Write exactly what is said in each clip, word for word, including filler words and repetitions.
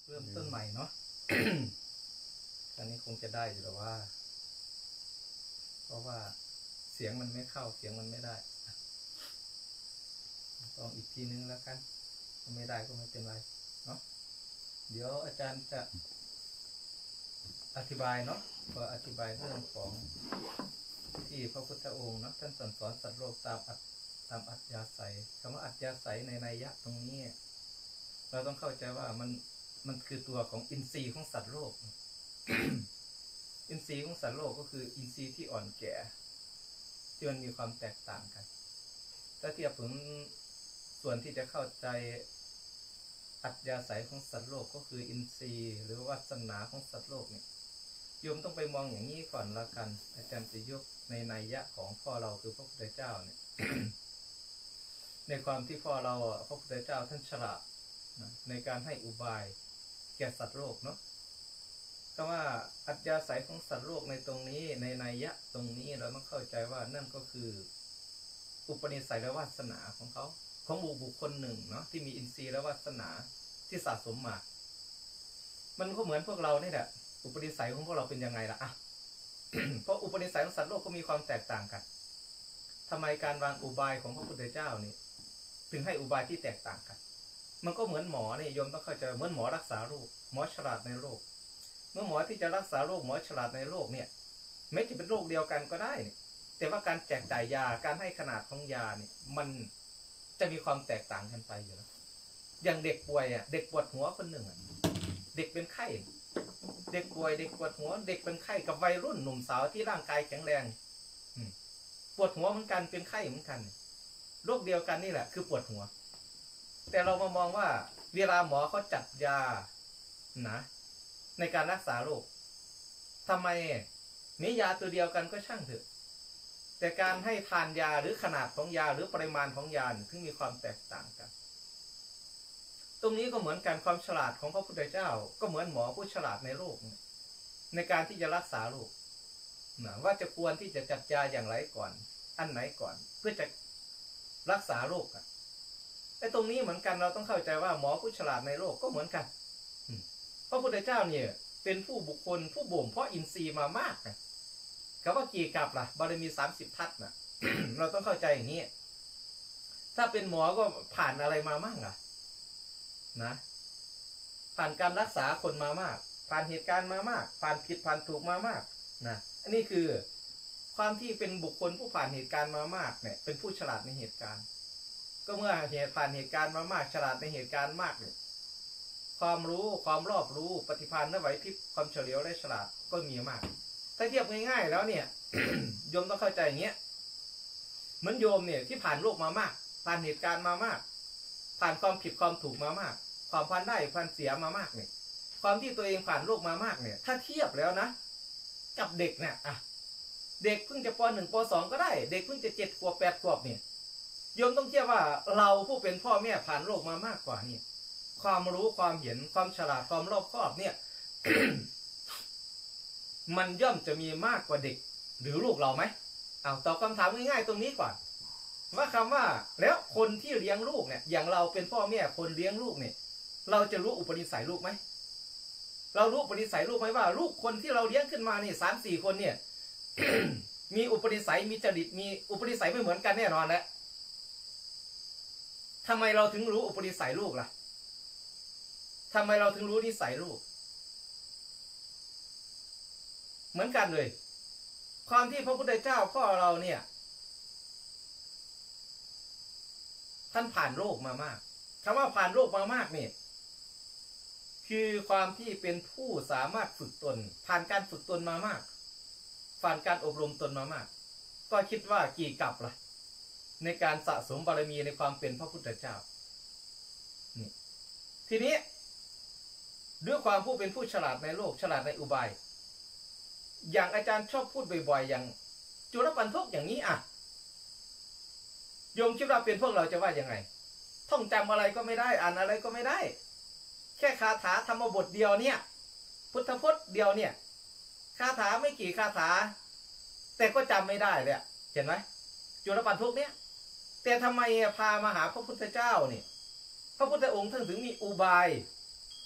เริ่มต้นใหม่เนาะ ครั้งนี้คงจะได้อยู่แต่ว่าเพราะว่าเสียงมันไม่เข้าเสียงมันไม่ได้ลองอีกทีนึงแล้วกันไม่ได้ก็ไม่เป็นไรเนาะเดี๋ยวอาจารย์จะอธิบายเนาะพออธิบายเรื่องของที่พระพุทธองค์เนาะท่านสอนสอนสัตว์โลกตามอัตตามอัธยาศัยคำว่าอัธยาศัยในนัยยะตรงนี้เราต้องเข้าใจว่ามันมันคือตัวของอินทรีย์ของสัตว์โลก อินทรีย์ของสัตว์โลกก็คืออินทรีย์ที่อ่อนแก่ที่มันมีความแตกต่างกันถ้าเทียบถึงส่วนที่จะเข้าใจอัธยาศัยของสัตว์โลกก็คืออินทรีย์หรือวาสนาของสัตว์โลกเนี่ยโยมต้องไปมองอย่างนี้ก่อนละกันอาจารย์จะยกในนัยยะของพ่อเราคือพระพุทธเจ้าเนี่ย ในความที่พ่อเราพระพุทธเจ้าท่านฉลาดในการให้อุบายแก่สัตว์โลกเนาะคำว่าอัธยาศัยของสัตว์โลกในตรงนี้ในนัยยะตรงนี้เราต้องเข้าใจว่านั่นก็คืออุปนิสัยและวาสนาของเขาของบุคบุคคลหนึ่งเนาะที่มีอินทรีย์และวาสนาที่สะสมมามันก็เหมือนพวกเราเนี่ยแหละอุปนิสัยของพวกเราเป็นยังไงล่ะอ่ะ เพราะอุปนิสัยของสัตว์โลกก็มีความแตกต่างกันทำไมการวางอุบายของพระพุทธเจ้านี่ถึงให้อุบายที่แตกต่างกันมันก็เหมือนหมอเนี่ยโยมต้องเข้าใจเหมือนหมอรักษาโรคหมอฉลาดในโรคเมื่อหมอที่จะรักษาโรคหมอฉลาดในโรคเนี่ยไม่จะเป็นโรคเดียวกันก็ได้แต่ว่าการแจกจ่ายยาการให้ขนาดของยาเนี่ยมันจะมีความแตกต่างกันไปอยู่แล้วอย่างเด็กป่วยอ่ะเด็กปวดหัวคนหนึ่งอ่ะเด็กเป็นไข้เด็กป่วยเด็กปวดหัวเด็กเป็นไข้กับวัยรุ่นหนุ่มสาวที่ร่างกายแข็งแรงปวดหัวเหมือนกันเป็นไข้เหมือนกันโรคเดียวกันนี่แหละคือปวดหัวแต่เรามามองว่าเวลาหมอเขาจัดยานะในการรักษาโรคทำไมมียาตัวเดียวกันก็ช่างเถอะแต่การให้ทานยาหรือขนาดของยาหรือปริมาณของยาถึงมีความแตกต่างกันตรงนี้ก็เหมือนกันความฉลาดของพระพุทธเจ้าก็เหมือนหมอผู้ฉลาดในโรคในการที่จะรักษาโรคนะว่าจะควรที่จะจัดยาอย่างไรก่อนอันไหนก่อนเพื่อจะรักษาโรคอ่ะไอ้ตรงนี้เหมือนกันเราต้องเข้าใจว่าหมอผู้ฉลาดในโรคก็เหมือนกันพระพุทธเจ้าเนี่ยเป็นผู้บุคคลผู้บ่มเพราะอินทรีย์มามากนะคำว่ากี่กับล่ะบารมีสามสิบทัศนะ เราต้องเข้าใจอย่างนี้ถ้าเป็นหมอก็ผ่านอะไรมามั่งอ่ะนะผ่านการรักษาคนมามากผ่านเหตุการณ์มามากผ่านผิดผ่านถูกมามากนะอันนี้คือความที่เป็นบุคคลผู้ผ่านเหตุการณ์มามากเนี่ยเป็นผู้ฉลาดในเหตุการณ์ก็เมื่อเหตุผ่านเหตุการณ์มามากฉลาดในเหตุการณ์มากเนี่ยความรู้ความรอบรู้ปฏิภาณและไหวพริบความเฉลียวและฉลาดก็มีมากถ้าเทียบง่ายๆแล้วเนี่ย โยมต้องเข้าใจอย่างเงี้ยเหมือนโยมเนี่ยที่ผ่านโลกมามากผ่านเหตุการณ์มามากผ่านความผิดความถูกมามากความพันได้พันเสียมามากเนี่ยความที่ตัวเองผ่านโลกมามากเนี่ยถ้าเทียบแล้วนะกับเด็กเนี่ยอ่ะเด็กเพิ่งจะปหนึ่งปสองก็ได้เด็กเพิ่งจะเจ็ดขวบแปดขวบเนี่ยโยมต้องเทียบว่าเราผู้เป็นพ่อแม่ผ่านโลกมามากกว่านี่ความรู้ความเห็นความฉลาดความรอบคอบเนี่ย มันย่อมจะมีมากกว่าเด็กหรือลูกเราไหมเอาตอบคำถามง่ายๆตรงนี้ก่อนว่าคำว่าแล้วคนที่เลี้ยงลูกเนี่ยอย่างเราเป็นพ่อแม่คนเลี้ยงลูกเนี่ยเราจะรู้อุปนิสัยลูกไหมเรารู้อุปนิสัยลูกไหมว่าลูกคนที่เราเลี้ยงขึ้นมานี่สามสี่คนเนี่ย มีอุปนิสัยมีจริตมีอุปนิสัยไม่เหมือนกันแน่นอนแหละทำไมเราถึงรู้อุปนิสัยลูกล่ะทำไมเราถึงรู้นิสัยลูกเหมือนกันเลยความที่พระพุทธเจ้าพ่อเราเนี่ยท่านผ่านโลกมามากคำว่าผ่านโลกมามากเนี่ยคือความที่เป็นผู้สามารถฝึกตนผ่านการฝึกตนมามากผ่านการอบรมตนมามากก็คิดว่ากี่กับล่ะในการสะสมบารมีในความเป็นพระพุทธเจ้านี่ทีนี้ด้วยความผู้เป็นผู้ฉลาดในโลกฉลาดในอุบายอย่างอาจารย์ชอบพูดบ่อยๆอย่างจุลปันทกอย่างนี้อ่ะโยมคิดว่าเป็นพวกเราจะว่ายังไงท่องจำอะไรก็ไม่ได้อ่านอะไรก็ไม่ได้แค่คาถาธรรมบทเดียวเนี่ยพุทธพจน์เดียวเนี่ยคาถาไม่กี่คาถาแต่ก็จำไม่ได้เลยเห็นไหมจุลปันทกเนี่ยแต่ทำไมพามาหาพระพุทธเจ้าเนี่ยพระพุทธองค์ท่านถึงมีอุบายส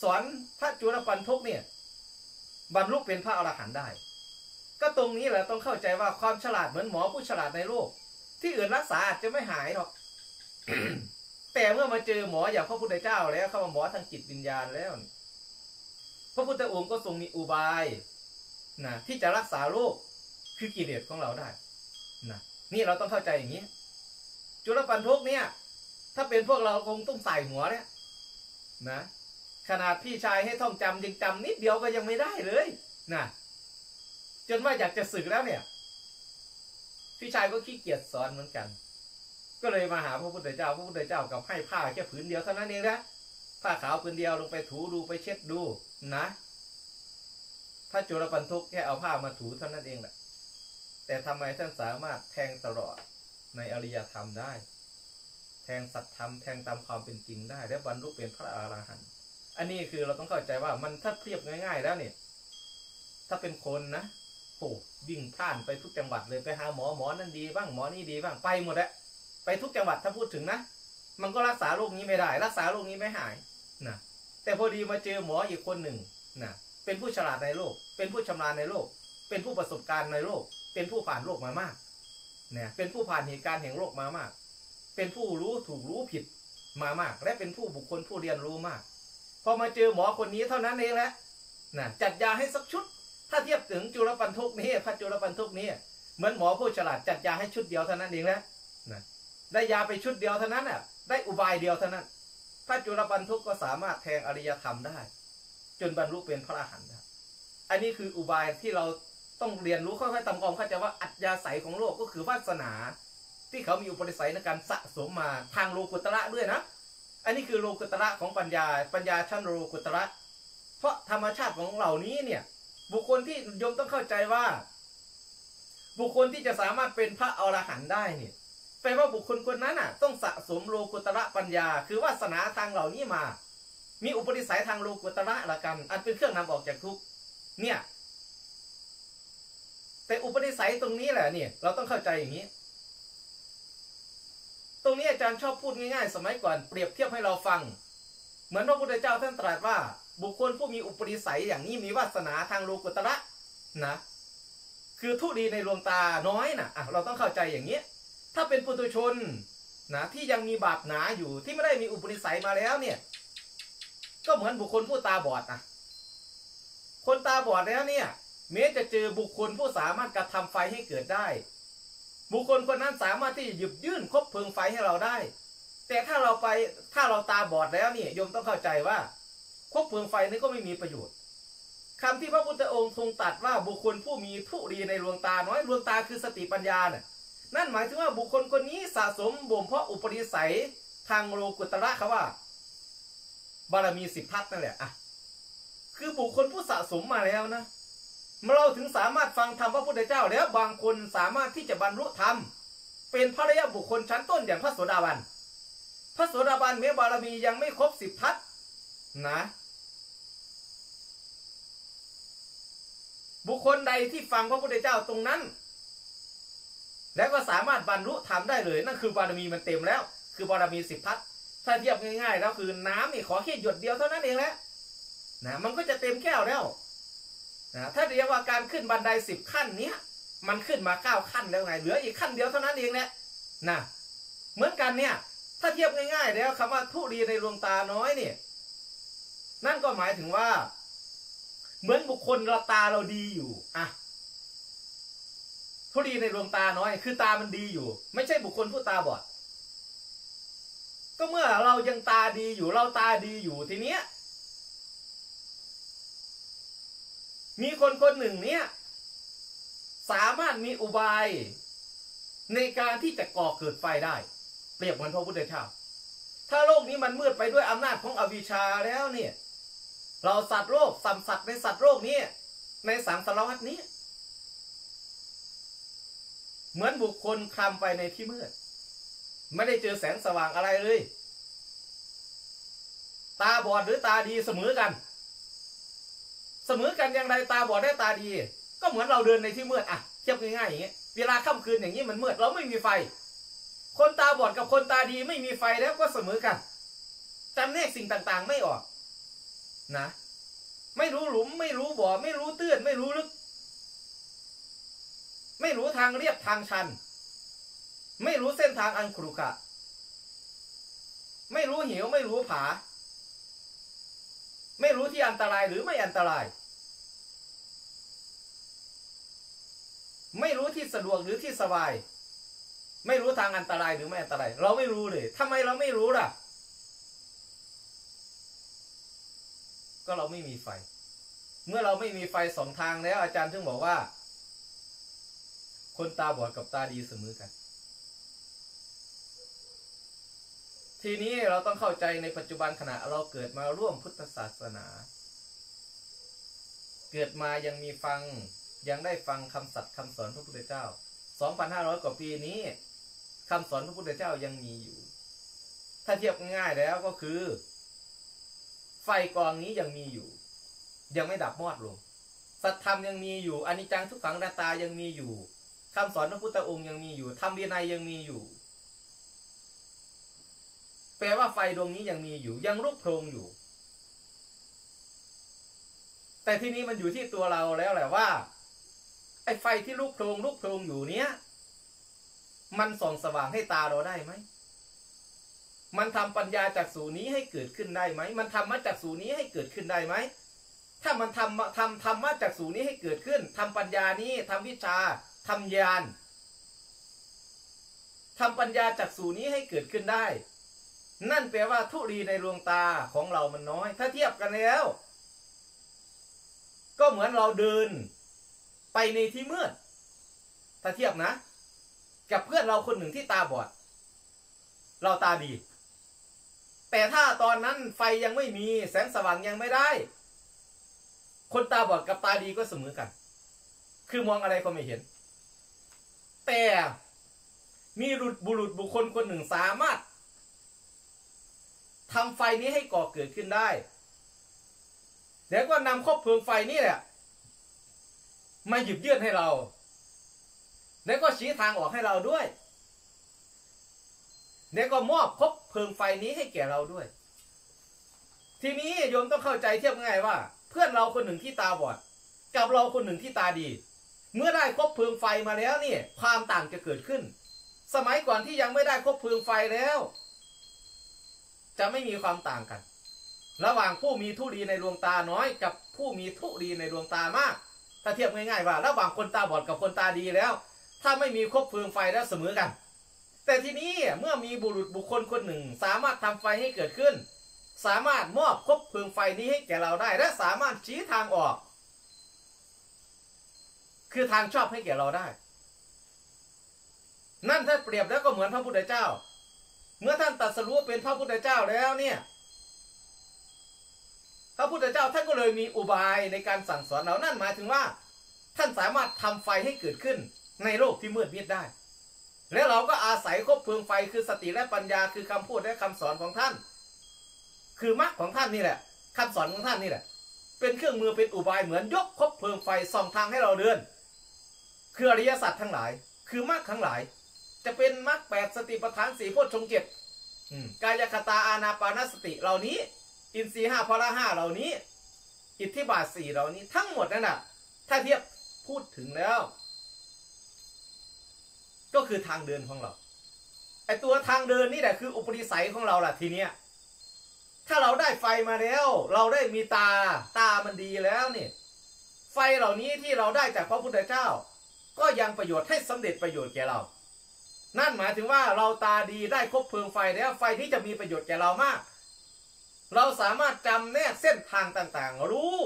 อนพระจุลปันทกเนี่ยบรรลุเป็นพระอรหันต์ได้ก็ตรงนี้แหละต้องเข้าใจว่าความฉลาดเหมือนหมอผู้ฉลาดในโลกที่อื่นรักษาอาจจะไม่หายหรอก แต่เมื่อมาเจอหมออย่างพระพุทธเจ้าแล้วเข้ามาหมอทางจิตวิญญาณแล้วพระพุทธองค์ก็ทรงมีอุบายนะที่จะรักษาโรคคือกิเลสของเราได้นะนี่เราต้องเข้าใจอย่างนี้จุลปันทกเนี่ยถ้าเป็นพวกเราคงต้องใส่หัวเนี่ยนะขนาดพี่ชายให้ท่องจำยังจำนิดเดียวก็ยังไม่ได้เลยนะจนว่าอยากจะสึกแล้วเนี่ยพี่ชายก็ขี้เกียจสอนเหมือนกันก็เลยมาหาพระพุทธเจ้าพระพุทธเจ้ากับให้ผ้าแค่ผืนเดียวเท่านั้นเองนะผ้าขาวผืนเดียวลงไปถูดูไปเช็ดดูนะพระจุลปันทกแค่เอาผ้ามาถูเท่านั้นเองแหละแต่ทำไมท่านสามารถแทงตลอดในอริยธรรมได้แทงสัตธรรมแทงตามความเป็นจริงได้และบรรลุเป็นพระอรหันต์อันนี้คือเราต้องเข้าใจว่ามันถ้าเทียบง่ายๆแล้วเนี่ยถ้าเป็นคนนะโอ้วิ่งผ่านไปทุกจังหวัดเลยไปหาหมอหมอนั่นดีบ้างหมอนี่ดีบ้างไปหมดแหละไปทุกจังหวัดถ้าพูดถึงนะมันก็รักษาโรคนี้ไม่ได้รักษาโรคนี้ไม่หายนะแต่พอดีมาเจอหมออีกคนหนึ่งนะเป็นผู้ฉลาดในโลกเป็นผู้ชำนาญในโลกเป็นผู้ประสบการณ์ในโลกเป็นผู้ผ่านโลกมามากเนี่ยเป็นผู้ผ่านเหตุการณ์แห่งโลกมามากเป็นผู้รู้ถูกรู้ผิดมามากและเป็นผู้บุคคลผู้เรียนรู้มากพอมาเจอหมอคนนี้เท่านั้นเองแหละนะจัดยาให้สักชุดถ้าเทียบถึงจุลปันทกนี้พระจุลปันทกนี้เหมือนหมอผู้ฉลาดจัดยาให้ชุดเดียวเท่านั้นเองแหละนะได้ยาไปชุดเดียวเท่านั้นอ่ะได้อุบายเดียวเท่านั้นพระจุลปันทกก็สามารถแทงอริยธรรมได้จนบรรลุเป็นพระอรหันต์ได้อันนี้คืออุบายที่เราต้องเรียนรู้ค่อยๆทำความเข้าใจว่าอัจฉริยะของโลกก็คือวาสนาที่เขามีอุปนิสัยในการสะสมมาทางโลกุตระด้วยนะอันนี้คือโลกุตระของปัญญาปัญญาชั้นโลกุตระเพราะธรรมชาติของเหล่านี้เนี่ยบุคคลที่โยมต้องเข้าใจว่าบุคคลที่จะสามารถเป็นพระอรหันต์ได้เนี่ยแปลว่าบุคคลคนนั้นน่ะต้องสะสมโลกุตระปัญญาคือวาสนาทางเหล่านี้มามีอุปนิสัยทางโลกุตระละกันอันเป็นเครื่องนำออกจากทุกข์เนี่ยแต่อุปนิสัยตรงนี้แหละเนี่ยเราต้องเข้าใจอย่างนี้ตรงนี้อาจารย์ชอบพูดง่ายๆสมัยก่อนเปรียบเทียบให้เราฟังเหมือนพระพุทธเจ้าท่านตรัสว่าบุคคลผู้มีอุปนิสัยอย่างนี้มีวาสนาทางโลกุตระนะคือทุดีในดวงตาน้อยนะอ่ะเราต้องเข้าใจอย่างนี้ถ้าเป็นปุถุชนนะที่ยังมีบาปหนาอยู่ที่ไม่ได้มีอุปนิสัยมาแล้วเนี่ยก็เหมือนบุคคลผู้ตาบอดนะคนตาบอดแล้วเนี่ยแม้จะเจอบุคคลผู้สามารถกระทำไฟให้เกิดได้บุคคลคนนั้นสามารถที่จะหยิบยื่นคบเพลิงไฟให้เราได้แต่ถ้าเราไปถ้าเราตาบอดแล้วนี่โยมต้องเข้าใจว่าคบเพลิงไฟนี้ก็ไม่มีประโยชน์คำที่พระพุทธองค์ทรงตรัสว่าบุคคลผู้มีทุลีในดวงตาน้อยดวงตาคือสติปัญญาเนี่ยนั่นหมายถึงว่าบุคคลคนนี้สะสมบ่มเพาะอุปนิสัยทางโลกุตระเขาว่าบารมีสิบทัศนั่นแหละอ่ะคือบุคคลผู้สะสมมาแล้วนะเราถึงสามารถฟังธรรมพระพุทธเจ้าแล้วบางคนสามารถที่จะบรรลุธรรมเป็นพระอริยบุคคลชั้นต้นอย่างพระโสดาบันพระโสดาบันแม้บารมียังไม่ครบสิบทัศนะบุคคลใดที่ฟังพระพุทธเจ้าตรงนั้นแล้วก็สามารถบรรลุธรรมได้เลยนั่นคือบารมีมันเต็มแล้วคือบารมีสิบทัศถ้าเทียบง่ายๆแล้วคือน้ำนี่ขอแค่หยดเดียวเท่านั้นเองแหละนะมันก็จะเต็มแก้วแล้วนะถ้าเรียกว่าการขึ้นบันไดสิบขั้นเนี้ยมันขึ้นมาเก้าขั้นแล้วไงเหลืออีกขั้นเดียวเท่านั้นเองแหละนะเหมือนกันเนี่ยถ้าเทียบง่ายๆแล้วคำว่าทุลีในดวงตาน้อยเนี่ยนั่นก็หมายถึงว่าเหมือนบุคคลเราตาเราดีอยู่อ่ะทุลีในดวงตาน้อยคือตามันดีอยู่ไม่ใช่บุคคลผู้ตาบอดก็เมื่อเรายังตาดีอยู่เราตาดีอยู่ทีเนี้ยมีคนคนหนึ่งเนี่ยสามารถมีอุบายในการที่จะก่อเกิดไฟได้เปรียบเหมือนพระพุทธเจ้าถ้าโลกนี้มันมืดไปด้วยอำนาจของอวิชชาแล้วเนี่ยเราสัตว์โลกสัมสัตว์ในสัตว์โลกนี้ในสังสารวัฏนี้เหมือนบุคคลคลำไปในที่มืดไม่ได้เจอแสงสว่างอะไรเลยตาบอดหรือตาดีเสมอกันเสมอกันอย่างไรตาบอดได้ตาดีก็เหมือนเราเดินในที่มืดอ่ะเทียบง่ายๆอย่างเงี้ยเวลาค่ำคืนอย่างนี้มันมืดเราไม่มีไฟคนตาบอดกับคนตาดีไม่มีไฟแล้วก็เสมอกันจำแนกสิ่งต่างๆไม่ออกนะไม่รู้หลุมไม่รู้บ่อไม่รู้ตื้นไม่รู้ลึกไม่รู้ทางเรียบทางชันไม่รู้เส้นทางอันขรุขระไม่รู้เหวไม่รู้ผาไม่รู้ที่อันตรายหรือไม่อันตรายไม่รู้ที่สะดวกหรือที่สบายไม่รู้ทางอันตรายหรือไม่อันตรายเราไม่รู้เลยทำไมเราไม่รู้ล่ะก็เราไม่มีไฟเมื่อเราไม่มีไฟสองทางแล้วอาจารย์ถึงบอกว่าคนตาบอดกับตาดีเสมอกันทีนี้เราต้องเข้าใจในปัจจุบันขณะเราเกิดมาร่วมพุทธศาสนาเกิดมายังมีฟังยังได้ฟังคำสัตย์คำสอนพระพุทธเจ้า สองพันห้าร้อย กว่าปีนี้คำสอนพระพุทธเจ้ายังมีอยู่ถ้าเทียบง่ายๆแล้วก็คือไฟกองนี้ยังมีอยู่ยังไม่ดับมอดลงสัจธรรมยังมีอยู่อนิจจังทุกขังอนัตตายังมีอยู่คำสอนพระพุทธองค์ยังมีอยู่ธรรมวินัยยังมีอยู่แปลว่าไฟดวงนี้ยังมีอยู่ยังลุกโผล่อยู่แต่ที่นี้มันอยู่ที่ตัวเราแล้วแหละว่าไอ้ไฟที่ลุกโผล่ลุกโผล่อยู่เนี้ยมันส่องสว่างให้ตาเราได้ไหมมันทำปัญญาจักษุนี้ให้เกิดขึ้นได้ไหมมันทำมาจักษุนี้ให้เกิดขึ้นได้ไหมถ้ามันทำทำทำมาจักษุนี้ให้เกิดขึ้นทำปัญญานี้ทำวิชาทำญาณทำปัญญาจักษุนี้ให้เกิดขึ้นได้นั่นแปลว่าธุลีในดวงตาของเรามันน้อยถ้าเทียบกันแล้วก็เหมือนเราเดินไปในที่มืดถ้าเทียบนะกับเพื่อนเราคนหนึ่งที่ตาบอดเราตาดีแต่ถ้าตอนนั้นไฟยังไม่มีแสงสว่างยังไม่ได้คนตาบอดกับตาดีก็เสมอกันคือมองอะไรก็ไม่เห็นแต่มีบุรุษบุคคลคนหนึ่งสามารถทำไฟนี้ให้ก่อเกิดขึ้นได้แล้วก็นำคบเพลิงไฟนี่แหละมาหยิบยื่นให้เราแล้วก็ชี้ทางออกให้เราด้วยแล้วก็มอบคบเพลิงไฟนี้ให้แก่เราด้วยทีนี้โยมต้องเข้าใจเทียบง่ายว่าเพื่อนเราคนหนึ่งที่ตาบอดกับเราคนหนึ่งที่ตาดีเมื่อได้คบเพลิงไฟมาแล้วนี่ความต่างจะเกิดขึ้นสมัยก่อนที่ยังไม่ได้คบเพลิงไฟแล้วจะไม่มีความต่างกันระหว่างผู้มีธุลีในดวงตาน้อยกับผู้มีธุลีในดวงตามากถ้าเทียบง่ายๆว่าระหว่างคนตาบอดกับคนตาดีแล้วถ้าไม่มีคบเพลิงไฟแล้วเสมอกันแต่ทีนี้เมื่อมีบุรุษบุคคลคนหนึ่งสามารถทำไฟให้เกิดขึ้นสามารถมอบคบเพลิงไฟนี้ให้แก่เราได้และสามารถชี้ทางออกคือทางชอบให้แก่เราได้นั่นถ้าเปรียบแล้วก็เหมือนพระพุทธเจ้าเมื่อท่านตรัสรู้เป็นพระพุทธเจ้าแล้วเนี่ยพระพุทธเจ้าท่านก็เลยมีอุบายในการสั่งสอนเรานั่นหมายถึงว่าท่านสามารถทำไฟให้เกิดขึ้นในโลกที่มืดมิดได้แล้วเราก็อาศัยคบเพลิงไฟคือสติและปัญญาคือคำพูดและคำสอนของท่านคือมรรคของท่านนี่แหละคำสอนของท่านนี่แหละเป็นเครื่องมือเป็นอุบายเหมือนยกคบเพลิงไฟส่องทางให้เราเดินคืออริยสัจทั้งหลายคือมรรคทั้งหลายจะเป็นมรรคแปดสติปัฏฐานสี่โพชฌงค์เจ็ดกายคตาอานาปานสติเหล่านี้อินทรีย์ห้าพละห้าเหล่านี้อิทธิบาทสี่เหล่านี้ทั้งหมดนั่นน่ะถ้าเทียบพูดถึงแล้วก็คือทางเดินของเราไอตัวทางเดินนี่แหละคืออุปนิสัยของเราล่ะทีเนี้ยถ้าเราได้ไฟมาแล้วเราได้มีตาตามันดีแล้วนี่ไฟเหล่านี้ที่เราได้จากพระพุทธเจ้าก็ยังประโยชน์ให้สำเร็จประโยชน์แก่เรานั่นหมายถึงว่าเราตาดีได้คบเพลิงไฟแล้วไฟนี้จะมีประโยชน์แก่เรามากเราสามารถจำแนกเส้นทางต่างๆรู้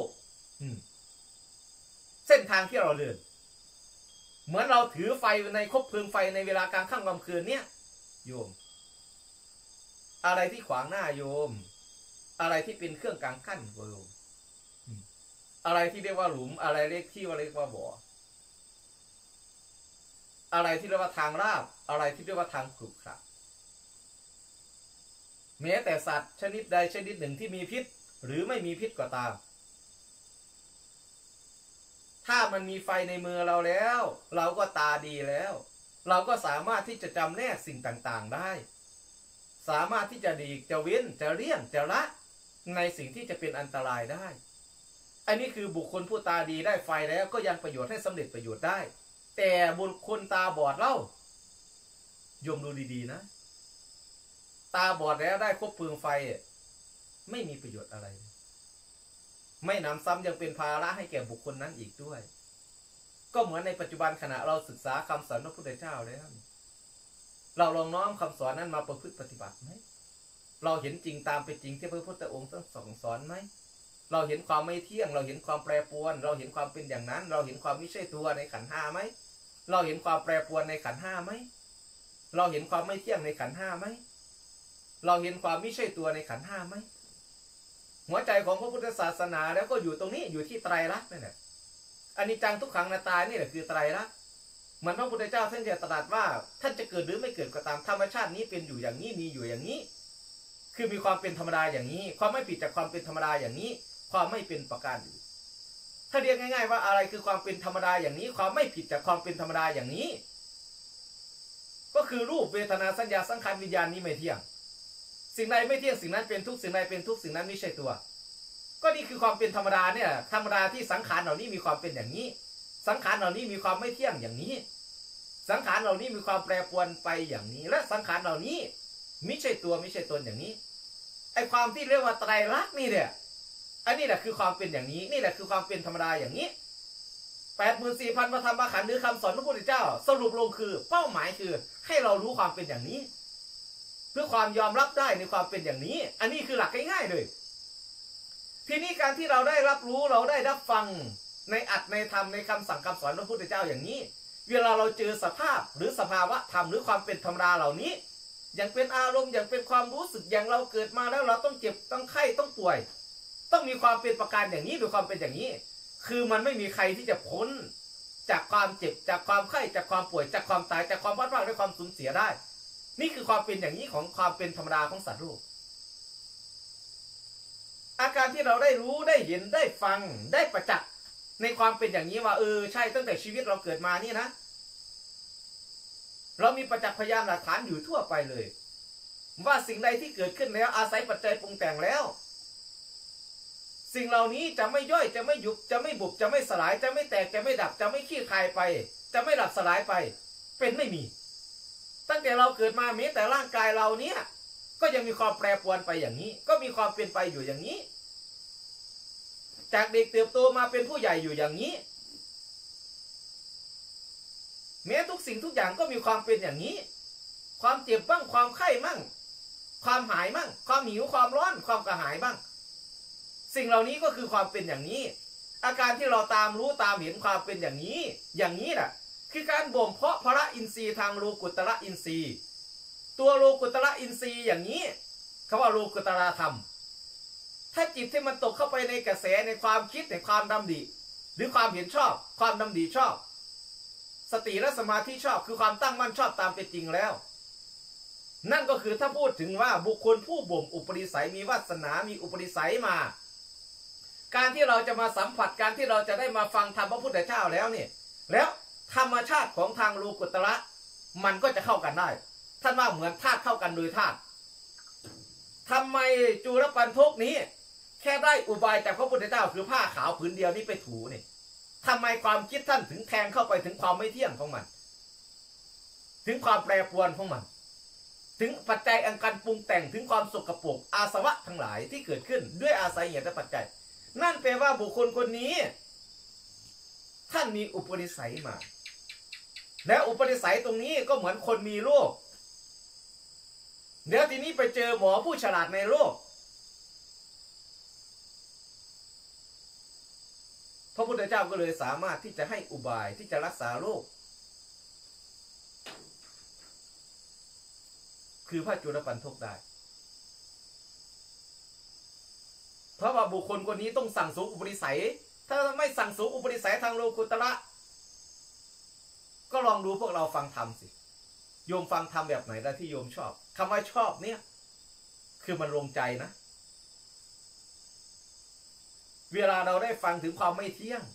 เส้นทางที่เราเดินเหมือนเราถือไฟในคบเพลิงไฟในเวลากลางค่ำกลางคืนเนี่ยโยมอะไรที่ขวางหน้าโยมอะไรที่เป็นเครื่องกลางกั้นโยมอะไรที่เรียกว่าหลุมอะไรเรียกที่ว่าเรียกว่าบ่ออะไรที่เรียกว่าทางราบอะไรที่เรียกว่าทางขรุขระแม้แต่สัตว์ชนิดใดชนิดหนึ่งที่มีพิษหรือไม่มีพิษก็ตามถ้ามันมีไฟในมือเราแล้วเราก็ตาดีแล้วเราก็สามารถที่จะจำแนกสิ่งต่างๆได้สามารถที่จะดีจะเว้นจะเลี่ยงจะละในสิ่งที่จะเป็นอันตรายได้อันนี้คือบุคคลผู้ตาดีได้ไฟแล้วก็ยังประโยชน์ให้สำเร็จประโยชน์ได้แต่บุคคลตาบอดเล่าโยมดูดีๆนะตาบอดแล้วได้คบเพลิงไฟไม่มีประโยชน์อะไรไม่นำซ้ำยังเป็นภาระให้แก่บุคคลนั้นอีกด้วยก็เหมือนในปัจจุบันขณะเราศึกษาคำสอนพระพุทธเจ้าแล้วเราลองน้อมคำสอนนั้นมาประพฤติปฏิบัติไหมเราเห็นจริงตามเป็นจริงที่พระพุทธองค์ทั้งสองสอนไหมเราเห็นความไม่เที่ยงเราเห็นความแปรปรวนเราเห็นความเป็นอย่างนั้นเราเห็นความไม่ใช่ตัวในขันธ์ห้าไหมเราเห็นความแปรปรวนในขันธ์ห้าไหมเราเห็นความไม่เที่ยงในขันธ์ห้าไหมเราเห็นความไม่ใช่ตัวในขันธ์ห้าไหมหัวใจของพระพุทธศาสนาแล้วก็อยู่ตรงนี้อยู่ที่ไตรลักษณ์นี่แหละอนิจจังทุกขังอนัตตานี่แหละคือไตรลักษณ์เหมือนพระพุทธเจ้าท่านจะตรัสว่าท่านจะเกิดหรือไม่เกิดก็ตามธรรมชาตินี้เป็นอยู่อย่างนี้มีอยู่อย่างนี้คือมีความเป็นธรรมดาอย่างนี้ความไม่ผิดจากความเป็นธรรมดาอย่างนี้ความไม่เป็นประการอื่นถ้าเรียกง่ายๆว่าอะไรคือความเป็นธรรมดาอย่างนี้ความไม่ผิดจากความเป็นธรรมดาอย่างนี้ก็คือรูปเวทนาสัญญาสังขารวิญญาณนี้ไม่เที่ยงสิ่งใดไม่เที่ยงสิ่งนั้นเป็นทุกสิ่งใดเป็นทุกสิ่งนั้นไม่ใช่ตัวก็นี่คือความเป็นธรรมดาเนี่ยธรรมดาที่สังขารเหล่านี้มีความเป็นอย่างนี้สังขารเหล่านี้มีความไม่เที่ยงอย่างนี้สังขารเหล่านี้มีความแปรปรวนไปอย่างนี้และสังขารเหล่านี้ไม่ใช่ตัวไม่ใช่ตนอย่างนี้ไอ้ความที่เรียกว่าไตรลักษณ์นี่เนี่ยอันนี้แหละคือความเป็นอย่างนี้นี่แหละคือความเป็นธรรมดาอย่างนี้แปดหมื่นสี่พันพระธรรมขันธ์หรือคำสอนพระพุทธเจ้าสรุปลงคือเป้าหมายคือให้เรารู้ความเป็นอย่างนี้เพื่อความยอมรับได้ในความเป็นอย่างนี้อันนี้คือหลักง่ายๆเลยทีนี้การที่เราได้รับรู้เราได้รับฟังในอัตในธรรมในคำสั่งคำสอนพระพุทธเจ้าอย่างนี้เวลาเราเจอสภาพหรือสภาวะธรรมหรือความเป็นธรรมดาเหล่านี้อย่างเป็นอารมณ์อย่างเป็นความรู้สึกอย่างเราเกิดมาแล้วเราต้องเจ็บต้องไข้ต้องป่วยต้องมีความเป็นประการอย่างนี้หรือความเป็นอย่างนี้คือมันไม่มีใครที่จะพ้นจากความเจ็บจากความไข้จากความป่วยจากความตายจากความพลาดพลาดและความสูญเสียได้นี่คือความเป็นอย่างนี้ของความเป็นธรรมดาของสัตว์โลกอาการที่เราได้รู้ได้เห็นได้ฟังได้ประจักษ์ในความเป็นอย่างนี้ว่าเออใช่ตั้งแต่ชีวิตเราเกิดมานี่นะเรามีประจักษ์พยานหลักฐานอยู่ทั่วไปเลยว่าสิ่งใดที่เกิดขึ้นแล้วอาศัยปัจจัยปรุงแต่งแล้วสิ่งเหล่านี้จะไม่ย่อยจะไม่ยุบจะไม่บุบจะไม่สลายจะไม่แตกจะไม่ดับจะไม่ขี้คายไปจะไม่ดับสลายไปเป็นไม่มีตั้งแต่เราเกิดมาแม้แต่ร่างกายเราเนี่ยก็ยังมีความแปรปรวนไปอย่างนี้ก็มีความเป็นไปอยู่อย่างนี้จากเด็กเติบโตมาเป็นผู้ใหญ่อยู่อย่างนี้แม้ทุกสิ่งทุกอย่างก็มีความเป็นอย่างนี้ความเจ็บบ้างความไข้บ้างความหายบ้างความหิวความร้อนความกระหายบ้างสิ่งเหล่านี้ก็คือความเป็นอย่างนี้อาการที่เราตามรู้ตามเห็นความเป็นอย่างนี้อย่างนี้น่ะคือการบ่มเพาะพระอินทรีย์ทางโลกุตระอินทรีย์ตัวโลกุตระอินทรีย์อย่างนี้เขาว่าโลกุตระธรรมถ้าจิตที่มันตกเข้าไปในกระแสในความคิดในความดำริหรือความเห็นชอบความดำริชอบสติและสมาธิชอบคือความตั้งมั่นชอบตามเป็นจริงแล้วนั่นก็คือถ้าพูดถึงว่าบุคคลผู้บ่มอุปนิสัยมีวาสนามีอุปนิสัยมาการที่เราจะมาสัมผัสการที่เราจะได้มาฟังธรรมพระพุทธเจ้าแล้วเนี่ยแล้วธรรมชาติของทางโลกุตระมันก็จะเข้ากันได้ท่านว่าเหมือนธาตุเข้ากันโดยธาตุทำไมจุลปันทกนี้แค่ได้อุบายจากพระพุทธเจ้าคือผ้าขาวผืนเดียวนี้ไปถูนี่ทำไมความคิดท่านถึงแทงเข้าไปถึงความไม่เที่ยงของมันถึงความแปรปรวนของมันถึงปัจจัยอันการปรุงแต่งถึงความสกปรกอาสวะทั้งหลายที่เกิดขึ้นด้วยอาศัยเหตุและปัจจัยนั่นแปลว่าบุคคลคนนี้ท่านมีอุปนิสัยมาและอุปนิสัยตรงนี้ก็เหมือนคนมีโรคเดี๋ยวทีนี้ไปเจอหมอผู้ฉลาดในโรคพระพุทธเจ้าก็เลยสามารถที่จะให้อุบายที่จะรักษาโรคคือพระจุลปันทกได้เพราะว่าบุคคลคนนี้ต้องสั่งสมอุปนิสัยถ้าไม่สั่งสมอุปนิสัยทางโลกุตระก็ลองดูพวกเราฟังธรรมสิโยมฟังธรรมแบบไหนได้ที่โยมชอบคำว่าชอบเนี่ยคือมันลงใจนะเวลาเราได้ฟังถึงความไม่เที่ยง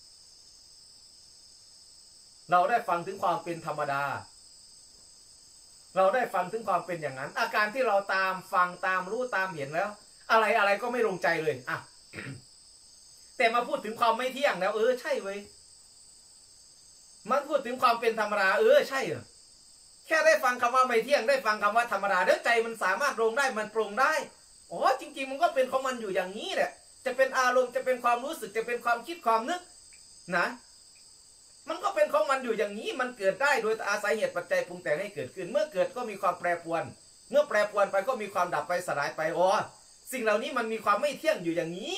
เราได้ฟังถึงความเป็นธรรมดาเราได้ฟังถึงความเป็นอย่างนั้นอาการที่เราตามฟังตามรู้ตามเห็นแล้วอะไรอะไรก็ไม่ลงใจเลยอ่ะ แต่มาพูดถึงความไม่เที่ยงแล้วเออใช่เว้ยมาพูดถึงความเป็นธรรมดาเออใช่เหรอแค่ได้ฟังคำว่าไม่เที่ยงได้ฟังคำว่าธรรมดาเดี๋ยวใจมันสามารถลงได้มันปรุงได้อ๋อจริงๆมันก็เป็นของมันอยู่อย่างนี้แหละจะเป็นอารมณ์จะเป็นความรู้สึกจะเป็นความคิดความนึกนะมันก็เป็นของมันอยู่อย่างนี้มันเกิดได้โดยอาศัยเหตุปัจจัยปรุงแต่งให้เกิดขึ้นเมื่อเกิดก็มีความแปรปรวนเมื่อแปรปรวนไปก็มีความดับไปสลายไปอ๋อสิ่งเหล่านี้มันมีความไม่เที่ยงอยู่อย่างนี้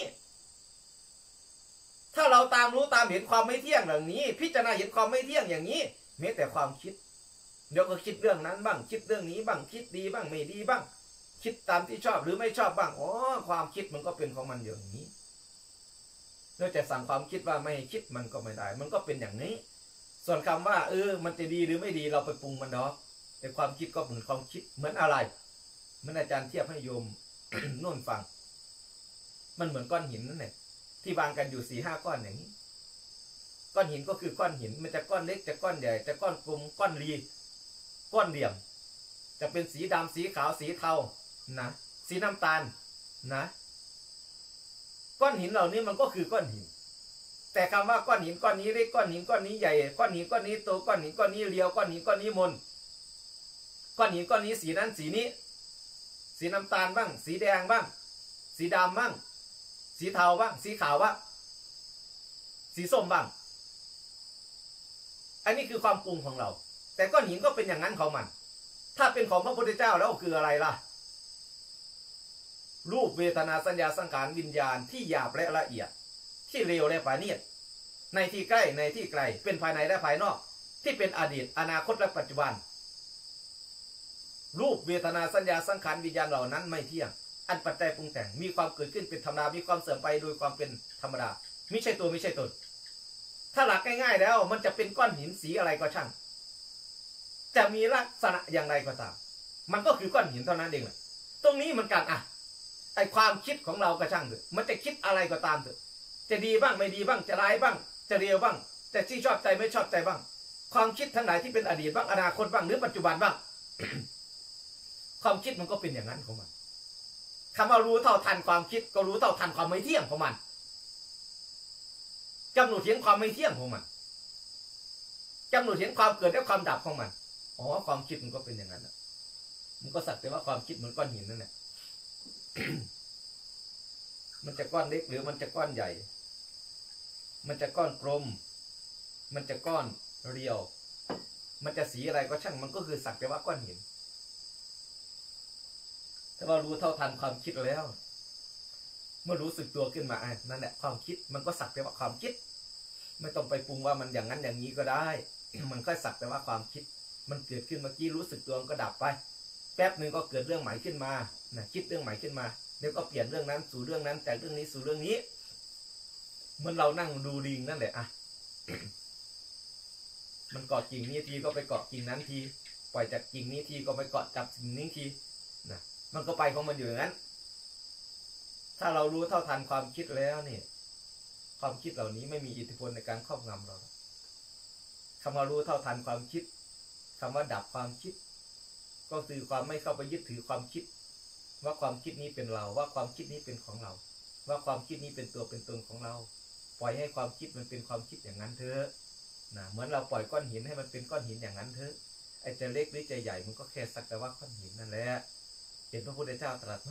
ถ้าเราตามรู้ตามเห็นความไม่เที่ยงเหล่านี้พิจารณาเห็นความไม่เที่ยงอย่างนี้แม้แต่ความคิดเดี๋ยวก็คิดเรื่องนั้นบ้างคิดเรื่องนี้บ้างคิดดีบ้างไม่ดีบ้างคิดตามที่ชอบหรือไม่ชอบบ้างอ๋อความคิดมันก็เป็นของมันอย่างนี้เราจะสั่งความคิดว่าไม่คิดมันก็ไม่ได้มันก็เป็นอย่างนี้ส่วนคำว่าเออมันจะดีหรือไม่ดีเราไปปรุงมันดอกแต่ความคิดก็เหมือนความคิดเหมือนอะไรเหมือนอาจารย์เทียบให้โยม นุ่นฟังมันเหมือนก้อนหินนั่นแหละที่วางกันอยู่สี่ห้าก้อนอย่างนี้ก้อนหินก็คือก้อนหินมันจะก้อนเล็กจะก้อนใหญ่จะก้อนกลมก้อนรีก้อนเหลี่ยมจะเป็นสีดำสีขาวสีเทานะสีน้ำตาลนะก้อนหินเหล่านี้มันก็คือก้อนหินแต่คำว่าก้อนหินก้อนนี้เล็กก้อนหินก้อนนี้ใหญ่ก้อนหินก้อนนี้โตก้อนหินก้อนนี้เรียวก้อนหินก้อนนี้มนก้อนหินก้อนนี้สีนั้นสีนี้สีน้ำตาลบ้างสีแดงบ้างสีดำบ้างสีเทาบ้างสีขาวบ้างสีส้มบ้างอันนี้คือความปรุงของเราแต่ก้อนหินก็เป็นอย่างนั้นของมันถ้าเป็นของพระพุทธเจ้าแล้วคืออะไรล่ะรูปเวทนาสัญญาสังขารวิญญาณที่หยาบและละเอียดที่เร็วและประณีตในที่ใกล้ในที่ไกลเป็นภายในและภายนอกที่เป็นอดีตอนาคตและปัจจุบันรูปเวทนาสัญญาสังขารวิญญาณเหล่านั้นไม่เที่ยงอันปัจจัยปรุงแต่งมีความเกิดขึ้นเป็นธรรมดามีความเสื่อมไปโดยความเป็นธรรมดาไม่ใช่ตัวไม่ใช่ตนถ้าหลักง่ายๆแล้วมันจะเป็นก้อนหินสีอะไรก็ช่างจะมีลักษณะอย่างไรก็ตามมันก็คือก้อนหินเท่านั้นเองแหละตรงนี้มันกันอ่ะไอความคิดของเราก็ช่างเถอะมันจะคิดอะไรก็ตามเถอะจะดีบ้างไม่ดีบ้างจะร้ายบ้างจะเร็วบ้างจะที่ชอบใจไม่ชอบใจบ้างความคิดทั้งหลายที่เป็นอดีตบ้างอนาคตบ้างหรือปัจจุบันบ้าง ความคิดมันก็เป็นอย่างนั้นของมันคำว่ารู้เท่าทันความคิดก็รู้เท่าทันความไม่เที่ยงของมันกำหนดเห็นความไม่เที่ยงของมันกำหนดเห็นความเกิดและความดับของมันอ๋อความคิดมันก็เป็นอย่างนั้นนะมันก็สักแต่ว่าความคิดเหมือนก้อนหินนั่นแหละ มันจะก้อนเล็กหรือมันจะก้อนใหญ่มันจะก้อนกลมมันจะก้อนเรียวมันจะสีอะไรก็ช่างมันก็คือสักแต่ว่าก้อนหินแต่ว่ารู้เท่าทันความคิดแล้วเมื่อรู้สึกตัวขึ้นมานั่นแหละความคิดมันก็สักแต่ว่าความคิดไม่ต้องไปปรุงว่ามันอย่างนั้นอย่างนี้ก็ได้ มันก็สักแต่ว่าความคิดมันเกิดขึ้นเมื่อกี้รู้สึกตัวมันก็ดับไปแป๊บหนึ่งก็เกิดเรื่องใหม่ขึ้นมานะคิดเรื่องใหม่ขึ้นมาเดี๋ยวก็เปลี่ยนเรื่องนั้นสู่เรื่องนั้นจากเรื่องนี้สู่เรื่องนี้เหมือนเรานั่งดูลิงนั่นแหละอ่ะ มันเกาะกิ่งนี้ทีก็ไปเกาะกิ่งนั้นทีปล่อยจากกิ่งนี้ทีก็ไปเกาะจับสิ่งนี้ทีนะมันก็ไปของมันอยู่อย่างนั้นถ้าเรารู้เท่าทันความคิดแล้วเนี่ยความคิดเหล่านี้ไม่มีอิทธิพลในการครอบงำเราคำว่ารู้เท่าทันความคิดคำว่าดับความคิดก็คือความไม่เข้าไปยึดถือความคิดว่าความคิดนี้เป็นเราว่าความคิดนี้เป็นของเราว่าความคิดนี้เป็นตัวเป็นตนของเราปล่อยให้ความคิดมันเป็นความคิดอย่างนั้นเถอะนะเหมือนเราปล่อยก้อนหินให้มันเป็นก้อนหินอย่างนั้นเถอะไอ้จะเล็กหรือจะใหญ่มันก็แค่สักแต่ว่าก้อนหินนั่นแหละเห็นพระพุทธเจ้าตรัสไหม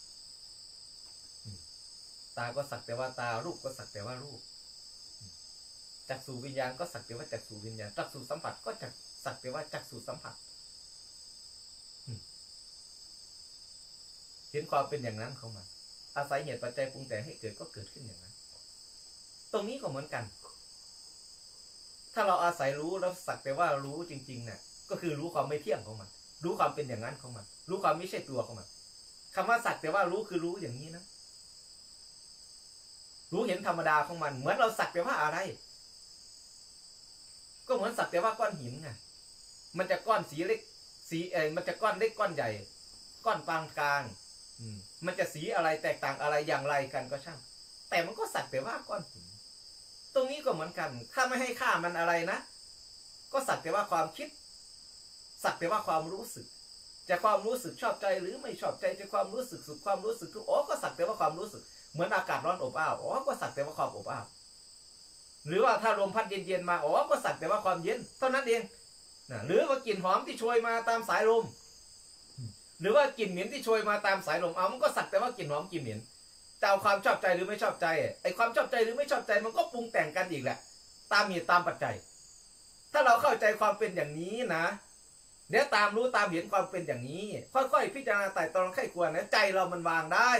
ตาก็สักแต่ว่าตารูปก็สักแต่ว่ารูปจักษุวิญญาณก็สักแต่ว่าจักษุวิญญาณจักษุสัมผัสก็จักสักแต่ว่าจักษุสัมผัสเห็นความเป็นอย่างนั้นของมันอาศัยเหตุปัจจัยปรุงแต่งให้เกิดก็เกิดขึ้นอย่างนั้นตรงนี้ก็เหมือนกันถ้าเราอาศัยรู้แล้วสักแต่ว่ารู้จริงๆเนี่ยก็คือรู้ความไม่เที่ยงของมันรู้ความเป็นอย่างนั้นของมันรู้ความไม่ใช่ตัวของมันคำว่าสักแต่ว่ารู้คือรู้อย่างนี้นะรู้เห็นธรรมดาของมันเหมือนเราสักแต่ว่าอะไรก็เหมือนสักแต่ว่าก้อนหินไงมันจะก้อนสีเล็กสีเอ่ยมันจะก้อนเล็กก้อนใหญ่ก้อนปานกลางมันจะสีอะไรแตกต่างอะไรอย่างไรกันก็ช่างแต่มันก็สักแต่ว่าก้อนหินตรงนี้ก็เหมือนกันถ้าไม่ให้ค่ามันอะไรนะก็สักแต่ว่าความคิดสักแต่ว่าความรู้สึกจจะความรู้สึกชอบใจหรือไม่ชอบใจจะความรู้สึกสุขความรู้สึกทุกข์อ๋อก็สักแต่ว่าความรู้สึกเหมือนอากาศร้อนอบอ้าวอ๋อก็สักแต่ว่าความอบอ้าวหรือว่าถ้าลมพัดเย็นๆมาอ๋อก็สักแต่ว่าความเย็นเท่านั้นเองนะหรือว่ากลิ่นหอมที่โชยมาตามสายลมหรือว่ากลิ่นเหม็นที่โชยมาตามสายลมเอามันก็สักแต่ว่ากลิ่นหอมกลิ่นเหม็นจะเอาความชอบใจหรือไม่ชอบใจไอ้ความชอบใจหรือไม่ชอบใจมันก็ปรุงแต่งกันอีกแหละตามเหตุตามปัจจัยถ้าเราเข้าใจความเป็นอย่างนี้นะเดี๋ยวตามรู้ตามเห็นความเป็นอย่างนี้ค่อยๆพิจารณาไต่ตรองไข้ควรนะใจเรามันวางได้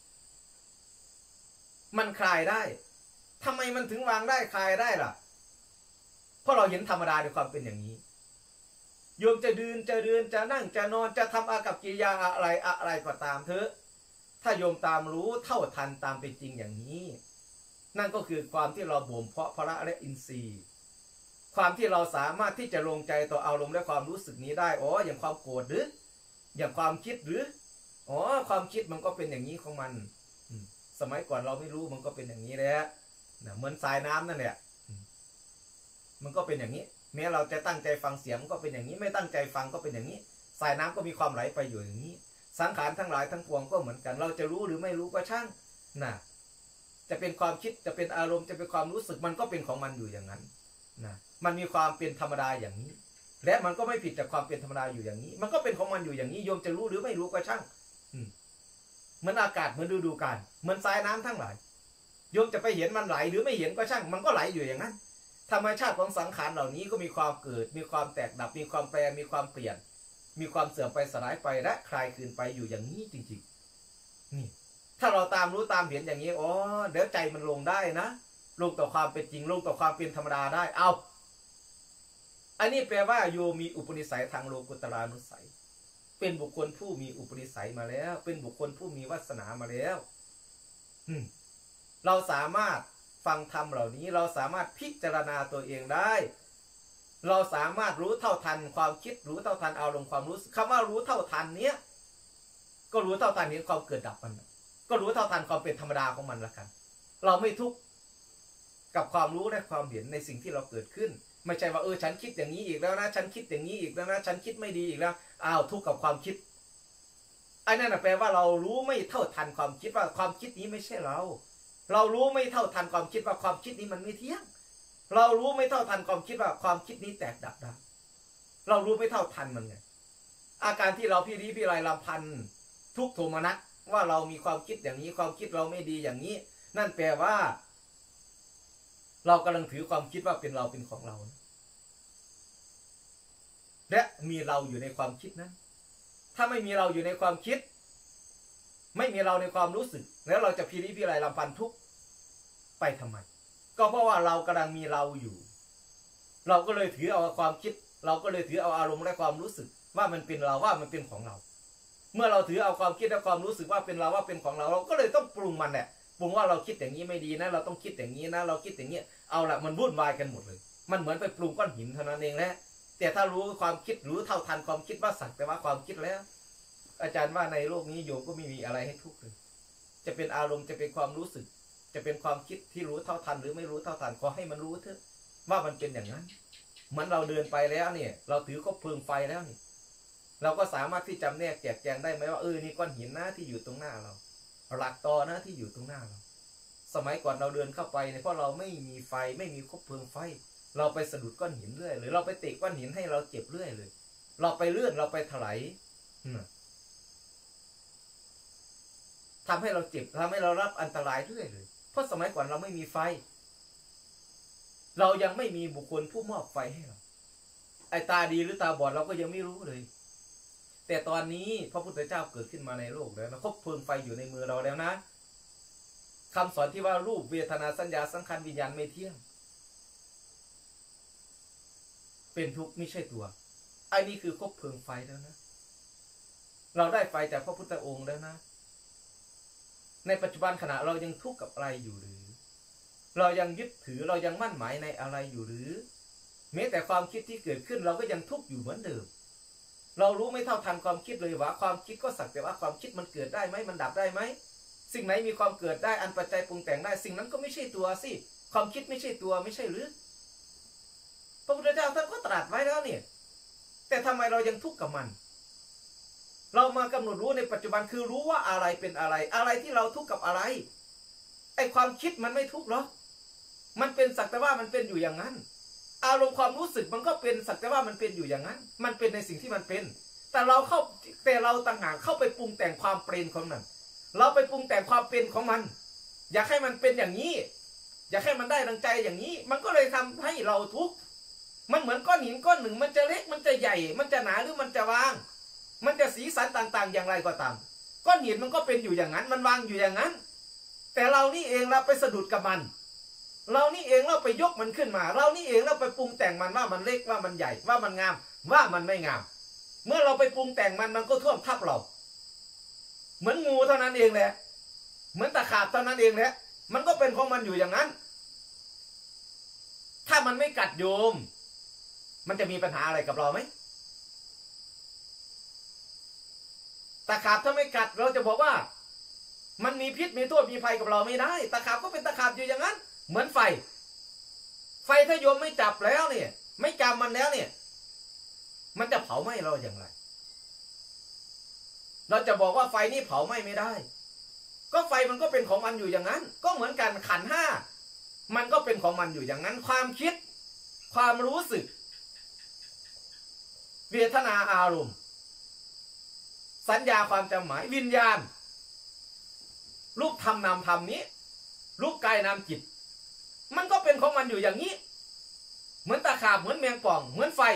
มันคลายได้ทำไมมันถึงวางได้คลายได้ล่ะเพราะเราเห็นธรรมดาในความเป็นอย่างนี้โยมจะยืนจะเดินจะนั่งจะนอนจะทำอากับกิริยาอะไรอะไรก็ตามเถอะถ้าโยมตามรู้เท่าทันตามเป็นจริงอย่างนี้นั่นก็คือความที่เราบ่มเพาะพละและอินทรีย์ความที่เราสามารถที่จะลงใจต่ออารมณ์และความรู้สึกนี้ได้อ๋ออย่างความโกรธหรืออย่างความคิดหรืออ๋อความคิดมันก็เป็นอย่างนี้ของมันสมัยก่อนเราไม่รู้มันก็เป็นอย่างนี้แหละเหมือนสายน้ำนั่นแหละมันก็เป็นอย่างนี้แม้เราจะตั้งใจฟังเสียงก็เป็นอย่างนี้ไม่ตั้งใจฟังก็เป็นอย่างนี้สายน้ำก็มีความไหลไปอยู่อย่างนี้สังขารทั้งหลายทั้งปวงก็เหมือนกันเราจะรู้หรือไม่รู้ก็ช่างนะจะเป็นความคิดจะเป็นอารมณ์จะเป็นความรู้สึกมันก็เป็นของมันอยู่อย่างนั้นนะมันมีความเป็นธรรมดาอย่างนี้และมันก็ไม่ผิดจากความเป็นธรรมดาอยู่อย่างนี้มันก็เป็นของมันอยู่อย่างนี้โยมจะรู้หรือไม่รู้ก็ช่างเหมือนอากาศเหมือนฤดูกาลเหมือนสายน้ำทั้งหลายโยมจะไปเห็นมันไหลหรือไม่เห็นก็ช่างมันก็ไหลอยู่อย่างนั้นธรรมชาติของสังขารเหล่านี้ก็มีความเกิดมีความแตกดับมีความแปรมีความเปลี่ยนมีความเสื่อมไปสลายไปและคลายคืนไปอยู่อย่างนี้จริงๆนี่ถ้าเราตามรู้ตามเห็นอย่างนี้อ๋อเดี๋ยวใจมันลงได้นะลงต่อความเป็นจริงลงต่อความเป็นธรรมดาได้เอาอันนี้แปลว่าโยมีอุปนิสัยทางโลกุตรานุสัยเป็นบุคคลผู้มีอุปนิสัยมาแล้วเป็นบุคคลผู้มีวาสนามาแล้วเราสามารถฟังธรรมเหล่านี้เราสามารถพิจารณาตัวเองได้เราสามารถรู้เท่าทันความคิดรู้เท่าทันอารมณ์ความรู้สึกคำว่ารู้เท่าทันเนี้ยก็รู้เท่าทันเห็นความเกิดดับมันก็รู้เท่าทันความเป็นธรรมดาของมันละกันเราไม่ทุกข์กับความรู้และความเห็นในสิ่งที่เราเกิดขึ้นไม่ใช่ว่าเออฉันคิดอย่างนี้อีกแล้วนะฉันคิดอย่างนี้อีกแล้วนะฉันคิดไม่ดีอีกแล้วอ้าวทุกข์กับความคิดอันนั้นแปลว่าเรารู้ไม่เท่าทันความคิดว่าความคิดนี้ไม่ใช่เราเรารู้ไม่เท่าทันความคิดว่าความคิดนี้มันไม่เที่ยงเรารู้ไม่เท่าทันความคิดว่าความคิดนี้แตกดับได้เรารู้ไม่เท่าทันมันไงอาการที่เราพี่รีพี่ไรลำพันทุกโทมนัสว่าเรามีความคิดอย่างนี้ความคิดเราไม่ดีอย่างนี้นั่นแปลว่าเรากำลังถือความคิดว่าเป็นเราเป็นของเราและมีเราอยู่ในความคิดนั้นถ้าไม่มีเราอยู่ในความคิดไม่มีเราในความรู้สึกแล้วเราจะพี่รีพี่ไรลำพันทุกไปทำไมก็เพราะว่าเรากำลังมีเราอยู่เราก็เลยถือเอาความคิดเราก็เลยถือเอาอารมณ์และความรู้สึกว่ามันเป็นเราว่ามันเป็นของเราเมื่อเราถือเอาความคิดและความรู้สึกว่าเป็นเราว่าเป็นของเราเราก็เลยต้องปรุงมันแหละปรุงว่าเราคิดอย่างนี้ไม่ดีนะเราต้องคิดอย่างนี้นะเราคิดอย่างนี้เอาละมันวุ่นวายกันหมดเลยมันเหมือนไปปรุงก้อนหินเท่านั้นเองแหละแต่ถ้ารู้ความคิดรู้เท่าทันความคิดว่าสักแต่ว่าความคิดแล้วอาจารย์ว่าในโลกนี้โยมก็ไม่มีอะไรให้ทุกข์เลยจะเป็นอารมณ์จะเป็นความรู้สึกจะเป็นความคิดที่รู้เท่าทันหรือไม่รู้เท่าทันขอให้มันรู้เถอะว่ามันเป็นอย่างนั้นเหมือนเราเดินไปแล้วเนี่ยเราถือคบเพลิงไฟแล้วนี่เราก็สามารถที่จำแนกแจกแจงได้ไหมว่าเออนี่ก้อนหินนะที่อยู่ตรงหน้าเราหลักตอนะที่อยู่ตรงหน้าเราสมัยก่อนเราเดินเข้าไปเนี่ยเพราะเราไม่มีไฟไม่มีคบเพลิงไฟเราไปสะดุดก้อนหินเรื่อยหรือเราไปเตะก้อนหินให้เราเจ็บเรื่อยเลยเราไปเลื่อนเราไปถลายทำให้เราเจ็บทำให้เรารับอันตรายเรื่อยเลยเพราะสมัยก่อนเราไม่มีไฟเรายังไม่มีบุคคลผู้มอบไฟให้เราไอ้ตาดีหรือตาบอดเราก็ยังไม่รู้เลยแต่ตอนนี้พระพุทธเจ้าเกิดขึ้นมาในโลกแล้วนะคบเพลิงไฟอยู่ในมือเราแล้วนะคำสอนที่ว่ารูปเวทนาสัญญาสังขารวิญญาณไม่เที่ยงเป็นทุกข์ไม่ใช่ตัวไอ้นี่คือคบเพลิงไฟแล้วนะเราได้ไฟจากพระพุทธองค์แล้วนะในปัจจุบันขณะเรายังทุกข์กับอะไรอยู่หรือเรายังยึดถือเรายังมั่นหมายในอะไรอยู่หรือแม้แต่ความคิดที่เกิดขึ้นเราก็ยังทุกข์อยู่เหมือนเดิมเรารู้ไม่เท่าทันความคิดเลยว่าความคิดก็สักแต่ว่าความคิดมันเกิดได้ไหมมันดับได้ไหมสิ่งไหนมีความเกิดได้อันปัจจัยปรุงแต่งได้สิ่งนั้นก็ไม่ใช่ตัวสิความคิดไม่ใช่ตัวไม่ใช่หรือพระพุทธเจ้าท่านก็ตรัสไว้แล้วเนี่ยแต่ทำไมเรายังทุกข์กับมันเรามากำหนดรู้ในปัจจุบันคือรู้ว่าอะไรเป็นอะไรอะไรที่เราทุกข์กับอะไรไอความคิดมันไม่ทุกข์หรอกมันเป็นสักแต่ว่ามันเป็นอยู่อย่างนั้นอารมณ์ความรู้สึกมันก็เป็นสักแต่ว่ามันเป็นอยู่อย่างนั้นมันเป็นในสิ่งที่มันเป็นแต่เราเข้าแต่เราต่างหากเข้าไปปรุงแต่งความเป็นของมันเราไปปรุงแต่งความเป็นของมันอยากให้มันเป็นอย่างนี้อยากให้มันได้ดังใจอย่างนี้มันก็เลยทำให้เราทุกข์มันเหมือนก้อนหินก้อนหนึ่งมันจะเล็กมันจะใหญ่มันจะหนาหรือมันจะวางมันจะสีสันต่างๆอย่างไรก็ตามก้อนหินมันก็เป็นอยู่อย่างนั้นมันวางอยู่อย่างนั้นแต่เรานี่เองเราไปสะดุดกับมันเรานี่เองเราไปยกมันขึ้นมาเรานี่เองเราไปปรุงแต่งมันว่ามันเล็กว่ามันใหญ่ว่ามันงามว่ามันไม่งามเมื่อเราไปปรุงแต่งมันมันก็ท่วมทับเราเหมือนงูเท่านั้นเองแหละเหมือนตะขาบเท่านั้นเองแหละมันก็เป็นของมันอยู่อย่างนั้นถ้ามันไม่กัดโยมมันจะมีปัญหาอะไรกับเราไหมตะขาบถ้าไม่กัดเราจะบอกว่ามันมีพิษมีโทษมีภัยกับเราไม่ได้ตะขาบก็เป็นตะขาบอยู่อย่างนั้นเหมือนไฟไฟถ้าโยมไม่จับแล้วเนี่ยไม่จำมันแล้วเนี่ยมันจะเผาไหม้เราอย่างไรเราจะบอกว่าไฟนี่เผาไหม้ไม่ได้ก็ไฟมันก็เป็นของมันอยู่อย่างนั้นก็เหมือนกันขันธ์ห้ามันก็เป็นของมันอยู่อย่างนั้นความคิดความรู้สึกเวทนาอารมณ์สัญญาความจำหมายวิญญาณรูปธรรมนามธรรมนี้รูปกายนามจิตมันก็เป็นของมันอยู่อย่างนี้เหมือนตะขาบเหมือนแมงป่องเหมือนไฟ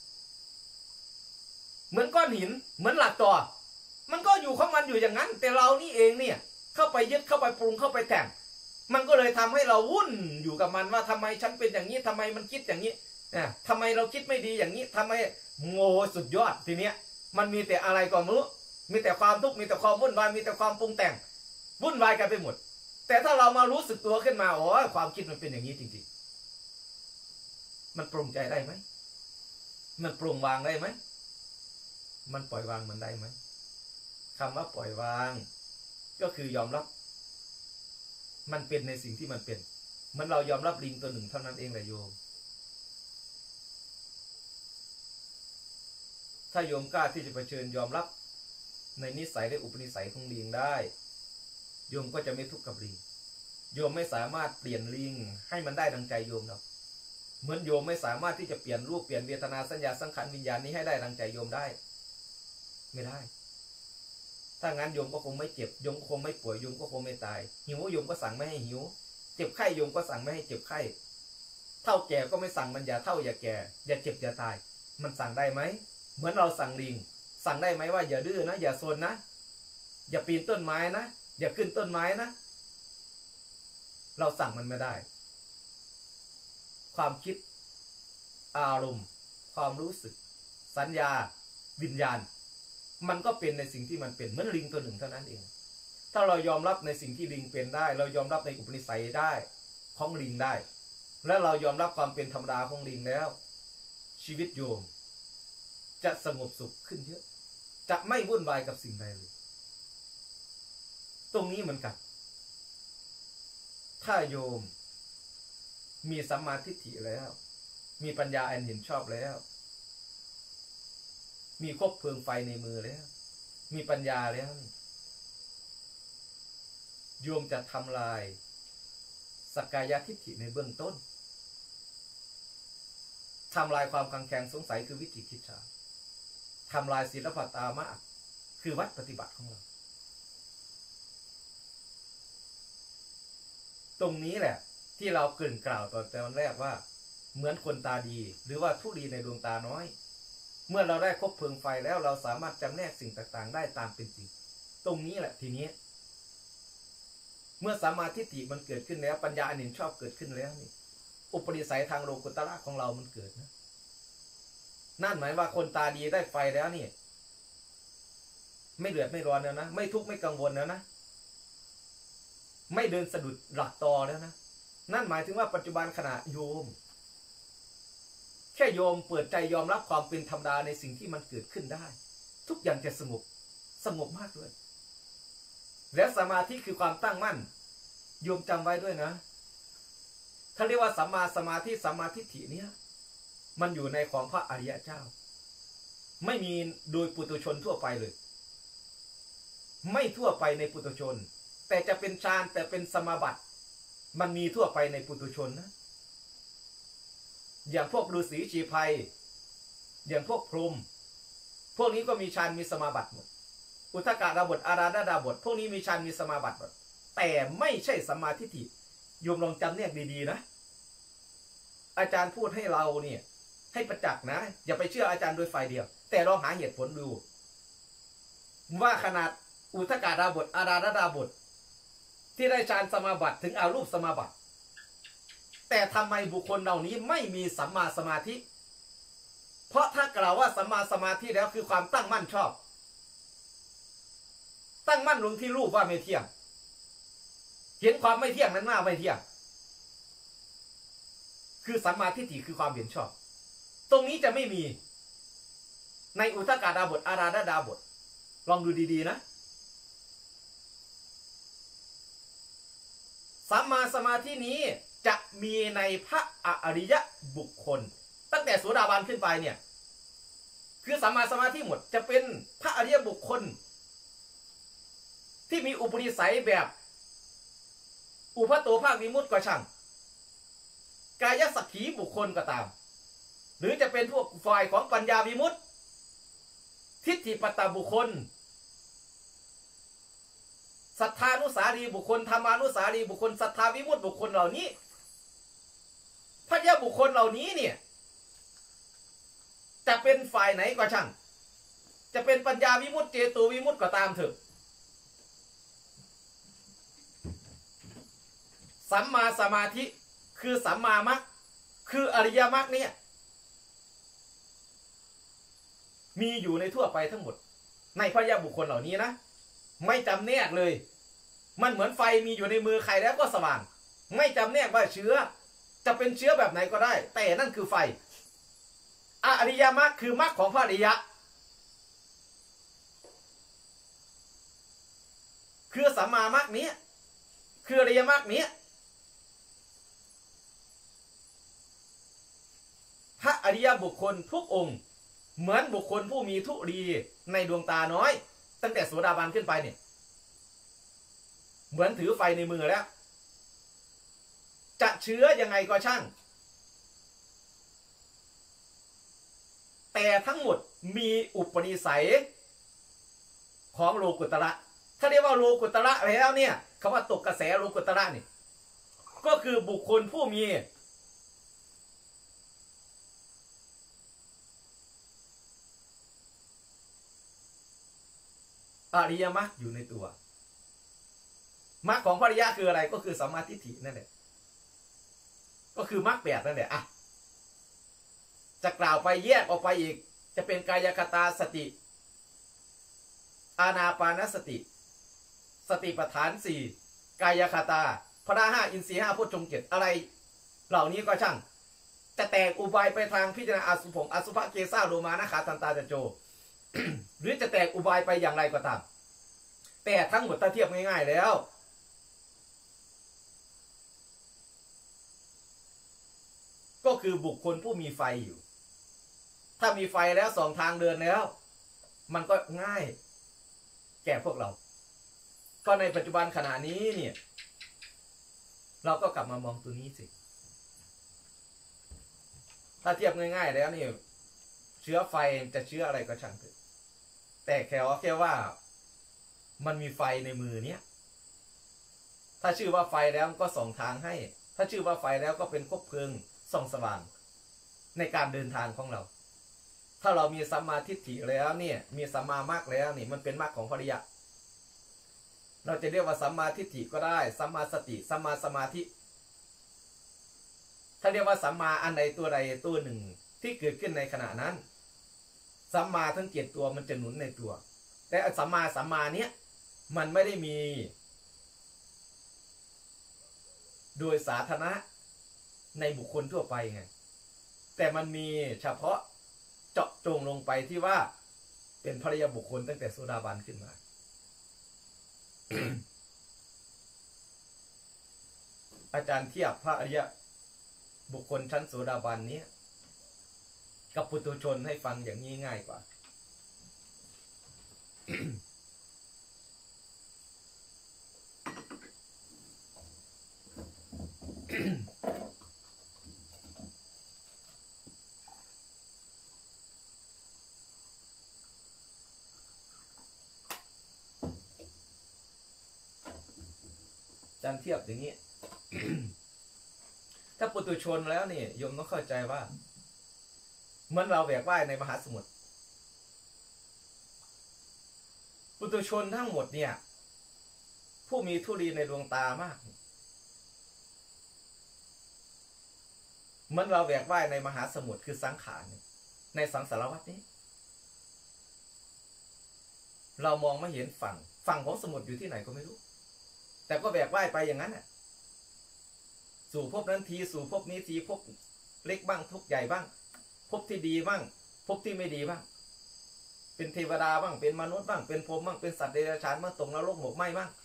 เหมือนก้อนหินเหมือนหลักต่อมันก็อยู่ของมันอยู่อย่างนั้นแต่เรานี่เองเนี่ยเข้าไปยึดเข้าไปปรุงเข้าไปแต่งมันก็เลยทำให้เราวุ่นอยู่กับมันว่าทำไมฉันเป็นอย่างนี้ทำไมมันคิดอย่างนี้เนี่ยทำไมเราคิดไม่ดีอย่างนี้ทำไมโง่สุดยอดทีเนี้ยมันมีแต่อะไรก็ไม่รู้มีแต่ความทุกข์มีแต่ความวุ่นวายมีแต่ความปรุงแต่งวุ่นวายกันไปหมดแต่ถ้าเรามารู้สึกตัวขึ้นมาโอ้ความคิดมันเป็นอย่างนี้จริงๆมันปรุงใจได้ไหมมันปรุงวางได้ไหมมันปล่อยวางมันได้ไหมคำว่าปล่อยวางก็คือยอมรับมันเป็นในสิ่งที่มันเป็นมันเรายอมรับลิงตัวหนึ่งเท่านั้นเองแหละโยมถ้าโยมกล้าที่จะเผชิญยอมรับในนิสัยและอุปนิสัยของลิงได้โยมก็จะไม่ทุกข์กับลิงโยมไม่สามารถเปลี่ยนลิงให้มันได้ดังใจโยมหรอกเหมือนโยมไม่สามารถที่จะเปลี่ยนรูปเปลี่ยนเวทนาสัญญาสังขารวิญญาณนี้ให้ได้ดังใจโยมได้ไม่ได้ถ้างั้นโยมก็คงไม่เจ็บโยมคงไม่ป่วยโยมก็คงไม่ตายหิวโยมก็สั่งไม่ให้หิวเจ็บไข้โยมก็สั่งไม่ให้เจ็บไข้เท่าแก่ก็ไม่สั่งมันอย่าเท่าอย่าแก่อย่าเจ็บอย่าตายมันสั่งได้ไหมเหมือนเราสั่งลิงสั่งได้ไหมว่าอย่าดื้อนะอย่าซนนะอย่าปีนต้นไม้นะอย่าขึ้นต้นไม้นะเราสั่งมันไม่ได้ความคิดอารมณ์ความรู้สึกสัญญาวิญญาณมันก็เป็นในสิ่งที่มันเป็นเหมือนลิงตัวหนึ่งเท่านั้นเองถ้าเรายอมรับในสิ่งที่ลิงเป็นได้เรายอมรับในอุปนิสัยได้ของลิงได้และเรายอมรับความเป็นธรรมดาของลิงแล้วชีวิตโยมจะสงบสุขขึ้นเยอะจะไม่วุ่นวายกับสิ่งใดเลยตรงนี้เหมือนกันถ้าโยมมีสัมมาทิฏฐิแล้วมีปัญญาอันเห็นชอบแล้วมีคบเพลิงไฟในมือแล้วมีปัญญาแล้วโยมจะทำลายสักกายทิฏฐิในเบื้องต้นทำลายความคังแคงสงสัยคือวิจิกิจฉาทำลายศีลปัตตามะคือวัดปฏิบัติของเราตรงนี้แหละที่เราเกริ่นกล่าวตอนตอนแรกว่าเหมือนคนตาดีหรือว่าทุลีในดวงตาน้อยเมื่อเราได้คบเพลิงไฟแล้วเราสามารถจำแนกสิ่งต่างๆได้ตามเป็นจริงตรงนี้แหละทีนี้เมื่อสัมมาทิฏฐิมันเกิดขึ้นแล้วปัญญาอันเห็นชอบเกิดขึ้นแล้วนี่อุปนิสัยทางโลกุตระของเรามันเกิดนะนั่นหมายว่าคนตาดีได้ไฟแล้วนี่ไม่เดือดไม่ร้อนแล้วนะไม่ทุกข์ไม่กังวลแล้วนะไม่เดินสะดุดหลักตอแล้วนะนั่นหมายถึงว่าปัจจุบันขณะโยมแค่โยมเปิดใจยอมรับความเป็นธรรมดาในสิ่งที่มันเกิดขึ้นได้ทุกอย่างจะสงบสงบมากเลยและสมาธิคือความตั้งมั่นโยมจำไว้ด้วยนะเขาเรียกว่าสัมมาสมาธิสัมมาทิฏฐิเนี้ยมันอยู่ในของพระอริยเจ้าไม่มีโดยปุถุชนทั่วไปเลยไม่ทั่วไปในปุถุชนแต่จะเป็นฌานแต่เป็นสมาบัติมันมีทั่วไปในปุถุชนนะอย่างพวกฤาษีชีไพรอย่างพวกพรหมพวกนี้ก็มีฌานมีสมาบัติหมดอุทกดาบทอาราธดาบทพวกนี้มีฌานมีสมาบัติหมดแต่ไม่ใช่สัมมาทิฏฐิโยมลองจำแนกดีๆนะอาจารย์พูดให้เราเนี่ยให้ประจักษ์นะอย่าไปเชื่ออาจารย์โดยฝ่ายเดียวแต่ลองหาเหตุผลดูว่าขนาดอุทกดาบทอาราธดาบทที่ได้ฌานสมาบัติถึงอารูปสมาบัติแต่ทำไมบุคคลเหล่านี้ไม่มีสัมมาสมาธิเพราะถ้ากล่าวว่าสัมมาสมาธิแล้วคือความตั้งมั่นชอบตั้งมั่นลงที่รูปว่าไม่เที่ยงเห็นความไม่เที่ยงนั้นว่าไม่เที่ยงคือสัมมาทิฏฐิคือความเห็นชอบตรงนี้จะไม่มีในอุทกดาบทอาราธดาบทลองดูดีๆนะสัมมาสมาธินี้จะมีในพระอริยบุคคลตั้งแต่โสดาบันขึ้นไปเนี่ยคือสัมมาสมาธิหมดจะเป็นพระอริยบุคคลที่มีอุปนิสัยแบบอุปโตภาควิมุตติก็ช่างกายสักขีบุคคลก็ตามหรือจะเป็นพวกฝ่ายของปัญญาวิมุตติทิฏฐิปตบุคคลศรัทธานุสารีบุคคลธรรมานุสารีบุคคลศรัทธาวิมุตติบุคคลเหล่านี้พระยาบุคคลเหล่านี้เนี่ยจะเป็นฝ่ายไหนก็ช่างจะเป็นปัญญาวิมุตติเจโตวิมุตติก็ตามเถอะสัมมาสมาธิคือสัมมามรรคคืออริยมรรคเนี่ยมีอยู่ในทั่วไปทั้งหมดในพระยาบุคคลเหล่านี้นะไม่จำแนกเลยมันเหมือนไฟมีอยู่ในมือใครแล้วก็สว่างไม่จำแนกว่าเชื้อจะเป็นเชื้อแบบไหนก็ได้แต่นั่นคือไฟอริยมรรคคือมรรคของพระอริยะคือสัมมามรรคนี้คืออริยมรรคนี้พระอริยบุคคลทุกองค์เหมือนบุคคลผู้มีทุลีในดวงตาน้อยตั้งแต่โสดาบันขึ้นไปเนี่ยเหมือนถือไฟในมือแล้วจะเชื้อยังไงก็ช่างแต่ทั้งหมดมีอุปนิสัยของโลกุตระถ้าเรียกว่าโลกุตระแล้วเนี่ยคำว่าตกกระแสโลกุตระนี่ก็คือบุคคลผู้มีอริยมรรคอยู่ในตัวมรรคของพระอริยะคืออะไรก็คือสัมมาทิฏฐินั่นแหละก็คือมรรคแปดนั่นแหละอ่ะจะกล่าวไปแยกออกไปอีกจะเป็นกายคตาสติอานาปานสติสติปัฏฐานสี่กายคตาพระห้าอินทรีย์ห้าพุทธชงเจ็ดอะไรเหล่านี้ก็ช่างจะแตกอุบายไปทางพิจารณาอสุภงอสุภเกซ่าโลมานะขาตันตาจโจ หรือจะแตกอุบายไปอย่างไรก็ตามแต่ทั้งหมดถ้าเทียบง่ายๆแล้วก็คือบุคคลผู้มีไฟอยู่ถ้ามีไฟแล้วสองทางเดินแล้วมันก็ง่ายแก่พวกเราก็ในปัจจุบันขณะนี้เนี่ยเราก็กลับมามองตัวนี้สิถ้าเทียบง่ายๆแล้วนี่เชื้อไฟจะเชื้ออะไรก็ช่างเถอะแต่แค่ว่าแค่ว่ามันมีไฟในมือเนี้ยถ้าชื่อว่าไฟแล้วก็ส่องทางให้ถ้าชื่อว่าไฟแล้วก็เป็นคบเพลิงส่องสว่างในการเดินทางของเราถ้าเรามีสัมมาทิฏฐิแล้วเนี่ยมีสัมมามรรคแล้วนี่มันเป็นมรรคของพระอริยะเราจะเรียกว่าสัมมาทิฏฐิก็ได้สัมมาสติสัมมาสมาธิถ้าเรียกว่าสัมมาอันใดตัวใดตัวหนึ่งที่เกิดขึ้นในขณะนั้นสัมมาทั้งเจ็ดตัวมันจะหนุนในตัวแต่สัมมาสัมมาเนี้ยมันไม่ได้มีโดยสาธารณะในบุคคลทั่วไปไงแต่มันมีเฉพาะเจาะจงลงไปที่ว่าเป็นพระอริยบุคคลตั้งแต่โสดาบันขึ้นมา อาจารย์เทียบพระอริยบุคคลชั้นโสดาบันนี้กับปุถุชนให้ฟังอย่างนี้ง่ายกว่าจันเทียบอย่างนี้ ถ้าปุถุชนแล้วนี่โยมต้องเข้าใจว่าเหมือนเราแบกว่ายในมหาสมุทรปุถุชนทั้งหมดเนี่ยผู้มีธุลีในดวงตามากเหมือนเราแบกว่ายในมหาสมุทรคือสังขารในสังสารวัฏนี้เรามองไม่เห็นฝั่งฝั่งของสมุทรอยู่ที่ไหนก็ไม่รู้แต่ก็แบกว่ายไปอย่างนั้นน่ะสู่ภพนั้นทีสู่ภพนี้ทีภพเล็กบ้างทุกใหญ่บ้างภพที่ดีบ้างภพที่ไม่ดีบ้างเป็นเทวดาบ้างเป็นมนุษย์บ้างเป็นพรหมบ้างเป็นสัตว์เดรัจฉานบ้างตกนรกหมกไหม้บ้าง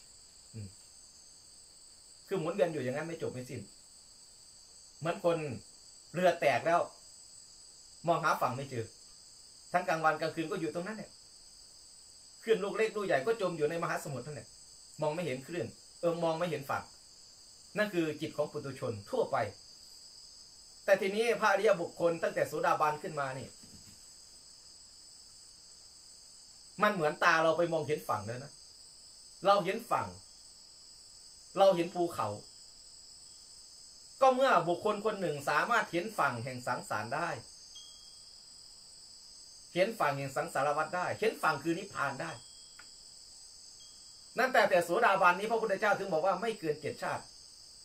คือหมุนเวียนอยู่อย่างนั้นไม่จบไม่สิ้นเหมือนคนเรือแตกแล้วมองหาฝั่งไม่เจอทั้งกลางวันกลางคืนก็อยู่ตรงนั้นเนี่ยคลื่นลูกเล็กลูกใหญ่ก็จมอยู่ในมหาสมุทรนั่นแหละมองไม่เห็นคลื่นเออมองไม่เห็นฝั่งนั่นคือจิตของปุถุชนทั่วไปแต่ทีนี้พระอริยบุคคลตั้งแต่โสดาบันขึ้นมานี่มันเหมือนตาเราไปมองเห็นฝั่งเลยนะเราเห็นฝั่งเราเห็นภูเขาก็เมื่อบุคคลคนหนึ่งสามารถเห็นฝั่งแห่งสังสารได้เห็นฝั่งแห่งสังสารวัฏได้เห็นฝั่งคือนิพพานได้นั่นแต่แต่โสดาบันนี้พระพุทธเจ้าถึงบอกว่าไม่เกินเจ็ดชาติ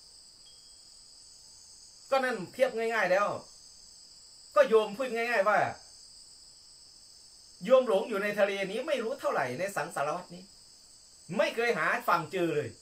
ก็นั่นเทียบง่ายๆแล้วก็โยมพูดง่ายๆว่าโยมหลงอยู่ในทะเลนี้ไม่รู้เท่าไหร่ในสังสารวัฏนี้ไม่เคยหาฝั่งเจอเลย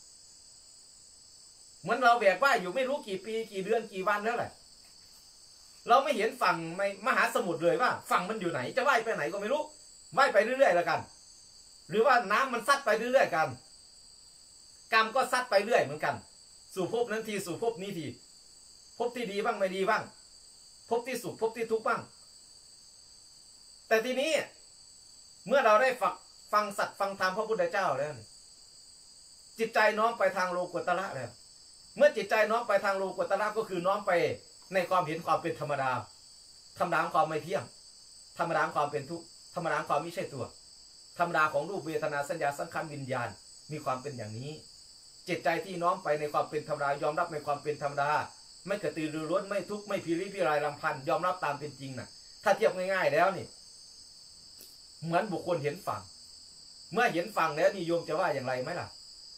เหมือนเราแบกว่าอยู่ไม่รู้กี่ปีกี่เดือนกี่วันแล้วแหละเราไม่เห็นฝั่งในมหาสมุทรเลยว่าฝั่งมันอยู่ไหนจะว่ายไปไหนก็ไม่รู้ว่ายไปเรื่อยๆแล้วกันหรือว่าน้ำมันซัดไปเรื่อยๆกันกรรมก็ซัดไปเรื่อยเหมือนกันสู่ภพนั้นทีสู่ภพนี้ทีภพที่ดีบ้างไม่ดีบ้างภพที่สุขภพที่ทุกข์บ้างแต่ทีนี้เมื่อเราได้ฟังฟังสัตว์ฟังธรรมพระพุทธเจ้าแล้วจิตใจน้อมไปทางโลกุตระแล้วเมื่อจิตใจน้อมไปทางโลกุตระก็คือน้อมไปในความเห็นความเป็นธรรมดาธรรมดาความไม่เที่ยงธรรมดาความเป็นทุกข์ธรรมดาความไม่ใช่ตัวธรรมดาของรูปเวทนาสัญญาสังขารวิญญาณมีความเป็นอย่างนี้จิตใจที่น้อมไปในความเป็นธรรมดายอมรับในความเป็นธรรมดาไม่กระตือรือร้นไม่ทุกข์ไม่พิริพิไรรำพันยอมรับตามเป็นจริงนะถ้าเทียบง่ายๆแล้วนี่เหมือนบุคคลเห็นฝั่งเมื่อเห็นฝั่งแล้วนิยมจะว่าอย่างไรไหมล่ะ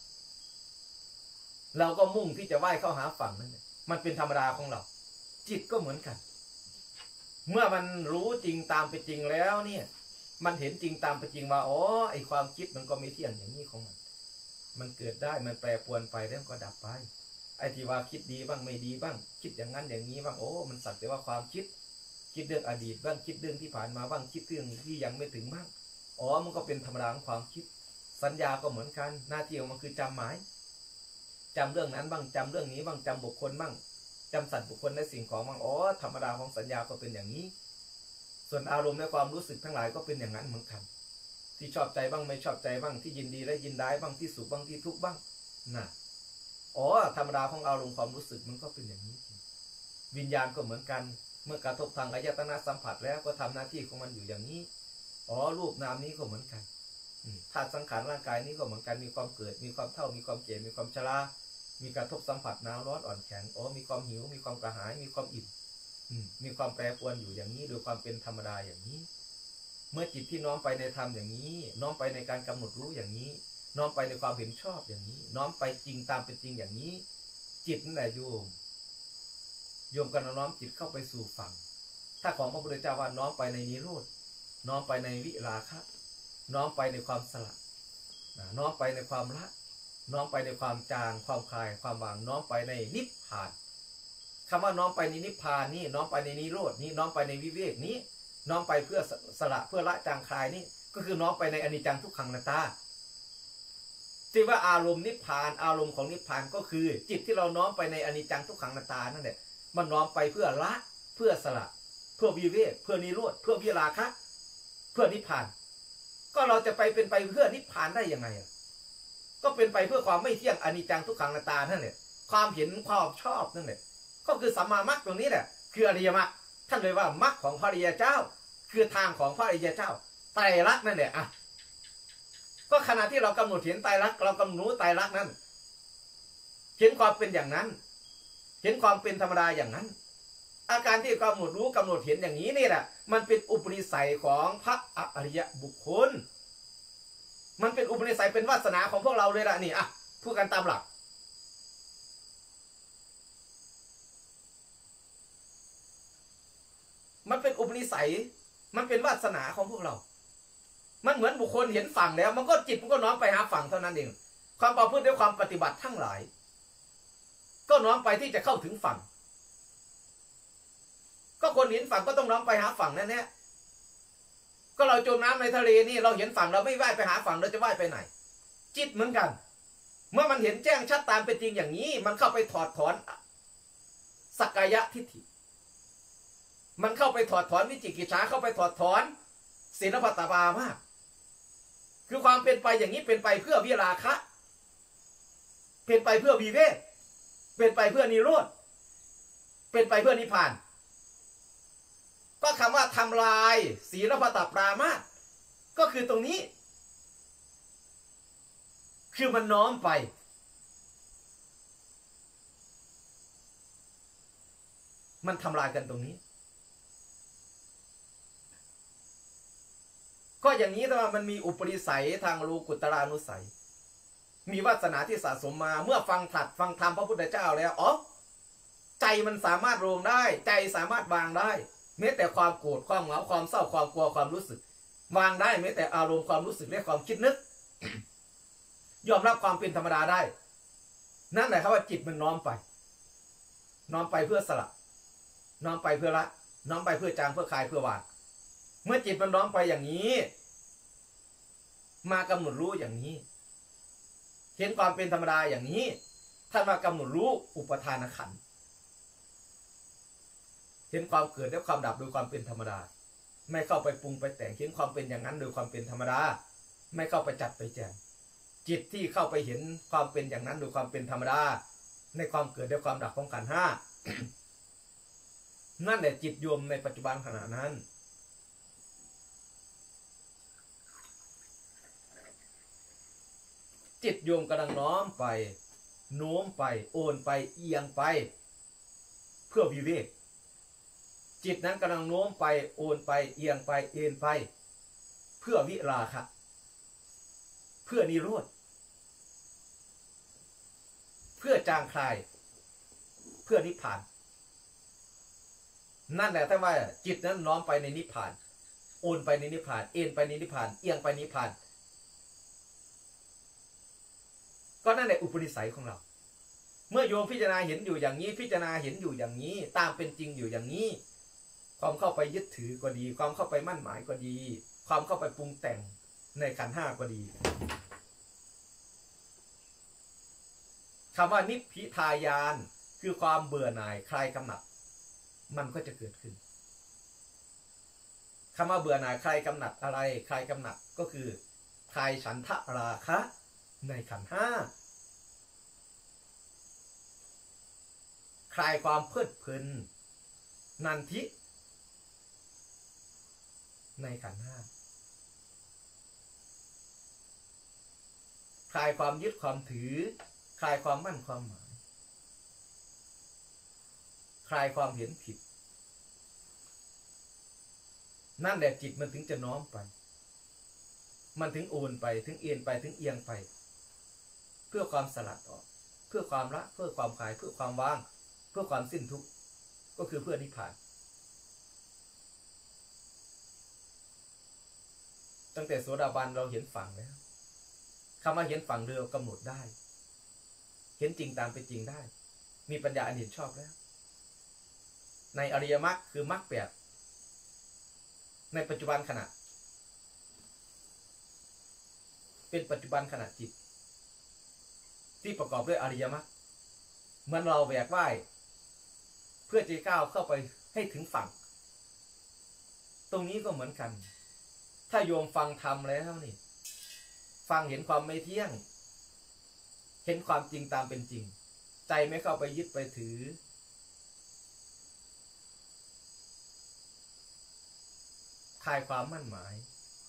เราก็มุ่งที่จะว่ายเข้าหาฝั่งนั่นแหละมันเป็นธรรมดาของเราจิตก็เหมือนกันเมื่อมันรู้จริงตามเป็นจริงแล้วเนี่ยมันเห็นจริงตามเป็นจริงว่าอ๋อไอความคิดมันก็ไม่เที่ยงอย่างนี้ของมันมันเกิดได้มันแปรปรวนไปแล้วก็ดับไปไอ้ที่ว่าคิดดีบ้างไม่ดีบ้างคิดอย่างนั้นอย่างนี้บ้างโอ้มันสักแต่ว่าความคิดคิดเรื่องอดีตบ้างคิดเรื่องที่ผ่านมาบ้างคิดเรื่องที่ยังไม่ถึงบ้างอ๋อมันก็เป็นธรรมดาของความคิดสัญญาก็เหมือนกันหน้าที่ของมันคือจำหมายจำเรื่องนั้นบ้างจำเรื่องนี้บ้างจำบุคคลบ้างจำสัตว์บุคคลและสิ่งของบ้างอ๋อธรรมดาของสัญญาก็เป็นอย่างนี้ส่วนอารมณ์และความรู้สึกทั้งหลายก็เป็นอย่างนั้นเหมือนกันที่ชอบใจบ้างไม่ชอบใจบ้างที่ยินดีและยินร้ายบ้างที่สุขบ้างที่ทุกข์บ้างน่ะอ๋อธรรมดาของอารมณ์ความรู้สึกมันก็เป็นอย่างนี้วิญญาณก็เหมือนกันเมื่อกระทบทางอายตนะสัมผัสแล้วก็ทำหน้าที่ของมันอยู่อย่างนี้อ๋อรูปนามนี้ก็เหมือนกันธาตุสังขารร่างกายนี้ก็เหมือนกันมีความเกิดมีความเฒ่ามีความแก่มีความชรามีกระทบสัมผัสหนาวร้อนอ่อนแข็งอ๋อมีความหิวมีความกระหายมีความอิ่มมีความแปรปรวนอยู่อย่างนี้โดยความเป็นธรรมดาอย่างนี้เมื่อจิตที่น้อมไปในธรรมอย่างนี้น้อมไปในการกำหนดรู้อย่างนี้น้อมไปในความเห็นชอบอย่างนี้น้อมไปจริงตามเป็นจริงอย่างนี้จิตนั่นแหละโยมโยมกันน้อมจิตเข้าไปสู่ฝั่งถ้าของพระพุทธเจ้าว่าน้อมไปในนิโรธน้อมไปในวิราคะน้อมไปในความสละน้อมไปในความละน้อมไปในความจางความคลายความวางน้อมไปในนิพพานคำว่าน้อมไปในนิพพานนี่น้อมไปในนิโรธนี้น้อมไปในวิเวกนี้น้อมไปเพื่อสละเพื่อละจางคลายนี่ก็คือน้อมไปในอนิจจังทุกขังอนัตตาที่ว่าอารมณ์นิพพานอารมณ์ของนิพพานก็คือจิตที่เราน้อมไปในอนิจจังทุกขังอนัตตานั่นแหละมันน้อมไปเพื่อละเพื่อสละเพื่อวิเวกเพื่อนิโรธเพื่อวิราคะเพื่อนิพพานก็เราจะไปเป็นไปเพื่อนิพพานได้ยังไงอ่ะก็เป็นไปเพื่อความไม่เที่ยงอนิจจังทุกขังอนัตตานั่นแหละความเห็นความชอบนั่นแหละก็คือสัมมามรรคตรงนี้แหละคืออริยมรรคท่านเลยว่ามรรคของพระอริยเจ้าคือทางของพระอริยเจ้าไตรลักษณ์นั่นแหละอ่ะก็ขณะที่เรากำหนดเห็นไตรลักษณ์เรากำหนดรู้ไตรลักษณ์นั้นเห็นความเป็นอย่างนั้นเห็นความเป็นธรรมดาอย่างนั้นอาการที่กำหนดรู้กำหนดเห็นอย่างนี้นี่แหละมันเป็นอุปนิสัยของพระอริยบุคคลมันเป็นอุปนิสัยเป็นวาสนาของพวกเราเลยล่ะนี่อ่ะพูดกันตามหลักมันเป็นอุปนิสัยมันเป็นวาสนาของพวกเรามันเหมือนบุคคลเห็นฝั่งแล้วมันก็จิตมันก็น้อมไปหาฝั่งเท่านั้นเองความประพฤติด้วยความปฏิบัติทั้งหลายก็น้อมไปที่จะเข้าถึงฝั่งก็คนเห็นฝั่งก็ต้องน้อมไปหาฝั่งนั่นแหละก็เราจมน้ำในทะเลนี่เราเห็นฝั่งเราไม่ว่ายไปหาฝั่งเราจะว่ายไปไหนจิตเหมือนกันเมื่อมันเห็นแจ้งชัดตามเป็นจริงอย่างนี้มันเข้าไปถอดถอนสักกายทิฏฐิมันเข้าไปถอดถอนวิจิกิจฉาเข้าไปถอดถอนศีลปตปามากคือความเป็นไปอย่างนี้เป็นไปเพื่อวิราคะเป็นไปเพื่อวิเวกเป็นไปเพื่อนิโรธเป็นไปเพื่อนิพพานก็คำว่าทำลายศีลปตปรามาสก็คือตรงนี้คือมันน้อมไปมันทำลายกันตรงนี้ก็อย่างนี้ถ้าว่ามันมีอุปนิสัยทางโลกุตระนุสัยมีวาสนาที่สะสมมาเมื่อฟังถัดฟังธรรมพระพุทธเจ้าแล้วอ๋อใจมันสามารถรวมได้ใจสามารถวางได้แม้แต่ความโกรธความเหงาความเศร้าความกลัวความรู้สึกวางได้แม้แต่อารมณ์ความรู้สึกและความคิดนึก ยอมรับความเป็นธรรมดาได้นั่นแหละครับว่าจิตมันน้อมไปน้อมไปเพื่อสละน้อมไปเพื่อละน้อมไปเพื่อจางเพื่อคลายเพื่อวางเมื่อจิตมันน้อมไปอย่างนี้มากำหนดรู้อย่างนี้เห็นความเป็นธรรมดาอย่างนี้ท่านมากำหนดรู้อุปทานขันธ์เห็นความเกิดและความดับโดยความเป็นธรรมดาไม่เข้าไปปรุงไปแต่งเห็นความเป็นอย่างนั้นโดยความเป็นธรรมดาไม่เข้าไปจัดไปแจงจิตที่เข้าไปเห็นความเป็นอย่างนั้นโดยความเป็นธรรมดาในความเกิดและความดับของขันธ์ห้า นั่นแหละจิตโยมในปัจจุบันขณะนั้นจิตโยมกำลังน้อมไปโน้มไปโอนไปเอียงไปเพื่อวิเวกจิตนั้นกำลังโน้มไปโอนไปเอียงไปเอ็นไปเพื่อวิราคะเพื่อนิโรธเพื่อจางคลายเพื่อนิพพานนั่นแหละถ้าว่าจิตนั้นน้อมไปในนิพพานโอนไปในนิพพานเอ็นไปในนิพพานเอียงไปนิพพานก็นั่นแหละอุปนิสัยของเราเมื่อโยมพิจารณาเห็นอยู่อย่างนี้พิจารณาเห็นอยู่อย่างนี้ตามเป็นจริงอยู่อย่างนี้ความเข้าไปยึดถือก็ดีความเข้าไปมั่นหมายก็ดีความเข้าไปปรุงแต่งในขันธ์ห้าก็ดีคำว่านิพพิทายานคือความเบื่อหน่ายคลายกำหนัดมันก็จะเกิดขึ้นคำว่าเบื่อหน่ายคลายกำหนัดอะไรคลายกำหนัดก็คือคลายฉันทะราคะในขันธ์ห้าคลายความเพลิดเพลินนันทิในขันธ์ห้าคลายความยึดความถือคลายความมั่นความหมายคลายความเห็นผิดนั่นแหละจิตมันถึงจะน้อมไปมันถึงโอนไปถึงเอียงไปถึงเอียงไปเพื่อความสลัดออกเพื่อความละเพื่อความคลายเพื่อความว่างเพื่อความสิ้นทุกข์ก็คือเพื่อนิพพานตั้งแต่โสดาบันเราเห็นฝั่งแล้วคำว่าเห็นฝั่งเรือกำหนดได้เห็นจริงตามเป็นจริงได้มีปัญญาอันเห็นชอบแล้วในอริยมรรคคือมรรคแปดในปัจจุบันขณะเป็นปัจจุบันขณะจิตที่ประกอบด้วยอริยมรรคเหมือนเราแบกว่ายเพื่อจะก้าวเข้าไปให้ถึงฝั่งตรงนี้ก็เหมือนกันถ้าโยมฟังธรรมแล้วนี่ฟังเห็นความไม่เที่ยงเห็นความจริงตามเป็นจริงใจใจไม่เข้าไปยึดไปถือคลายความมั่นหมาย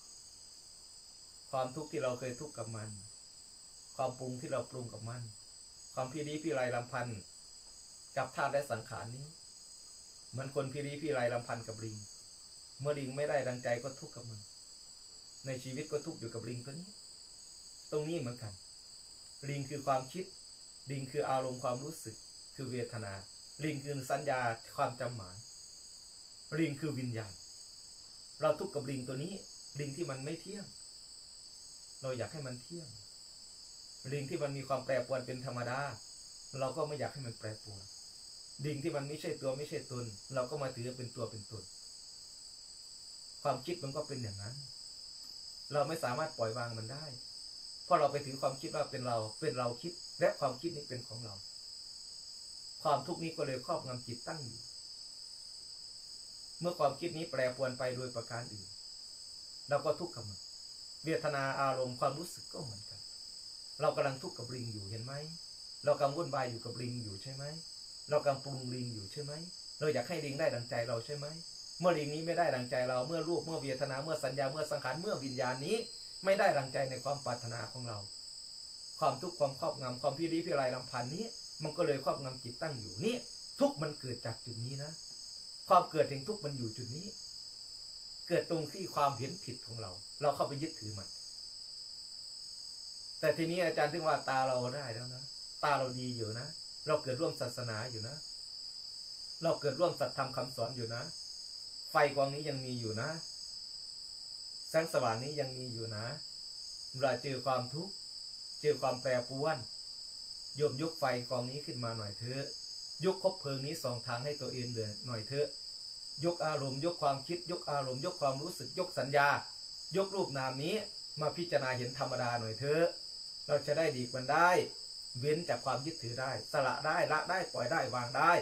ความทุกข์ที่เราเคยทุกข์กับมันความปรุงที่เราปรุงกับมันความพิริพิไรลำพันธ์กับธาตุและสังขารนี้เหมือนคนพิริพิไรลำพันธ์กับลิงเมื่อลิงไม่ได้ดังใจก็ทุกข์กับมันในชีวิตก็ทุกข์อยู่กับลิงตัวนี้ตรงนี้เหมือนกันลิงคือความคิดลิงคืออารมณ์ความรู้สึกคือเวทนาลิงคือสัญญาความจำหมายลิงคือวิญญาณเราทุกข์กับลิงตัวนี้ลิงที่มันไม่เที่ยงเราอยากให้มันเที่ยงลิงที่มันมีความแปรปรวนเป็นธรรมดาเราก็ไม่อยากให้มันแปรปรวนลิงที่มันไม่ใช่ตัวไม่ใช่ตนเราก็มาถือเป็นตัวเป็นตนความคิดมันก็เป็นอย่างนั้นเราไม่สามารถปล่อยวางมันได้เพราะเราไปถือความคิดว่าเป็นเราเป็นเราคิดและความคิดนี้เป็นของเราความทุกข์นี้ก็เลยครอบงำจิตตั้งอยู่เมื่อความคิดนี้แปรปรวนไปโดยประการอื่นเราก็ทุกข์กับมันเวทนาอารมณ์ความรู้สึกก็เหมือนกันเรากำลังทุกข์กับลิงอยู่เห็นไหมเรากำลังวุ่นวายอยู่กับลิงอยู่ใช่ไหมเรากำลังปรุงลิงอยู่ใช่ไหมเราอยากให้ลิงได้ดังใจเราใช่ไหมเมื่อลิงนี้ไม่ได้ดังใจเราเมื่อรูปเมื่อเวทนาเมื่อสัญญาเมื่อสังขารเมื่อวิญญาณนี้ไม่ได้ดังใจในความปรารถนาของเราความทุกข์ความครอบงำความพิริพิไรลำพันธ์นี้มันก็เลยครอบงำจิตตั้งอยู่นี่ทุกข์มันเกิดจากจุดนี้นะความเกิดแห่งทุกข์มันอยู่จุดนี้เกิดตรงที่ความเห็นผิดของเราเราเข้าไปยึดถือมันแต่ทีนี้อาจารย์ถึงว่าตาเราได้แล้วนะตาเราดีอยู่นะเราเกิดร่วมศาสนาอยู่นะเราเกิดร่วมสัตธรรมคำสอนอยู่นะไฟกองนี้ยังมีอยู่นะแสงสว่างนี้ยังมีอยู่นะเวลาเจอความทุกข์เจอความแปรปรวนโยมยกไฟกองนี้ขึ้นมาหน่อยเถอะยกคบเพลิงนี้สองทางให้ตัวเองเลยหน่อยเถอะยกอารมณ์ยกความคิดยกอารมณ์ยกความรู้สึกยกสัญญายกรูปนามนี้มาพิจารณาเห็นธรรมดาหน่อยเถอะเราจะได้ดีกันได้เว้นจากความยึดถือได้สละได้ละได้ปล่อยได้วางได้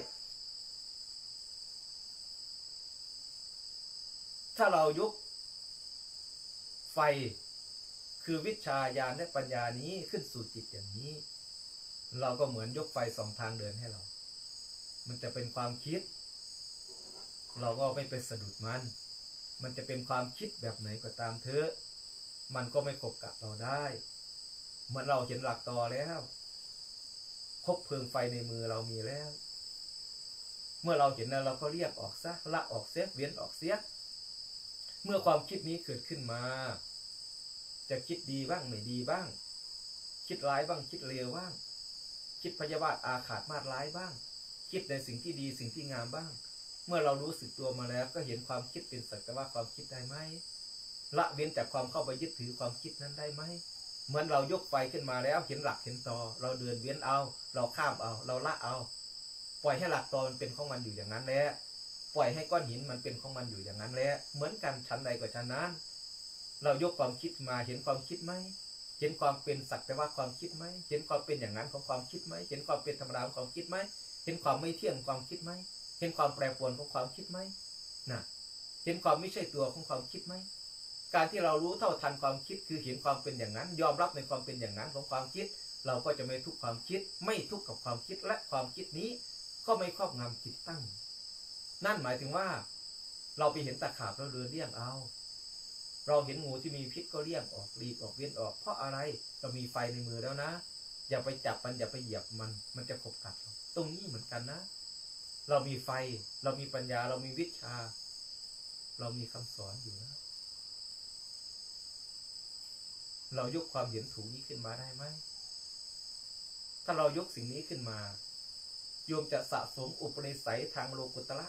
ถ้าเรายกไฟคือวิชาญาณและปัญญานี้ขึ้นสู่จิตอย่างนี้เราก็เหมือนยกไฟสองทางเดินให้เรามันจะเป็นความคิดเราก็ไม่ไปสะดุดมันมันจะเป็นความคิดแบบไหนก็ตามเถอะมันก็ไม่ขบกับเราได้เมื่อเราเห็นหลักต่อแล้วคบเพลิงไฟในมือเรามีแล้วเมื่อเราเห็นแล้วเราก็เรียกออกซะละออกเสียเว้นออกเสียเมื่อความคิดนี้เกิดขึ้นมาจะคิดดีบ้างไม่ดีบ้างคิดร้ายบ้างคิดเลวบ้างคิดพยาบาทอาฆาตมาดร้ายบ้างคิดในสิ่งที่ดีสิ่งที่งามบ้างเมื่อเรารู้สึกตัวมาแล้วก็เห็นความคิดเป็นสักแต่ว่าความคิดได้ไหมละเว้นจากความเข้าไปยึดถือความคิดนั้นได้ไหมเหมือนเรายกไฟขึ้นมาแล้วเห็นหลักเห็นตอเราเดินเว้นเอาเราข้ามเอาเราละเอาปล่อยให้หลักตอมันเป็นของมันอยู่อย่างนั้นแหละปล่อยให้ก้อนหินมันเป็นของมันอยู่อย่างนั้นแหละเหมือนกันชั้นใดกว่าชั้นนั้นเรายกความคิดมาเห็นความคิดไหมเห็นความเป็นสักแต่ว่าความคิดไหมเห็นความเป็นอย่างนั้นของความคิดไหมเห็นความเป็นธรรมดาของความคิดไหมเห็นความไม่เที่ยงความคิดไหมเห็นความแปรปรวนของความคิดไหมน่ะเห็นความไม่ใช่ตัวของความคิดไหมการที่เรารู้เท่าทันความคิดคือเห็นความเป็นอย่างนั้นยอมรับในความเป็นอย่างนั้นของความคิดเราก็จะไม่ทุกข์ความคิดไม่ทุกข์กับความคิดและความคิดนี้ก็ไม่ครอบงำจิตตั้งนั่นหมายถึงว่าเราไปเห็นตะขาบแล้วเดินเลี่ยงเอาเราเห็นงูที่มีพิษก็เลี่ยงออกหลีกออกเว้นออกเพราะอะไรเรามีไฟในมือแล้วนะอย่าไปจับมันอย่าไปเหยียบมันมันจะขบกัดเราตรงนี้เหมือนกันนะเรามีไฟเรามีปัญญาเรามีวิชาเรามีคำสอนอยู่นะเรายกความเห็นถูกนี้ขึ้นมาได้ไหมถ้าเรายกสิ่งนี้ขึ้นมาโยมจะสะสมอุปนิสัยทางโลกุตระ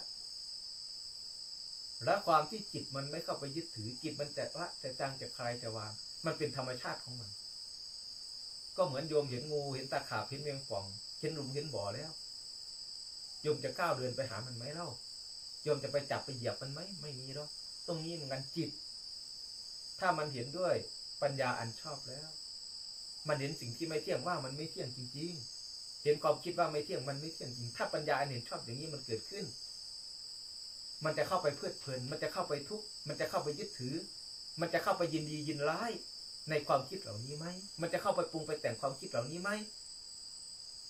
และความที่จิตมันไม่เข้าไปยึดถือจิตมันจะละจะจางจะคลายจะวางมันเป็นธรรมชาติของมันก็เหมือนโยมเห็นงูเห็นตาขาบเห็นแมงป่องเห็นหลุมเห็นบ่อแล้วโยมจะก้าวเดินไปหามันไหมเล่าโยมจะไปจับไปเหยียบมันไหมไม่มีหรอกตรงนี้เหมือนกันจิตถ้ามันเห็นด้วยปัญญาอันชอบแล้วมันเห็นสิ่งที่ไม่เที่ยงว่ามันไม่เที่ยงจริงๆเห็นความคิดว่าไม่เที่ยงมันไม่เที่ยงจริงถ้าปัญญาอันเห็นชอบอย่างนี้มันเกิดขึ้นมันจะเข้าไปเพลิดเพลินมันจะเข้าไปทุกข์มันจะเข้าไปยึดถือมันจะเข้าไปยินดียินร้ายในความคิดเหล่านี้ไหมมันจะเข้าไปปรุงไปแต่งความคิดเหล่านี้ไหม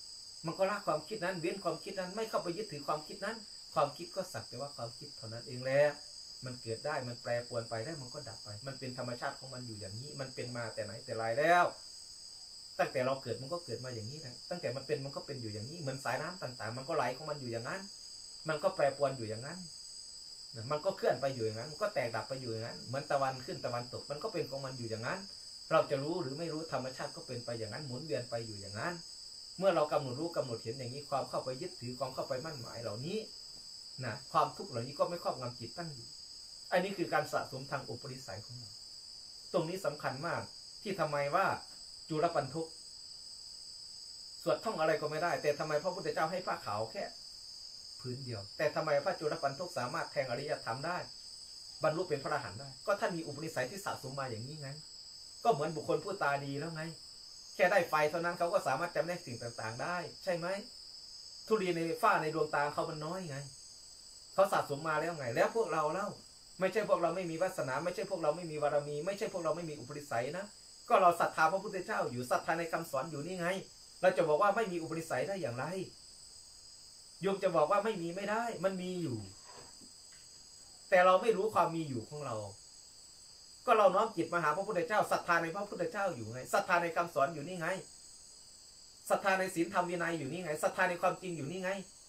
มันก็ละความคิดนั้นเว้นความคิดนั้นไม่เข้าไปยึดถือความคิดนั้นความคิดก็สักแต่ว่าความคิดเท่านั้นเองแหละมันเกิดได้มันแปรปรวนไปได้มันก็ดับไปมันเป็นธรรมชาติของมันอยู่อย่างนี้มันเป็นมาแต่ไหนแต่ไรแล้วตั้งแต่เราเกิดมันก็เกิดมาอย่างนี้นะตั้งแต่มันเป็นมันก็เป็นอยู่อย่างนี้เหมือนสายน้ำต่างๆมันก็ไหลของมันอยู่อย่างนั้นมันก็แปรปรวนอยู่อย่างนั้นมันก็เคลื่อนไปอยู่อย่างนั้นมันก็แตกดับไปอยู่อย่างนั้นเหมือนตะวันขึ้นตะวันตกมันก็เป็นของมันอยู่อย่างนั้นเราจะรู้หรือไม่รู้ธรรมชาติก็เป็นไปอย่างนั้นหมุนเวียนไปอยู่อย่างนั้นเมื่อเรากำหนดรู้กำหนดเห็นอย่างนี้ความเข้าไปยึดถือความเข้าไปมั่นหมายเหล่านี้นะความทุกข์เหล่านี้ก็ไม่ครอบงำจิตตั้งอยู่อันนี้คือการสะสมทางอุปนิสัยของเราตรงนี้สำคัญมากที่ทำไมว่าจุลปันทุกสวดท่องอะไรก็ไม่ได้แต่ทำไมพระพุทธเจ้าให้ผ้าขาวแค่พื้นเดียวแต่ทำไมพระจุลปันทุกสามารถแทงอริยธรรมได้บรรลุเป็นพระอรหันต์ได้ก็ท่านมีอุปนิสัยที่สะสมมาอย่างนี้ไงก็เหมือนบุคคลผู้ตาดีแล้วไงแค่ได้ไฟเท่านั้นเขาก็สามารถจำแนกสิ่งต่างๆได้ใช่ไหมธุลีในฝ้าในดวงตาเขามันน้อยไงเขาสะสมมาแล้วไงแล้วพวกเราเล่าไม่ใช่พวกเราไม่มีวาสนาไม่ใช่พวกเราไม่มีบารมีไม่ใช่พวกเราไม่มีอุปนิสัยนะก็เราศรัทธาพระพุทธเจ้าอยู่ศรัทธาในคำสอนอยู่นี่ไงเราจะบอกว่าไม่มีอุปนิสัยได้อย่างไรโยมจะบอกว่าไม่มีไม่ได้มันมีอยู่แต่เราไม่รู้ความมีอยู่ของเราก็เราน้อมจิตมาหาพระพุทธเจ้าศรัทธาในพระพุทธเจ้าอยู่ไงศรัทธาในคำสอนอยู่นี่ไงศรัทธาในศีลธรรมวินัยอยู่นี่ไงศรัทธาในความจริงอยู่นี่ไง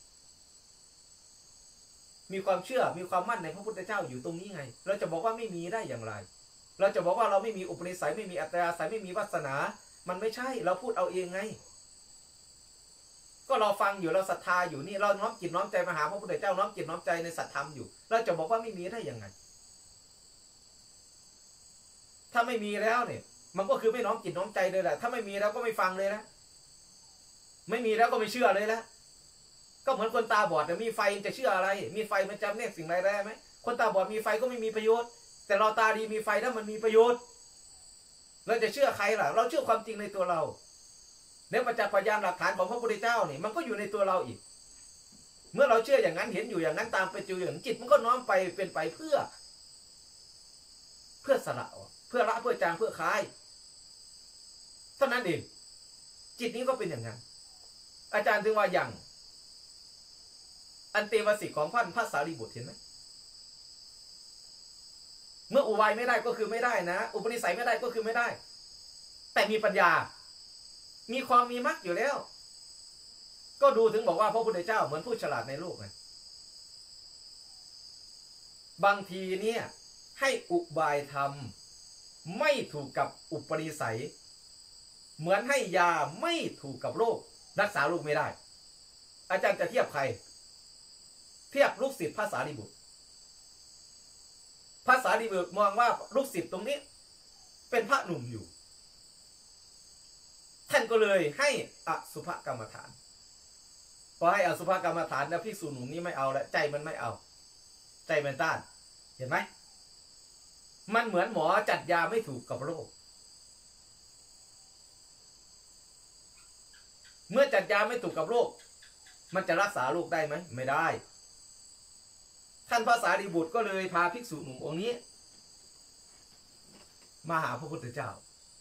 มีความเชื่อมีความมั่นในพระพุทธเจ้าอยู่ตรงนี้ไงเราจะบอกว่าไม่มีได้อย่างไรเราจะบอกว่าเราไม่มีอุปนิสัยไม่มีอัตยาศัยไม่มีวาสนามันไม่ใช่เราพูดเอาเองไงก็เราฟังอยู่เราศรัทธาอยู่นี่เราน้อมจิตน้อมใจมาหาพระพุทธเจ้าน้อมจิตน้อมใจในสัตธรรมอยู่เราจะบอกว่าไม่มีได้ยังไงถ้าไม่มีแล้วเนี่ยมันก็คือไม่น้อมจิตน้อมใจเลยแหละถ้าไม่มีแล้วก็ไม่ฟังเลยนะไม่มีแล้วก็ไม่เชื่อเลยละก็เหมือนคนตาบอดแต่มีไฟจะเชื่ออะไรมีไฟมันจำแนกสิ่งใดได้ไหมคนตาบอดมีไฟก็ไม่มีประโยชน์แต่เราตาดีมีไฟแล้วมันมีประโยชน์เราจะเชื่อใครล่ะเราเชื่อความจริงในตัวเราเนี่ยประจักษ์พยานหลักฐานของพระพุทธเจ้านี่มันก็อยู่ในตัวเราอีกเมื่อเราเชื่ออย่างนั้นเห็นอยู่อย่างนั้นตามไปจูอย่างจิตมันก็น้อมไปเป็นไปเพื่อเพื่อสละเพื่อละเพื่อจางเพื่อคลายเท่านั้นเองจิตนี้ก็เป็นอย่างนั้นอาจารย์ถึงว่าอย่างอันเตวสิกของท่านพระสารีบุตรเห็นไหมเมื่ออุบายไม่ได้ก็คือไม่ได้นะอุปนิสัยไม่ได้ก็คือไม่ได้แต่มีปัญญามีความมีมรรคอยู่แล้วก็ดูถึงบอกว่าพระพุทธเจ้าเหมือนผู้ฉลาดในโลกไงบางทีเนี่ยให้อุบายธรรมไม่ถูกกับอุปนิสัยเหมือนให้ยาไม่ถูกกับโรครักษาโรคไม่ได้อาจารย์จะเทียบใครเทียบลูกศิษย์พระสารีบุตรพระสารีบุตรมองว่าลูกศิษย์ตรงนี้เป็นพระหนุ่มอยู่ท่านก็เลยให้อสุภกรรมฐานพอให้อสุภกรรมฐานแล้วภิกษุหนุ่มนี้ไม่เอาแล้วใจมันไม่เอาใจมันต้านเห็นไหมมันเหมือนหมอจัดยาไม่ถูกกับโรคเมื่อจัดยาไม่ถูกกับโรคมันจะรักษาโรคได้ไหมไม่ได้ท่านพระสารีบุตรก็เลยพาภิกษุหนุ่มองค์นี้มาหาพระพุทธเจ้า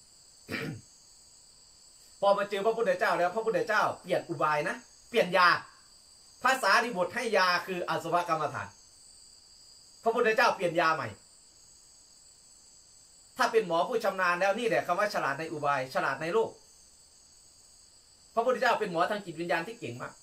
พอมาเจอพระพุทธเจ้าแล้วพระพุทธเจ้าเปลี่ยนอุบายนะเปลี่ยนยาพระสารีบุตรให้ยาคืออสุภกรรมฐานพระพุทธเจ้าเปลี่ยนยาใหม่ถ้าเป็นหมอผู้ชำนาญแล้วนี่แหละคำว่าฉลาดในอุบายฉลาดในโลกพระพุทธเจ้าเป็นหมอทางจิตวิญญาณที่เก่งมาก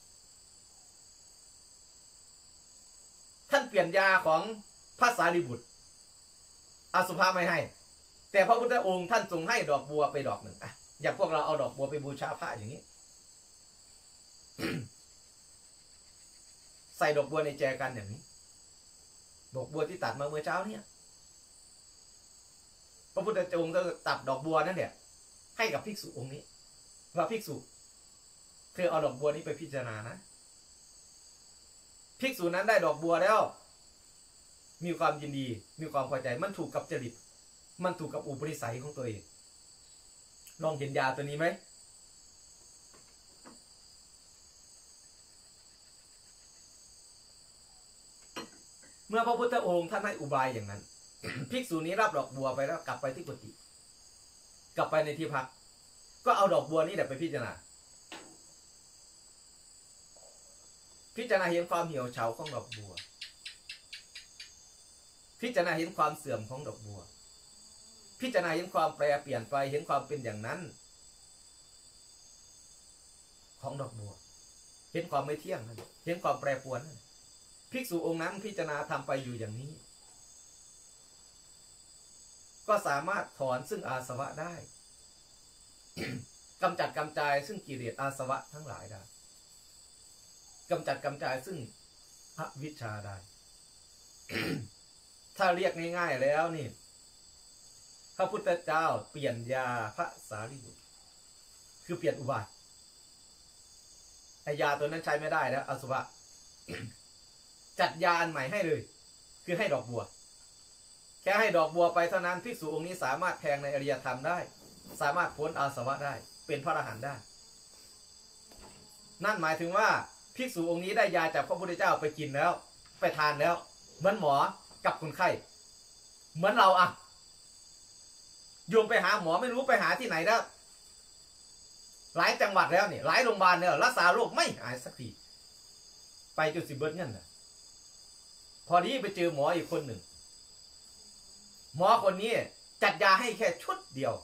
ท่านเปลี่ยนยาของพระสารีบุตรอสุภะไม่ให้แต่พระพุทธองค์ท่านทรงให้ดอกบัวไปดอกหนึ่งอ่ะอย่างพวกเราเอาดอกบัวไปบูชาพระอย่างนี้ ใส่ดอกบัวในแจกันอย่างนี้ดอกบัวที่ตัดมาเมื่อเช้าเนี่ยพระพุทธองค์ก็ตัดดอกบัวนั่นเนี่ยให้กับภิกษุองค์นี้ว่าภิกษุเธอเอาดอกบัวนี้ไปพิจารณานะภิกษุนั้นได้ดอกบัวแล้วมีความยินดีมีความพอใจมันถูกกับจริตมันถูกกับอุปนิสัยของตัวเองลองเห็นยาตัวนี้ไหมเมื่อพระพุทธองค์ท่านให้อุบายอย่างนั้น ภิกษุนี้รับดอกบัวไปแล้วกลับไปที่กุฏิกลับไปในที่พักก็เอาดอกบัวนี้แหละไปพิจารณาพิจารณาเห็นความเหี่ยวเฉาของดอกบัวพิจารณาเห็นความเสื่อมของดอกบัวพิจารณาเห็นความแปรเปลี่ยนไปเห็นความเป็นอย่างนั้นของดอกบัวเห็นความไม่เที่ยงเห็นความแปรปรวนภิกษุองค์นั้นพิจารณาทำไปอยู่อย่างนี้ก็สามารถถอนซึ่งอาสวะได้ กำจัดกำจายซึ่งกิเลสอาสวะทั้งหลายได้กำจัดกำจายซึ่งอวิชชาได้ ถ้าเรียกง่ายๆแล้วนี่พระพุทธเจ้าเปลี่ยนยาพระสารีบุตรคือเปลี่ยนอุบายไอยาตัวนั้นใช้ไม่ได้แล้วอสุภะ จัดยาอันใหม่ให้เลยคือให้ดอกบัวแค่ให้ดอกบัวไปเท่านั้นภิกษุองค์นี้สามารถแทงในอริยธรรมได้สามารถพ้นอาสวะได้เป็นพระอรหันต์ได้นั่นหมายถึงว่าภิกษุองค์นี้ได้ยาจากพระพุทธเจ้าไปกินแล้วไปทานแล้วเหมือนหมอกับคนไข้เหมือนเราอะโยมไปหาหมอไม่รู้ไปหาที่ไหนแล้วหลายจังหวัดแล้วเนี่ยหลายโรงพยาบาลเนี่ยรักษาโรคไม่หายสักทีไปจนสิเบิดเงินนะพอดีไปเจอหมออีกคนหนึ่งหมอคนนี้จัดยาให้แค่ชุดเดียว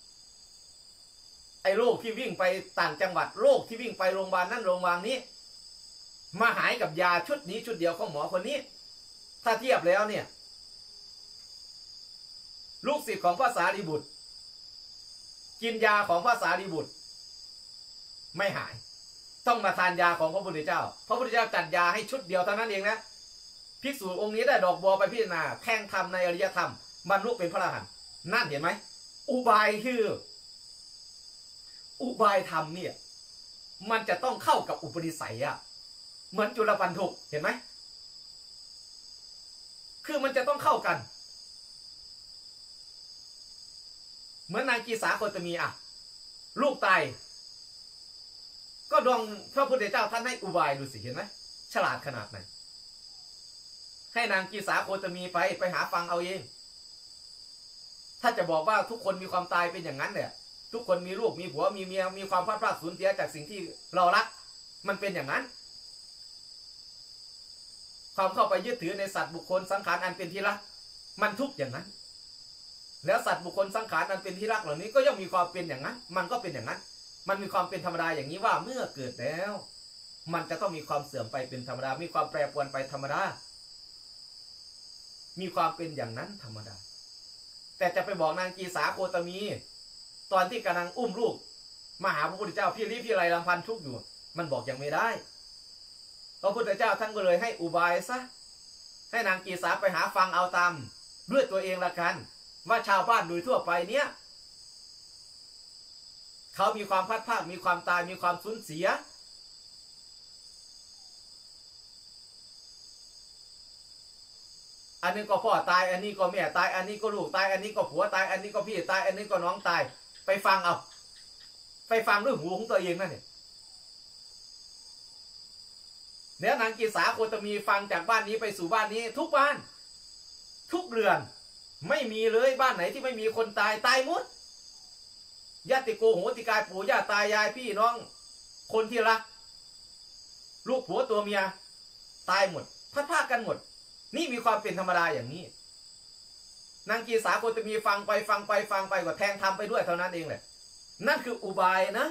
ไอ้โรคที่วิ่งไปต่างจังหวัดโรคที่วิ่งไปโรงพยาบาลนั่นโรงพยาบาลนี้มาหายกับยาชุดนี้ชุดเดียวของหมอคนนี้ถ้าเทียบแล้วเนี่ยลูกศิษย์ของพระสารีบุตรกินยาของพระสารีบุตรไม่หายต้องมาทานยาของพระพุทธเจ้าพระพุทธเจ้าจัดยาให้ชุดเดียวเท่านั้นเองนะภิกษุองค์นี้ได้ดอกบัวไปพิจารณาแทงธรรมในอริยธรรมบรรลุเป็นพระอรหันต์นั่นเห็นไหมอุบายคืออุบายธรรมเนี่ยมันจะต้องเข้ากับอุปนิสัยอะเหมือนจุลปันถุกเห็นไหมคือมันจะต้องเข้ากันเหมือนนางกีสาโคตมีอะลูกตายก็ดองพระพุทธเจ้าท่านให้อุบายดูสิเห็นไหมฉลาดขนาดไหนให้นางกีสาโคตมีไปไปหาฟังเอาเองถ้าจะบอกว่าทุกคนมีความตายเป็นอย่างนั้นเนี่ยทุกคนมีลูกมีผัวมีเมียมีความพลาดพลาดสูญเสียจากสิ่งที่เรารักมันเป็นอย่างนั้นความเข้าไปยึดถือในสัตว์บุคคลสังขารอันเป็นที่รักมันทุกอย่างนั้นแล้วสัตว์บุคคลสังขารอันเป็นที่รักเหล่านี้ก็ย่อมมีความเป็นอย่างนั้นมันก็เป็นอย่างนั้นมันมีความเป็นธรรมดาอย่างนี้ว่าเมื่อเกิดแล้วมันจะต้องมีความเสื่อมไปเป็นธรรมดามีความแปรปรวนไปธรรมดามีความเป็นอย่างนั้นธรรมดาแต่จะไปบอกนางกีสาโคตมีตอนที่กำลังอุ้มลูกมาหาพระพุทธเจ้าพี่ริพี่ไรลำพันทุกข์อยู่มันบอกยังไม่ได้พระพุทธเจ้าท่านก็เลยให้อุบายซะให้นางกีสาไปหาฟังเอาตามด้วยตัวเองละกันว่าชาวบ้านโดยทั่วไปเนี้ยเขามีความพัดพลาดมีความตายมีความสูญเสียอันนี้ก็พ่อตายอันนี้ก็แม่ตายอันนี้ก็ลูกตายอันนี้ก็ผัวตายอันนี้ก็พี่ตายอันนี้ก็น้องตายไปฟังเอาไปฟังด้วยหูของตัวเองนั่นเนี่ยเนี่ยนางกีสาโคตมีฟังจากบ้านนี้ไปสู่บ้านนี้ทุกบ้านทุกเรือนไม่มีเลยบ้านไหนที่ไม่มีคนตายตายหมดญาติโกโหติกายปู่ย่าตายายพี่น้องคนที่รักลูกผัวตัวเมียตายหมดพัดพากันหมดนี่มีความเป็นธรรมดาอย่างนี้นางกีสาโคตมีฟังไปฟังไปฟังไปก็แทงทำไปด้วยเท่านั้นเองแหละนั่นคืออุบายนะ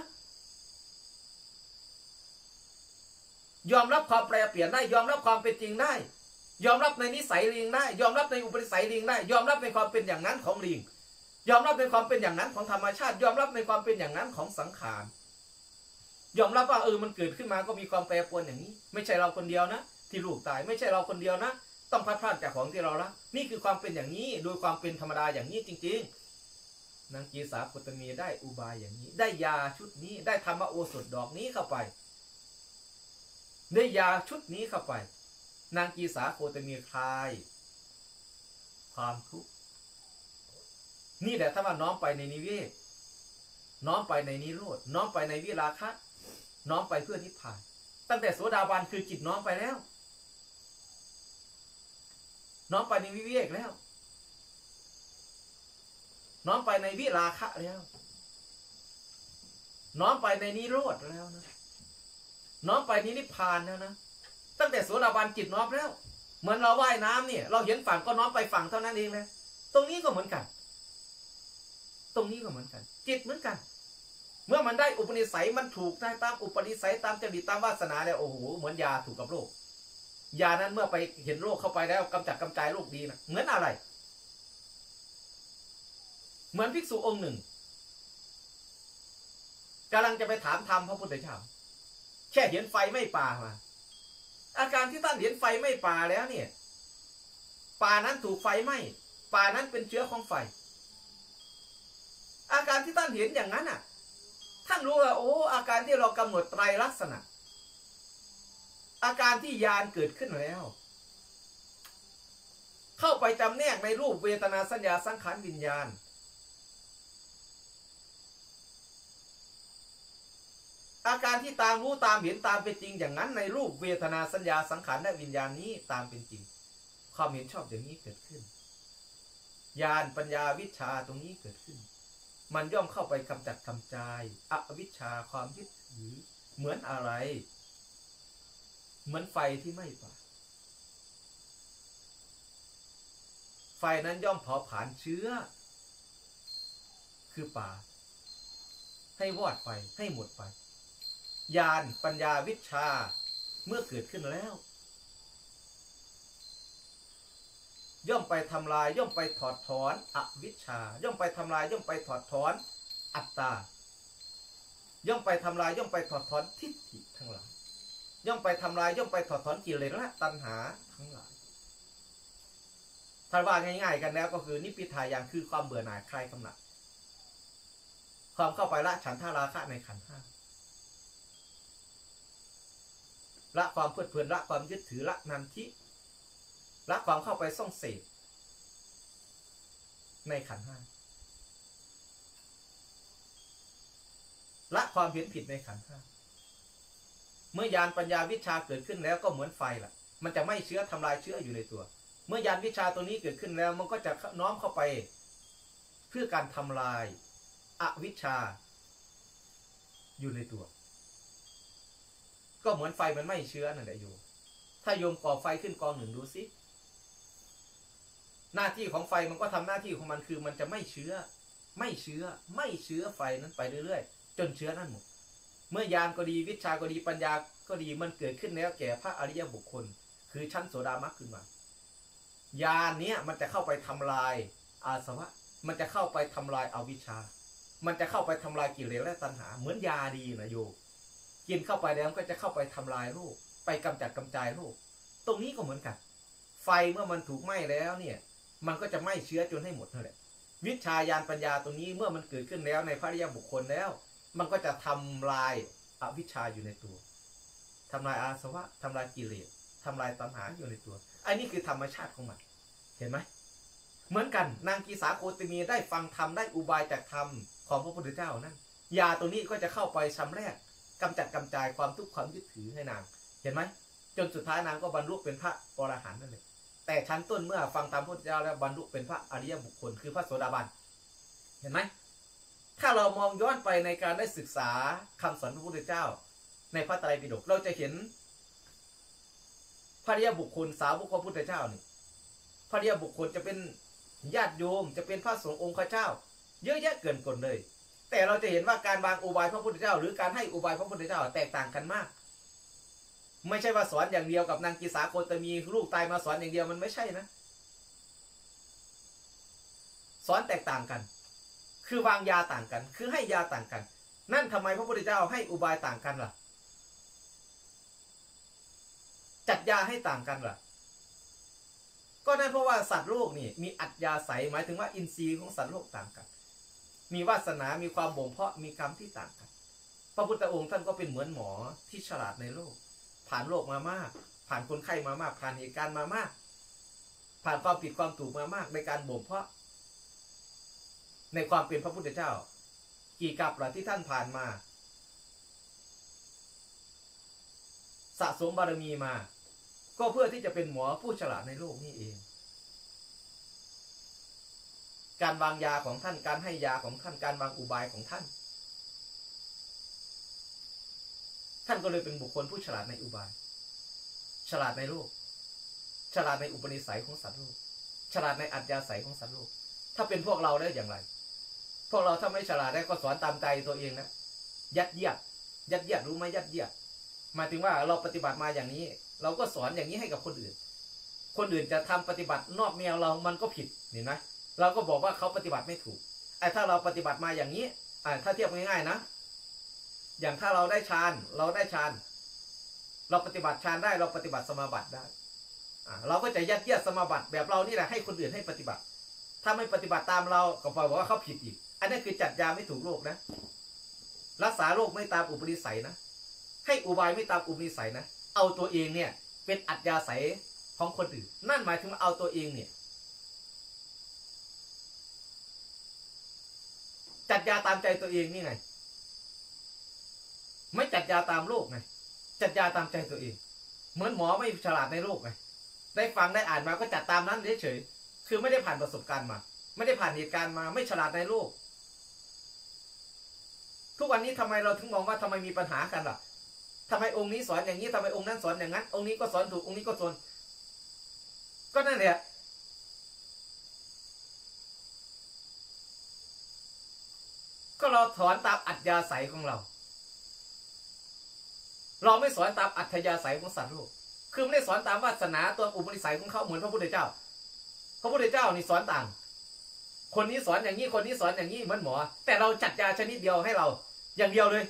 ยอมรับความแปรเปลี่ยนได้ยอมรับความเป็นจริงได้ยอมรับในนิสัยลิงได้ยอมรับในอุปนิสัยลิงได้ยอมรับในความเป็นอย่างนั้นของลิงยอมรับในความเป็นอย่างนั้นของธรรมชาติยอมรับในความเป็นอย่างนั้นของสังขารยอมรับว่าเออมันเกิดขึ้นมาก็มีความแปรปรวนอย่างนี้ไม่ใช่เราคนเดียวนะที่ลูกตายไม่ใช่เราคนเดียวนะต้องพัดพลาดจากของที่เรารักนี่คือความเป็นอย่างนี้โดยความเป็นธรรมดาอย่างนี้จริงๆนางกีสาโคตมีได้อุบายอย่างนี้ได้ยาชุดนี้ได้ธรรมโอสถดอกนี้เข้าไปได้ยาชุดนี้เข้าไปนางกีสาโคตมีคลายความทุกข์นี่แหละถ้าว่าน้อมไปในนิเวศน้อมไปในนิโรธน้อมไปในวิราคะน้อมไปเพื่อนิพพานตั้งแต่โสดาบันคือจิตน้อมไปแล้วน้อมไปในวิเวกแล้วน้อมไปในวิราคะแล้วน้อมไปในนิโรธแล้วนะน้อมไปในนิพพานแล้วนะตั้งแต่โสดาบันจิตน้อมแล้วเหมือนเราว่ายน้ำเนี่ยเราเห็นฝั่งก็น้อมไปฝั่งเท่านั้นเองเลยตรงนี้ก็เหมือนกันตรงนี้ก็เหมือนกันจิตเหมือนกันเมื่อมันได้อุปนิสัยมันถูกได้ตามอุปนิสัยตามจริตตามวาสนาแล้วโอ้โหเหมือนยาถูกกับโรคยานั้นเมื่อไปเห็นโรคเข้าไปแล้วกำจัดกำจายโรคดีนะเหมือนอะไรเหมือนภิกษุองค์หนึ่งกำลังจะไปถามธรรมพระพุทธเจ้าแค่เห็นไฟไม่ป่ามาอาการที่ท่านเห็นไฟไม่ป่าแล้วเนี่ยป่านั้นถูกไฟไหม้ป่านั้นเป็นเชื้อของไฟอาการที่ท่านเห็นอย่างนั้นอ่ะท่านรู้ว่าโอ้อาการที่เรากำหนดไตรลักษณะอาการที่ญาณเกิดขึ้นแล้วเข้าไปจำแนกในรูปเวทนาสัญญาสังขารวิญญาณอาการที่ตามรู้ตามเห็นตามเป็นจริงอย่างนั้นในรูปเวทนาสัญญาสังขารและวิญญาณนี้ตามเป็นจริงความเห็นชอบอย่างนี้เกิดขึ้นญาณปัญญาวิชาตรงนี้เกิดขึ้นมันย่อมเข้าไปกำจัดกำจายอวิชชาความยึดถือเหมือนอะไรเหมือนไฟที่ไหม้ป่าไฟนั้นย่อมเผาผลาญเชื้อคือป่าให้วอดไปให้หมดไปญาณปัญญาวิชาเมื่อเกิดขึ้นแล้วย่อมไปทำลายย่อมไปถอดถอนอวิชชาย่อมไปทำลายย่อมไปถอดถอนอัตตาย่อมไปทำลายย่อมไปถอดถอนทิฏฐิทั้งหลายย่อมไปทำลายย่อมไปถอดถอนกิเลสและตัณหาทั้งหลายถ้าว่าง่ายๆกันแล้วก็คือนิพพิทายานคือความเบื่อหน่ายคลายกำหนัดความเข้าไปละฉันทราคะในขันธ์ห้าละความเพลิดเพลินละความยึดถือละนันทิละความเข้าไปส่องเสพในขันธ์ห้าละความเห็นผิดในขันธ์ห้าเมื่อญาณปัญญาวิชาเกิดขึ้นแล้วก็เหมือนไฟล่ะมันจะไม่เชื้อทำลายเชื้ออยู่ในตัวเมื่อญาณวิชาตัวนี้เกิดขึ้นแล้วมันก็จะน้อมเข้าไปเพื่อการทำลายอวิชชาอยู่ในตัวก็เหมือนไฟมันไม่เชื้อนั่นแหละโยมถ้าโยมก่อไฟขึ้นกองหนึ่งดูสิหน้าที่ของไฟมันก็ทำหน้าที่ของมันคือมันจะไม่เชื้อไม่เชื้อไม่เชื้อไฟนั้นไปเรื่อยๆจนเชื้อนั้นหมดเมื่อยานก็ดีวิชาก็ดีปัญญาก็ดีมันเกิดขึ้นแล้วแก่พระอริยบุคคลคือชั้นโสดามรรคขึ้นมายานเนี้ยมันจะเข้าไปทำลายอาสวะมันจะเข้าไปทำลายอวิชชามันจะเข้าไปทำลายกิเลสและตัณหาเหมือนยาดีนะโยกินเข้าไปแล้วก็จะเข้าไปทำลายโรคไปกำจัดกำจายโรคตรงนี้ก็เหมือนกันไฟเมื่อมันถูกไหม้แล้วเนี่ยมันก็จะไหม้เชื้อจนให้หมดนั่นแหละวิชาญาณปัญญาตรงนี้เมื่อมันเกิดขึ้นแล้วในพระอริยบุคคลแล้วมันก็จะทำลายอวิชชาอยู่ในตัวทำลายอาสวะทำลายกิเลสทำลายตัณหาอยู่ในตัวอันนี้คือธรรมชาติของมันเห็นไหมเหมือนกันนางกีสาโคตมีได้ฟังธรรมได้อุบายจากธรรมของพระพุทธเจ้านั้นยาตัวนี้ก็จะเข้าไปชำแรกกำจัดกำจายความทุกข์ความยึดถือให้นางเห็นไหมจนสุดท้ายนางก็บรรลุเป็นพระอรหันต์นั่นเลยแต่ชั้นต้นเมื่อฟังตามพระพุทธเจ้าแล้วบรรลุเป็นพระอริยบุคคลคือพระโสดาบันเห็นไหมถ้าเรามองย้อนไปในการได้ศึกษาคำสอนพระพุทธเจ้าในพระไตรปิฎกเราจะเห็นพระอริยบุคคลสาวกพระพุทธเจ้านี่พระอริยบุคคลจะเป็นญาติโยมจะเป็นพระสงฆ์องค์ข้าเจ้าเยอะแยะเกินคนเลยแต่เราจะเห็นว่าการวางอุบายพระพุทธเจ้าหรือการให้อุบายพระพุทธเจ้าแตกต่างกันมากไม่ใช่ว่าสอนอย่างเดียวกับนางกีสาโคตมีลูกตายมาสอนอย่างเดียวมันไม่ใช่นะสอนแตกต่างกันคือวางยาต่างกันคือให้ยาต่างกันนั่นทำไมพระพุทธเจ้าให้อุบายต่างกันล่ะจัดยาให้ต่างกันล่ะก็นั่นเพราะว่าสัตว์โลกนี่มีอัจยาศัยหมายถึงว่าอินทรีย์ของสัตว์โลกต่างกันมีวาสนามีความบ่มเพาะมีกรรมที่ต่างกันพระพุทธองค์ท่านก็เป็นเหมือนหมอที่ฉลาดในโลกผ่านโลกมามากผ่านคนไข้มามากผ่านเหตุการณ์มามากผ่านความผิดความถูกมามากในการบ่มเพาะในความเป็นพระพุทธเจ้ากี่กับล่ะที่ท่านผ่านมาสะสมบารมีมาก็เพื่อที่จะเป็นหมอผู้ฉลาดในโลกนี่เองการวางยาของท่านการให้ยาของท่านการวางอุบายของท่านท่านก็เลยเป็นบุคคลผู้ฉลาดในอุบายฉลาดในโลกฉลาดในอุปนิสัยของสัตว์โลกฉลาดในอัจฉริยะของสัตว์โลกถ้าเป็นพวกเราได้อย่างไรพวกเราถ้าไม่ฉลาดได้ก็สอนตามใจตัวเองนะยัดเยียดยัดเยียดรู้ไหมยัดเยียดหมายถึงว่าเราปฏิบัติมาอย่างนี้เราก็สอนอย่างนี้ให้กับคนอื่นคนอื่นจะทำปฏิบัตินอกแนวเรามันก็ผิดเห็นไหมเราก็บอกว่าเขาปฏิบัติไม่ถูกไอ้ถ้าเราปฏิบัติมาอย่างนี้อ่าถ้าเทียบง่ายๆนะอย่างถ้าเราได้ฌานเราได้ฌานเราปฏิบัติฌานได้เราปฏิบัติสมาบัติได้อ่าเราก็จะยัดเยียดสมาบัติแบบเรานี่แหละให้คนอื่นให้ปฏิบัติถ้าไม่ปฏิบัติตามเราก็บอกว่าเขาผิดอีกอันนี้คือจัดยาไม่ถูกโรคนะรักษาโรคไม่ตามอุปนิสัยนะให้อุบายไม่ตามอุปนิสัยนะเอาตัวเองเนี่ยเป็นอัจฉริยะของคนอื่นนั่นหมายถึงเอาตัวเองเนี่ยจัดยาตามใจตัวเองนี่ไงไม่จัดยาตามโลกไงจัดยาตามใจตัวเองเหมือนหมอไม่ฉลาดในโลกไงได้ฟังได้อ่านมาก็จัดตามนั้นเฉยๆคือไม่ได้ผ่านประสบการณ์มาไม่ได้ผ่านเหตุการณ์มาไม่ฉลาดในโลกทุกวันนี้ทำไมเราถึงมองว่าทำไมมีปัญหากันล่ะทำไมองค์นี้สอนอย่างนี้ทำไมองค์นั้นสอนอย่างนั้นองค์นี้ก็สอนถูกองค์นี้ก็สอนก็นั่นแหละก็เราสอนตามอัธยาศัยของเราเราไม่สอนตามอัธยาศัยของสัตว์โลกคือไม่ได้สอนตามวาสนาตัวอุปนิสัยของเขาเหมือนพระพุทธเจ้าพระพุทธเจ้านี่สอนต่างคนนี้สอนอย่างนี้คนนี้สอนอย่างนี้เหมือนหมอแต่เราจัดยาชนิดเดียวให้เราอย่างเดียวเลย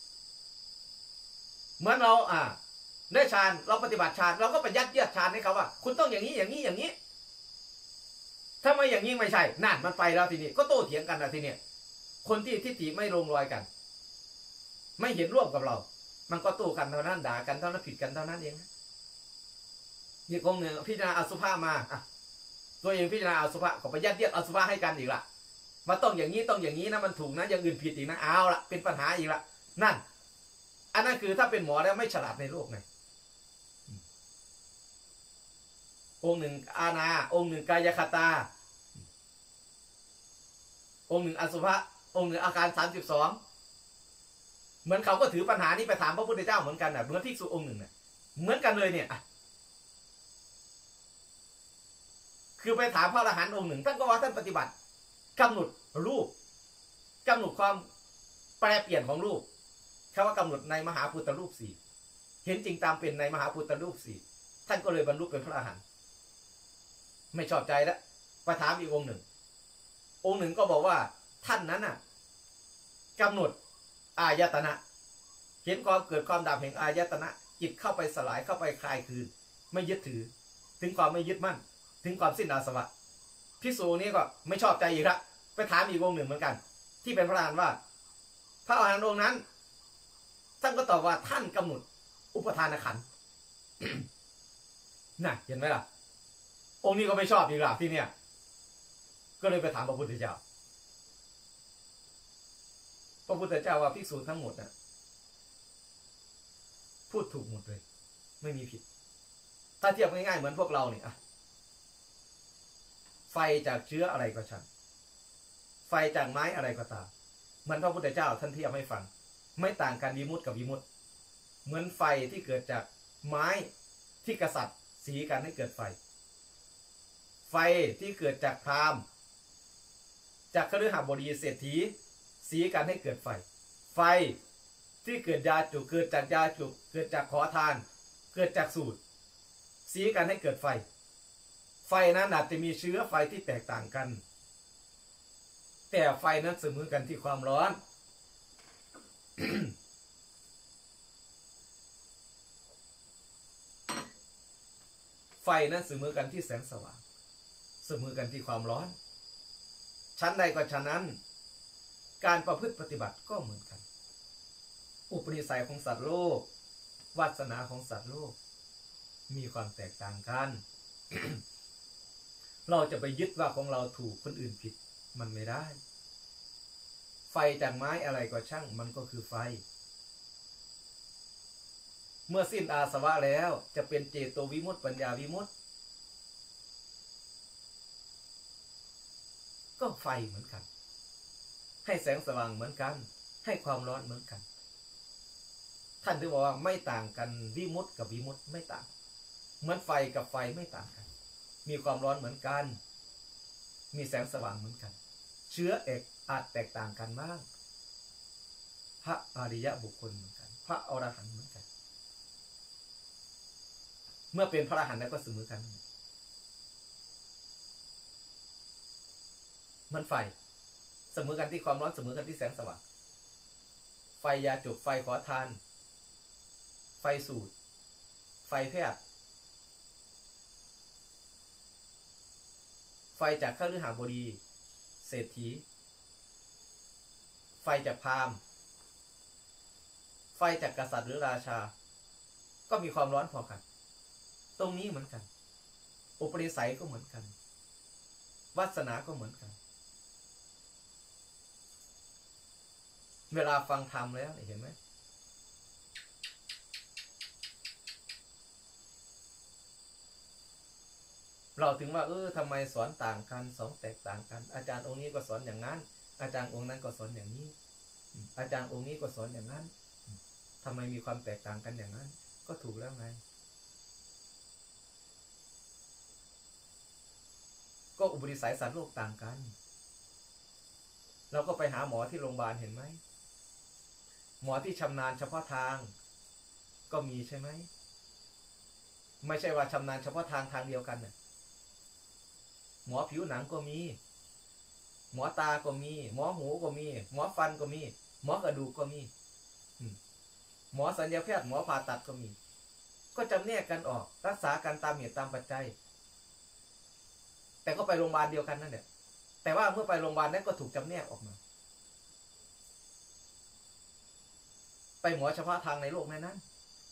เหมือนเราอ่าได้ฌานเราปฏิบัติฌานเราก็ไปยัดเยียดฌานให้เขาว่าคุณต้องอย่างนี้อย่างนี้อย่างนี้ถ้าไม่อย่างนี้ไม่ใช่นั่นมันไปแล้วทีนี้ก็โต้เถียงกันแล้วทีนี้คนที่ทิฏฐิไม่ลงรอยกันไม่เห็นร่วมกับเรามันก็โต้กันเท่านั้นด่ากันเท่านั้นผิดกันเท่านั้นเองนี่องค์หนึ่งพิจารณาอสุภะมาอ่ะตัวเองพิจารณาอสุภะก็ไปยัดเยียดอสุภะให้กันอีกละว่าต้องอย่างนี้ต้องอย่างนี้นะมันถูกนะอย่างอื่นผิดอีกนะเอาละเป็นปัญหาอีกละนั่นอันนั้นคือถ้าเป็นหมอแล้วไม่ฉลาดในโลกไงองค์หนึ่งอาณาองค์หนึ่งกายคตาองค์หนึ่งอสุภะองค์หนึ่งอาการสามสิบสองเหมือนเขาก็ถือปัญหานี้ไปถามพระพุทธเจ้าเหมือนกันน่ะเหมือนภิกษุองค์หนึ่งน่ะเหมือนกันเลยเนี่ยคือไปถามพระอรหันต์องค์หนึ่งท่านก็ว่าท่านปฏิบัติกำหนดรูปกำหนดความแปรเปลี่ยนของรูปคำว่ากำหนดในมหาพุทธรูปสี่เห็นจริงตามเป็นในมหาพุทธรูปสี่ท่านก็เลยบรรลุเป็นพระอรหันต์ไม่ชอบใจแล้วไปถามอีกองค์หนึ่งองค์หนึ่งก็บอกว่าท่านนั้นน่ะกำหนดอายตนะเห็นความเกิดความดับแห่งอายตนะจิตเข้าไปสลายเข้าไปคลายคืนไม่ยึดถือถึงความไม่ยึดมั่นถึงความสิ้นอาสวะภิกษุนี้ก็ไม่ชอบใจอีกละไปถามอีกองค์หนึ่งเหมือนกันที่เป็นพระอรหันต์ว่าพระอรหันต์องค์นั้นท่านก็ตอบว่าท่านกำหนดอุปทานขันธ์ น่ะเห็นไหมล่ะองค์นี้ก็ไม่ชอบอีกละที่เนี่ยก็เลยไปถามพระพุทธเจ้าพระพุทธเจ้าว่าภิกษุทั้งหมดนะพูดถูกหมดเลยไม่มีผิดถ้าเทียบง่ายๆเหมือนพวกเราเนี่ยไฟจากเชื้ออะไรก็ช่างไฟจากไม้อะไรก็ตามเหมือนพระพุทธเจ้าท่านเทียบให้ฟังไม่ต่างกันวิมุตติกับวิมุตติเหมือนไฟที่เกิดจากไม้ที่กษัตริย์สีกันให้เกิดไฟไฟที่เกิดจากพราหมณ์จากคฤหบดีเศรษฐีสีกันให้เกิดไฟไฟที่เกิดยาจุกเกิดจากยาจุกเกิดจากขอทานเกิดจากสูตรสีกันให้เกิดไฟไฟนั้นอาจจะมีเชื้อไฟที่แตกต่างกันแต่ไฟนั้นเสมอกันที่ความร้อน ไฟนั้นเสมอกันที่แสงสว่างเสมอกันที่ความร้อนชั้นใดก็ชั้นนั้นการประพฤติปฏิบัติก็เหมือนกันอุปนิสัยของสัตว์โลกวาสนาของสัตว์โลกมีความแตกต่างกัน เราจะไปยึดว่าของเราถูกคนอื่นผิดมันไม่ได้ไฟจากไม้อะไรก็ช่างมันก็คือไฟเมื่อสิ้นอาสวะแล้วจะเป็นเจโตวิมุตติปัญญาวิมุตติก็ไฟเหมือนกันให้แสงสว่างเหมือนกันให้ความร้อนเหมือนกันท่านถึงบอกว่าไม่ต่างกันวิมุตติกับวิมุตติไม่ต่างเหมือนไฟกับไฟไม่ต่างกันมีความร้อนเหมือนกันมีแสงสว่างเหมือนกันเชื้อเอกอาจแตกต่างกันบ้างพระอริยบุคคลเหมือนกันพระอรหันต์เหมือนกันเมื่อเป็นพระอรหันต์แล้วก็เสมอกันเหมือนไฟเสมอกันที่ความร้อนเสมอกันที่แสงสว่างไฟยาจกไฟขอทานไฟสูตรไฟแพทย์ไฟจากข้าฤหบดีเศรษฐีไฟจากพราหมณ์ไฟจากกษัตริย์หรือราชาก็มีความร้อนพอกันตรงนี้เหมือนกันอุปนิสัยก็เหมือนกันวาสนาก็เหมือนกันเวลาฟังธรรมแล้วเห็นไหมเราถึงว่าเออทำไมสอนต่างกันสอนแตกต่างกันอาจารย์องค์นี้ก็สอนอย่างนั้นอาจารย์องค์นั้นก็สอนอย่างนี้อาจารย์องค์นี้ก็สอนอย่างนั้นทำไมมีความแตกต่างกันอย่างนั้นก็ถูกแล้วไงก็อุปนิสัยสัตว์โลกต่างกันเราก็ไปหาหมอที่โรงพยาบาลเห็นไหมหมอที่ชำนาญเฉพาะทางก็มีใช่ไหมไม่ใช่ว่าชำนาญเฉพาะทางทางเดียวกันเนี่ยหมอผิวหนังก็มีหมอตาก็มีหมอหูก็มีหมอฟันก็มีหมอกระดูกก็มีหมอศัลยแพทย์หมอผ่าตัดก็มีก็จำแนกกันออกรักษากันตามเหตุตามปัจจัยแต่ก็ไปโรงพยาบาลเดียวกันนั่นแหละแต่ว่าเมื่อไปโรงพยาบาลนั้นก็ถูกจำแนกออกมาไปหมอเฉพาะทางในโลกในนั้น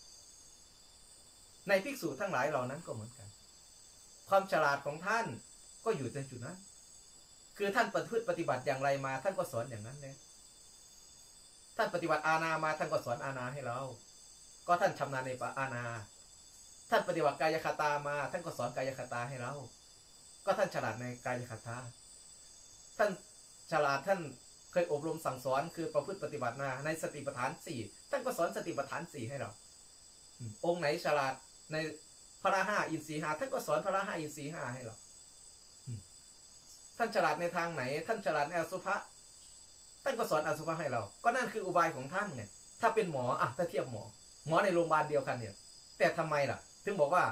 ในภิกษุทั้งหลายเหล่านั้นก็เหมือนกันความฉลาดของท่านก็อยู่ในจุดนั้นคือท่านประพฤติปฏิบัติอย่างไรมาท่านก็สอนอย่างนั้นเลยท่านปฏิบัติอาณามาท่านก็สอนอาณาให้เราก็ท่านชำนาญในอาณาท่านปฏิบัติกายคตามาท่านก็สอนกายคตาให้เราก็ท่านฉลาดในกายคตาท่านฉลาดท่านเคยอบรมสั่งสอนคือประพฤติปฏิบัติมาในสติปัฏฐานสี่ท่านก็สอนสติปัฏฐานสี่ให้เราองค์ไหนฉลาดในพระห้าอินทรีย์ห้าท่านก็สอนพระห้าอินทรีย์ห้าให้เราท่านฉลาดในทางไหนท่านฉลาดในอสุภะท่านก็สอนอสุภะให้เราก็นั่นคืออุบายของท่านไงถ้าเป็นหมออ่ะถ้าเทียบหมอหมอในโรงพยาบาลเดียวกันเนี่ยแต่ทำไมล่ะถึงบอกว่า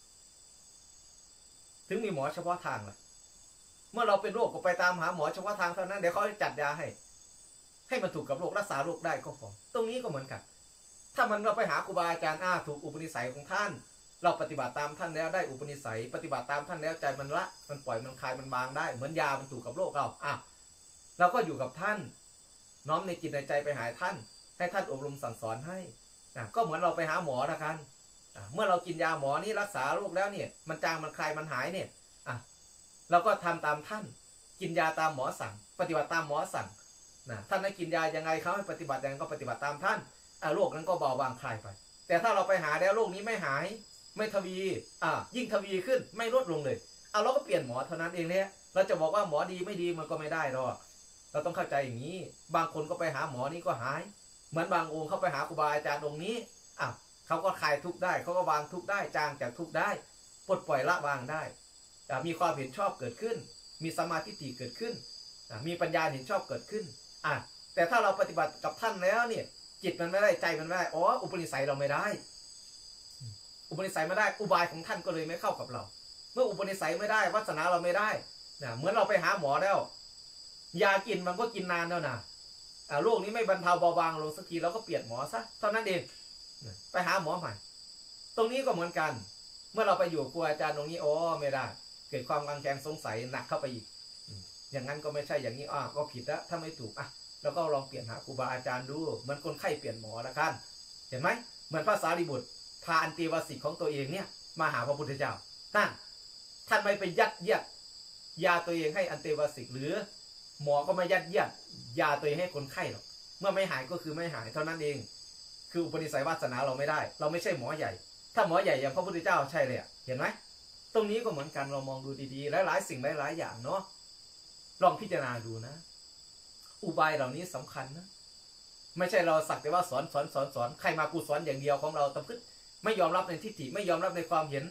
ถึงมีหมอเฉพาะทางล่ะเมื่อเราเป็นโรคก็ไปตามหาหมอเฉพาะทางเท่านั้นเดี๋ยวเขาจัดยาให้ให้มันถูกกับโรครักษาโรคได้ก็พอตรงนี้ก็เหมือนกันถ้ามันเราไปหาครูบาอาจารย์อ้าถูกอุปนิสัยของท่านเราปฏิบัติตามท่านแล้วได้อุปนิสัยปฏิบัติตามท่านแล้วใจมันละมันปล่อยมันคลายมันบางได้เหมือนยามันถูกกับโรคเราอ่ะเราก็อยู่กับท่านน้อมในจิตในใจไปหาท่านให้ท่านอบรมสั่งสอนให้นะก็เหมือนเราไปหาหมอละกันเมื่อเรากินยาหมอนี้รักษาโรคแล้วเนี่ยมันจางมันคลายมันหายเนี่ยอ่ะเราก็ทำตามท่านกินยาตามหมอสั่งปฏิบัติตามหมอสั่งนะท่านให้กินยายังไงเขาให้ปฏิบัติยังไงก็ปฏิบัติตามท่านอ่ะโรคนั้นก็เบาบางคลายไปแต่ถ้าเราไปหาแล้วโรคนี้ไม่หายไม่ทวีอ่ะยิ่งทวีขึ้นไม่ลดลงเลยเอาเราก็เปลี่ยนหมอเท่านั้นเองเนี่ยเราจะบอกว่าหมอดีไม่ดีมันก็ไม่ได้หรอกเราต้องเข้าใจอย่างนี้บางคนก็ไปหาหมอนี้ก็หายเหมือนบางองค์เขาไปหาครูบาอาจารย์องค์นี้อ่ะเขาก็คลายทุกข์ได้เขาก็วางทุกข์ได้จางจากทุกข์ได้ปลดปล่อยละวางได้มีความเห็นชอบเกิดขึ้นมีสมาธิฏฐิเกิดขึ้นมีปัญญาเห็นชอบเกิดขึ้นอ่ะแต่ถ้าเราปฏิบัติกับท่านแล้วเนี่ยจิตมันไม่ได้ใจมันไม่ได้อ๋ออุปนิสัยเราไม่ได้อุปนิสัยไม่ได้อุบายของท่านก็เลยไม่เข้ากับเราเมื่ออุปนิสัยไม่ได้วาสนาเราไม่ได้นะเหมือนเราไปหาหมอแล้วยากินมันก็กินนานแล้วนะอ่าโรคนี้ไม่บรรเทาเบาบางลงสักทีเราก็เปลี่ยนหมอซะเท่านั้นเองไปหาหมอใหม่ตรงนี้ก็เหมือนกันเมื่อเราไปอยู่ครูอาจารย์ตรงนี้อ๋อไม่ได้เกิดความกังแกงสงสัยหนักเข้าไปอีกอย่างนั้นก็ไม่ใช่อย่างนี้อ่ะก็ผิดแล้วถ้าไม่ถูกอ่ะแล้วก็ลองเปลี่ยนหาครูบาอาจารย์ดูเหมือนคนไข้เปลี่ยนหมอละกันเห็นไหมเหมือนพระสารีบุตรพาอันติวสิกของตัวเองเนี่ยมาหาพระพุทธเจ้านั่นท่านไม่ไปยัดเยียดยาตัวเองให้อันติวสิกหรือหมอก็ไม่ยัดเยียดยาตัวเองให้คนไข้หรอกเมื่อไม่หายก็คือไม่หายเท่านั้นเองคืออุปนิสัยวาสนาเราไม่ได้เราไม่ใช่หมอใหญ่ถ้าหมอใหญ่อย่างพระพุทธเจ้าใช่เลยเห็นไหมตรงนี้ก็เหมือนกันเรามองดูดีๆหลายๆสิ่งหลายๆอย่างเนาะลองพิจารณาดูนะอุบายเหล่านี้สำคัญนะไม่ใช่เราสักแต่ว่าสอนสอนสอนสอนใครมากูสอนอย่างเดียวของเราตะพึดไม่ยอมรับในทิฏฐิไม่ยอมรับในความเห็น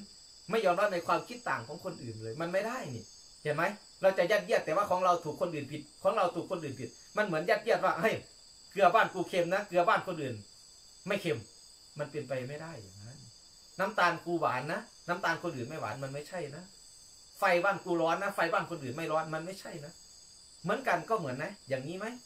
ไม่ยอมรับในความคิดต่างของคนอื่นเลยมันไม่ได้นี่เห็นไหมเราจะยัดเยียดแต่ว่าของเราถูกคนอื่นผิดของเราถูกคนอื่นผิดมันเหมือนยัดเยียดว่าเฮ้ยเกลือบ้านกูเค็มนะเกลือบ้านคนอื่นไม่เค็มมันเป็นไปไม่ได้อย่างนั้นน้ำตาลกูหวานนะน้ำตาลคนอื่นไม่หวานมันไม่ใช่นะไฟบ้านกูร้อนนะไฟบ้านคนอื่นไม่ร้อนมันไม่ใช่นะเหมือนกันก็เหมือนนะอย่างนี้ไหม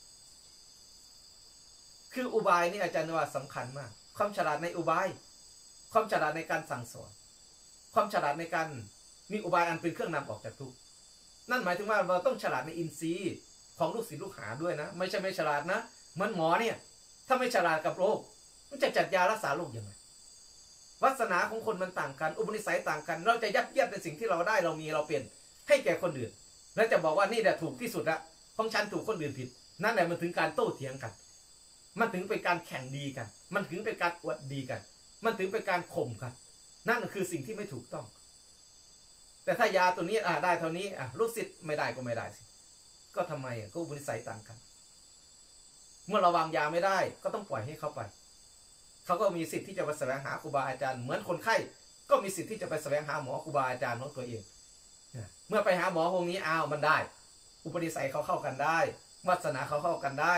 คืออุบายนี่อาจารย์ว่าสำคัญมากความฉลาดในอุบายความฉลาดในการสั่งสอนความฉลาดในการมีอุบายอันเป็นเครื่องนำออกจากทุกข์นั่นหมายถึงว่าเราต้องฉลาดในอินทรีย์ของลูกศิษย์ลูกหาด้วยนะไม่ใช่ไม่ฉลาดนะเหมือนหมอเนี่ยถ้าไม่ฉลาดกับโรคมันจะจัดยารักษาโรคยังไงวาสนาของคนมันต่างกันอุปนิสัยต่างกันเราจะยัดเยียดในสิ่งที่เราได้เรามีเราเป็นให้แก่คนอื่นแล้วจะบอกว่านี่แหละถูกที่สุดละของฉันถูกคนอื่นผิดนั่นแหละมันถึงการโต้เถียงกันมันถึงเป็นการแข่งดีกันมันถึงเป็นการอวดดีกันมันถึงเป็นการข่มกันนั่นคือสิ่งที่ไม่ถูกต้องแต่ถ้ายาตัวนี้อ่ะได้เท่านี้อ่ะลูกศิษย์ไม่ได้ก็ไม่ได้สิก็ทำไมก็อุปนิสัยต่างกันเมื่อเราวางยาไม่ได้ก็ต้องปล่อยให้เขาไปเขาก็มีสิทธิ์ที่จะไปแสวงหาครูบาอาจารย์เหมือนคนไข้ก็มีสิทธิ์ที่จะไปแสวงหาหมอครูบาอาจารย์ของตัวเองเมื่อไปหาหมอองค์นี้อ้าวมันได้อุปนิสัยเขาเข้ากันได้วาสนาเขาเข้ากันได้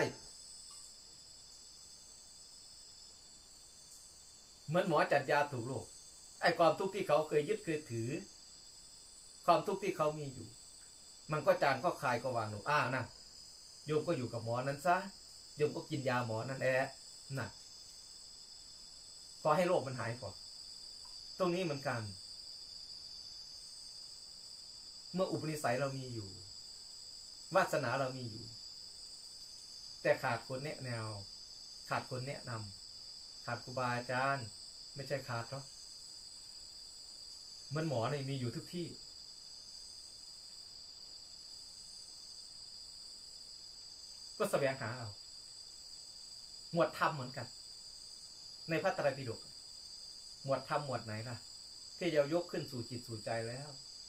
เหมือนหมอจัดยาถูกโรคไอ้ความทุกข์ที่เขาเคยยึดเคยถือความทุกข์ที่เขามีอยู่มันก็จางก็คลายก็วางลงอ่านะโยมก็อยู่กับหมอนั้นซะโยมก็กินยาหมอนั่นแหละนะพอให้โรคมันหายก่อนตรงนี้เหมือนกันเมื่ออุปนิสัยเรามีอยู่วาสนาเรามีอยู่แต่ขาดคนแนะแนวขาดคนแนะนำขาดครูบาอาจารย์ไม่ใช่ขาดหรอกมันหมอเนี่ยมีอยู่ทุกที่ก็แสวงหาเอาหมวดธรรมเหมือนกันในพระไตรปิฎกหมวดธรรมหมวดไหนล่ะที่เรายกขึ้นสู่จิตสู่ใจแล้ว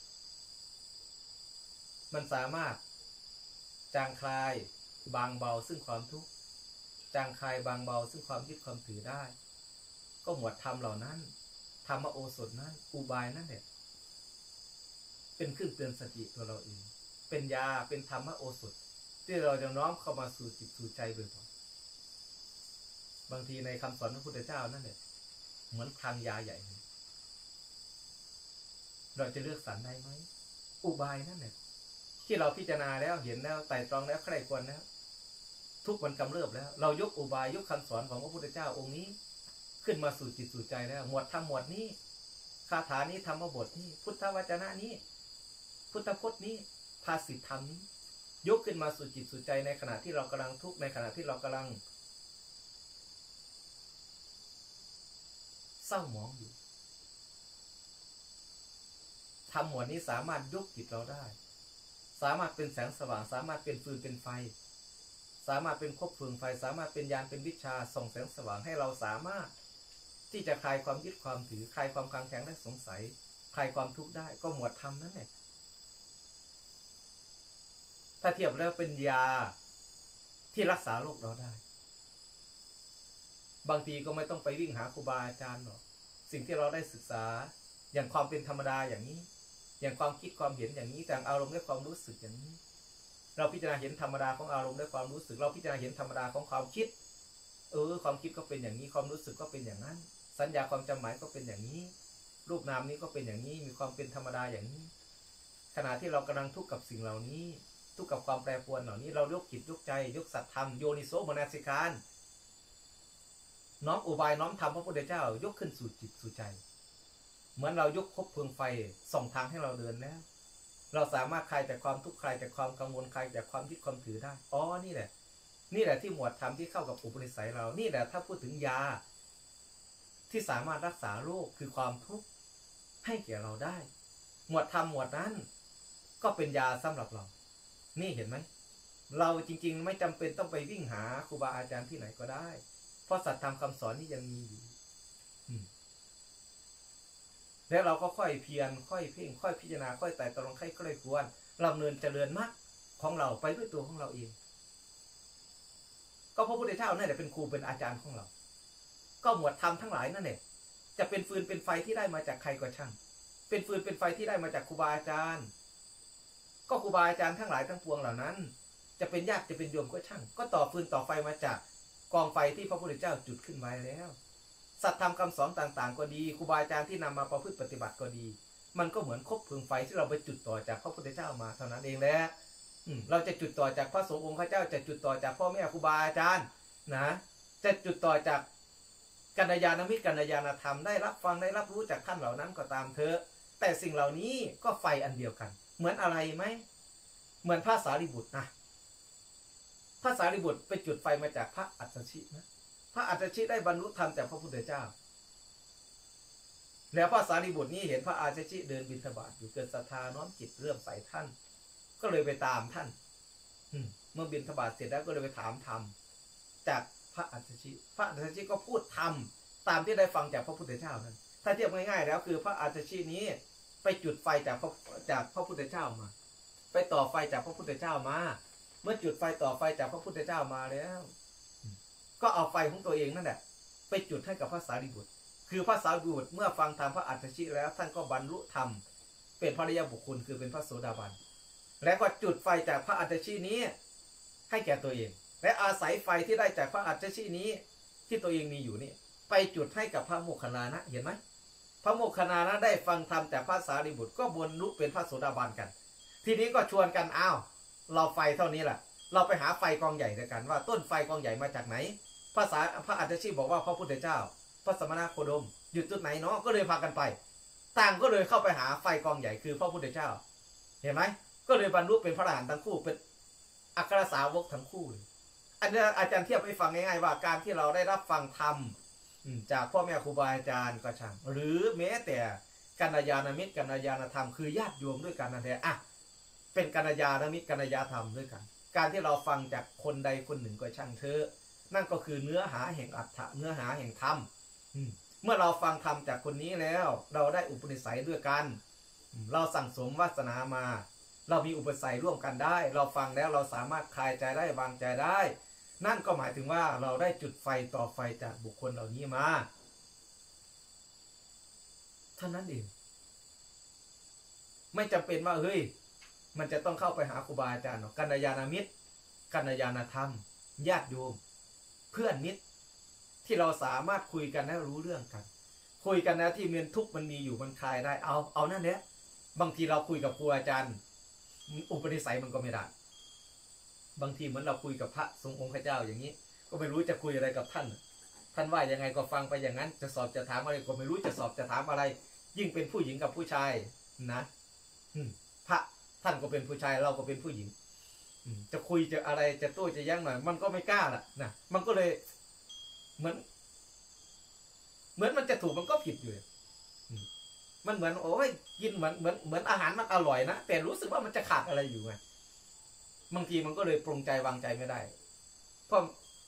มันสามารถจางคลายบางเบาซึ่งความทุกข์จางคลายบางเบาซึ่งความยึดความถือได้ก็หมวดธรรมเหล่านั้นธรรมโอสถนั้นอุบายนั่นแหละเป็นเครื่องเตือนสติตัวเราเองเป็นยาเป็นธรรมโอสถที่เราจะน้อมเข้ามาสู่จิตสู่ใจบ่อยๆบางทีในคำสอนพระพุทธเจ้านั่นแหละเหมือนคลังยาใหญ่เราจะเลือกสรรได้ไหมอุบายนั่นแหละที่เราพิจารณาแล้วเห็นแล้วไต่ตรองแล้วใคร่ควรแล้วทุกมันกำเริบแล้วเรายกอุบายยกคำสอนของพระพุทธเจ้าองค์นี้ขึ้นมาสู่จิตสู่ใจแล้วหมวดธรรมหมวดนี้คาถานี้ธรรมบทนี้พุทธวจนะนี้พุทธพจน์นี้ภาษิตธรรมนี้ยกขึ้นมาสู่จิตสู่ใจในขณะที่เรากำลังทุกข์ในขณะที่เรากำลังเศร้าหมองอยู่ธรรมหมวดนี้สามารถยกจิตเราได้สามารถเป็นแสงสว่างสามารถเป็นฟืนเป็นไฟสามารถเป็นคบเพลิงไฟสามารถเป็นยานเป็นวิชาส่องแสงสว่างให้เราสามารถที่จะคลายความยึดความถือคลายความคลางแคลงและสงสัยคลายความทุกข์ได้ก็หมวดธรรมนั่นแหละถ้าเทียบแล้วเป็นยาที่รักษาโรคเราได้บางทีก็ไม่ต้องไปวิ่งหาครูบาอาจารย์หรอกสิ่งที่เราได้ศึกษาอย่างความเป็นธรรมดาอย่างนี้อย่างความคิดความเห็นอย่างนี้แต่อารมณ์และความรู้สึกอย่างนี้เราพิจารณาเห็นธรรมดาของอารมณ์และความรู้สึกเราพิจารณาเห็นธรรมดาของความคิดเออความคิดก็เป็นอย่างนี้ความรู้สึกก็เป็นอย่างนั้นสัญญาความจำหมายก็เป็นอย่างนี้รูปนามนี้ก็เป็นอย่างนี้มีความเป็นธรรมดาอย่างนี้ขณะที่เรากำลังทุกข์กับสิ่งเหล่านี้ทุกข์กับความแปรปรวนเหล่านี้เรายกจิตยกใจยกสัตธรรมโยนิโสมนสิการน้อมอุบายน้อมธรรมพระพุทธเจ้ายกขึ้นสู่จิตสู่ใจเหมือนเรายกคบเพลิงไฟส่องทางให้เราเดินแล้วเราสามารถคลายจากความทุกข์คลายจากความกังวลคลายจากความยึดความถือได้อ๋อนี่แหละนี่แหละที่หมวดธรรมที่เข้ากับอุปนิสัยเรานี่แหละถ้าพูดถึงยาที่สามารถรักษาโรคคือความทุกข์ให้แก่เราได้หมวดธรรมหมวดนั้นก็เป็นยาสำหรับเรานี่เห็นไหมเราจริงๆไม่จำเป็นต้องไปวิ่งหาครูบาอาจารย์ที่ไหนก็ได้เพราะสัจธรรมคำสอนนี้ยังมีอยู่แล้วเราก็ค่อยเพียรค่อยเพ่งค่อยพิจารณาค่อยไต่ตรองค่อยค่อยควรดำเนินเจริญมรรคของเราไปด้วยตัวของเราเองก็พระพุทธเจ้านั่นแหละเป็นครูเป็นอาจารย์ของเราก็หมวดธรรมทั้งหลายนั่นแหละจะเป็นฟืนเป็นไฟที่ได้มาจากใครก็ช่างเป็นฟืนเป็นไฟที่ได้มาจากครูบาอาจารย์ก็ครูบาอาจารย์ทั้งหลายทั้งปวงเหล่านั้นจะเป็นญาติจะเป็นโยมก็ช่างก็ต่อฟืนต่อไฟมาจากกองไฟที่พระพุทธเจ้าจุดขึ้นไว้แล้วสัตธรรมคำสอนต่างๆก็ดีครูบาอาจารย์ที่นำมาประพฤติปฏิบัติก็ดีมันก็เหมือนคบเพลิงไฟที่เราไปจุดต่อจากพระพุทธเจ้ามาเท่านั้นเองแหละเราจะจุดต่อจากพระสงฆ์องค์ข้าเจ้าจะจุดต่อจากพ่อแม่ครูบาอาจารย์นะจะจุดต่อจากกัลยาณมิตรกัลยาณธรรมได้รับฟังได้รับรู้จากท่านเหล่านั้นก็ตามเถอะแต่สิ่งเหล่านี้ก็ไฟอันเดียวกันเหมือนอะไรไหมเหมือนพระสารีบุตรนะพระสารีบุตรไปจุดไฟมาจากพระอัฏฐชินะพระอัฏฐชิได้บรรลุธรรมจากพระพุทธเจ้าแล้วพระสารีบุตรนี้เห็นพระอัฏฐชิเดินบิณฑบาตอยู่เกิดศรัทธาน้อมจิตเลื่อมใสท่านก็เลยไปตามท่านเมื่อบิณฑบาตเสร็จแล้วก็เลยไปถามธรรมจากพระอัฏฐชิพระอัฏฐชิก็พูดธรรมตามที่ได้ฟังจากพระพุทธเจ้านั้นถ้าเทียบง่ายๆแล้วคือพระอัฏฐชินี้ไปจุดไฟจากพระจากพระพุทธเจ้ามาไปต่อไฟจากพระพุทธเจ้ามาเมื่อจุดไฟต่อไฟจากพระพุทธเจ้ามาแล้วก็เอาไฟของตัวเองนั่นแหละไปจุดให้กับพระสารีบุตรคือพระสารีบุตรเมื่อฟังธรรมพระอัฏฐชิแล้วท่านก็บรรลุธรรมเป็นพระอริยบุคคลคือเป็นพระโสดาบันและก็จุดไฟจากพระอัฏฐชินี้ให้แก่ตัวเองและอาศัยไฟที่ได้จากพระอัฏฐชินี้ที่ตัวเองมีอยู่นี่ไปจุดให้กับพระโมคคัลลานะเห็นไหมพระโมคคัลลานะได้ฟังธรรมจากพระสารีบุตรก็บรรลุเป็นพระโสดาบันกันทีนี้ก็ชวนกันอ้าวเราไฟเท่านี้แหละเราไปหาไฟกองใหญ่ด้วยกันว่าต้นไฟกองใหญ่มาจากไหนภาษาพระอัฏฐชิบอกว่าพระพุทธเจ้าพระสมณโคดมอยู่จุดไหนเนาะก็เลยพากันไปต่างก็เลยเข้าไปหาไฟกองใหญ่คือพระพุทธเจ้าเห็นไหมก็เลยบรรลุเป็นพระอรหันต์ทั้งคู่เป็นอัครสาวกทั้งคู่อันนี้อาจารย์เทียบให้ฟังง่ายๆว่าการที่เราได้รับฟังธรรมจากพ่อแม่ครูบาอาจารย์ก็ช่างหรือแม้แต่กัลยาณมิตรกัลยาณธรรมคือญาติโยมด้วยกันนั่นแหละอ่ะเป็นกัลยาณมิตรกัลยาธรรมด้วยกันการที่เราฟังจากคนใดคนหนึ่งก็ช่างเถอะนั่นก็คือเนื้อหาแห่งอัตถะเนื้อหาแห่งธรรมเมื่อเราฟังธรรมจากคนนี้แล้วเราได้อุปนิสัยด้วยกันเราสั่งสมวาสนามาเรามีอุปนิสัยร่วมกันได้เราฟังแล้วเราสามารถคลายใจได้วางใจได้นั่นก็หมายถึงว่าเราได้จุดไฟต่อไฟจากบุคคลเหล่านี้มาเท่านั้นเองไม่จำเป็นว่าเฮ้ยมันจะต้องเข้าไปหาครูบาอาจารย์หรอกกัลยาณมิตรกัลยาณธรรมญาติโยมเพื่อนมิตรที่เราสามารถคุยกันและรู้เรื่องกันคุยกันนะที่มันทุกข์มันมีอยู่มันคลายได้เอาเอานั่นแหละบางทีเราคุยกับครูอาจารย์อุปนิสัยมันก็ไม่ได้บางทีเหมือนเราคุยกับพระสงฆ์องค์ข้าเจ้าอย่างนี้ก็ไม่รู้จะคุยอะไรกับท่านท่านว่ายังไงก็ฟังไปอย่างนั้นจะสอบจะถามอะไรก็ไม่รู้จะสอบจะถามอะไรยิ่งเป็นผู้หญิงกับผู้ชายนะพระท่านก็เป็นผู้ชายเราก็เป็นผู้หญิงจะคุยจะอะไรจะโต้จะยั้งหน่อยมันก็ไม่กล้าล่ะนะมันก็เลยเหมือนเหมือนมันจะถูกมันก็ผิดอยู่มันเหมือนโอ้ยกินเหมือนเหมือนเหมือนอาหารมันอร่อยนะแต่รู้สึกว่ามันจะขาดอะไรอยู่ไงบางทีมันก็เลยปรงใจวางใจไม่ได้เพราะ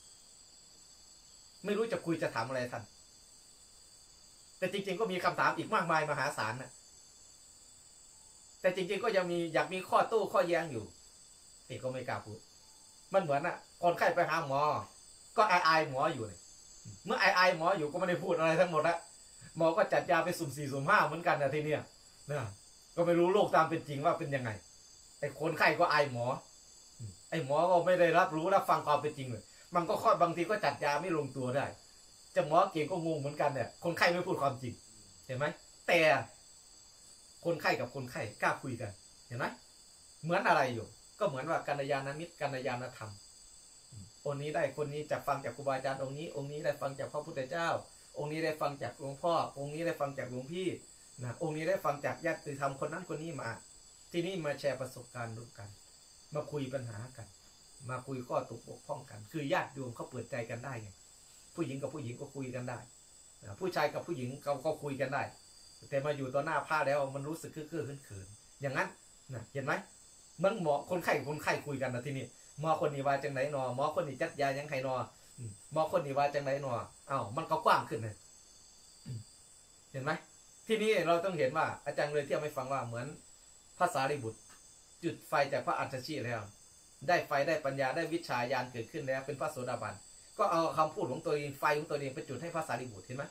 ไม่รู้จะคุยจะถามอะไรท่านแต่จริงๆก็มีคำถามอีกมากมายมหาศาลนะแต่จริงๆก็ยังมีอยากมีข้อโต้ข้อแย้งอยู่แต่ก็ไม่กล้าพูดมันเหมือนอ่ะคนไข้ไปหาหมอก็ไอไอหมออยู่เลยเมื่อไอไอหมออยู่ก็ไม่ได้พูดอะไรทั้งหมดละหมอก็จัดยาไปสุ่มสี่สุ่มห้าเหมือนกันนะทีเนี้ยนะก็ไม่รู้โรคตามเป็นจริงว่าเป็นยังไงไอคนไข้ก็ไอหมอไอหมอก็ไม่ได้รับรู้รับฟังความเป็นจริงเลยมันก็ข้อบางทีก็จัดยาไม่ลงตัวได้จะหมอเก่งก็งงเหมือนกันเนี่ยคนไข้ไม่พูดความจริงเห็นไหมแต่คนไข้กับคนไข้กล้าคุยกันเห็นไหมเหมือนอะไรอยู่ก็เหมือนว่ากัลยาณมิตรกัลยาณธรรมองค์นี้ได้คนนี้จะฟังจากครูบาอาจารย์องค์นี้องค์นี้ได้ฟังจากพระพุทธเจ้าองค์นี้ได้ฟังจากหลวงพ่อองค์นี้ได้ฟังจากหลวงพี่นะองค์นี้ได้ฟังจากญาติธรรมคนนั้นคนนี้มาที่นี่มาแชร์ประสบการณ์ร่วมกันมาคุยปัญหากันมาคุยข้อตกบกพร่องกันคือญาติโยมเขาเปิดใจกันได้ไงผู้หญิงกับผู้หญิงก็คุยกันได้ผู้ชายกับผู้หญิงเขาก็คุยกันได้แต่มาอยู่ต่อหน้าพระแล้วมันรู้สึกเกื้อๆเขินๆอย่างนั้นนะเห็นไหมมันหมอคนไข้คนไข้คุยกันนะที่นี่หมอคนนี้ว่าจังไหนนอหมอคนนี้จัดยายังไงนอหมอคนนี้ว่าจังไหนนออ้าวมันก็กว้างขึ้นเลยเห็นไหมที่นี้เราต้องเห็นว่าอาจารย์เลยเทียบให้ฟังว่าเหมือนพระสารีบุตรจุดไฟจากพระอัฏฐชิแล้วได้ไฟได้ปัญญาได้วิชาญาณเกิดขึ้นแล้วเป็นพระโสดาบันก็เอาคำพูดของตัวเองไฟของตัวเองไปจุดให้พระสารีบุตรเห็นไหม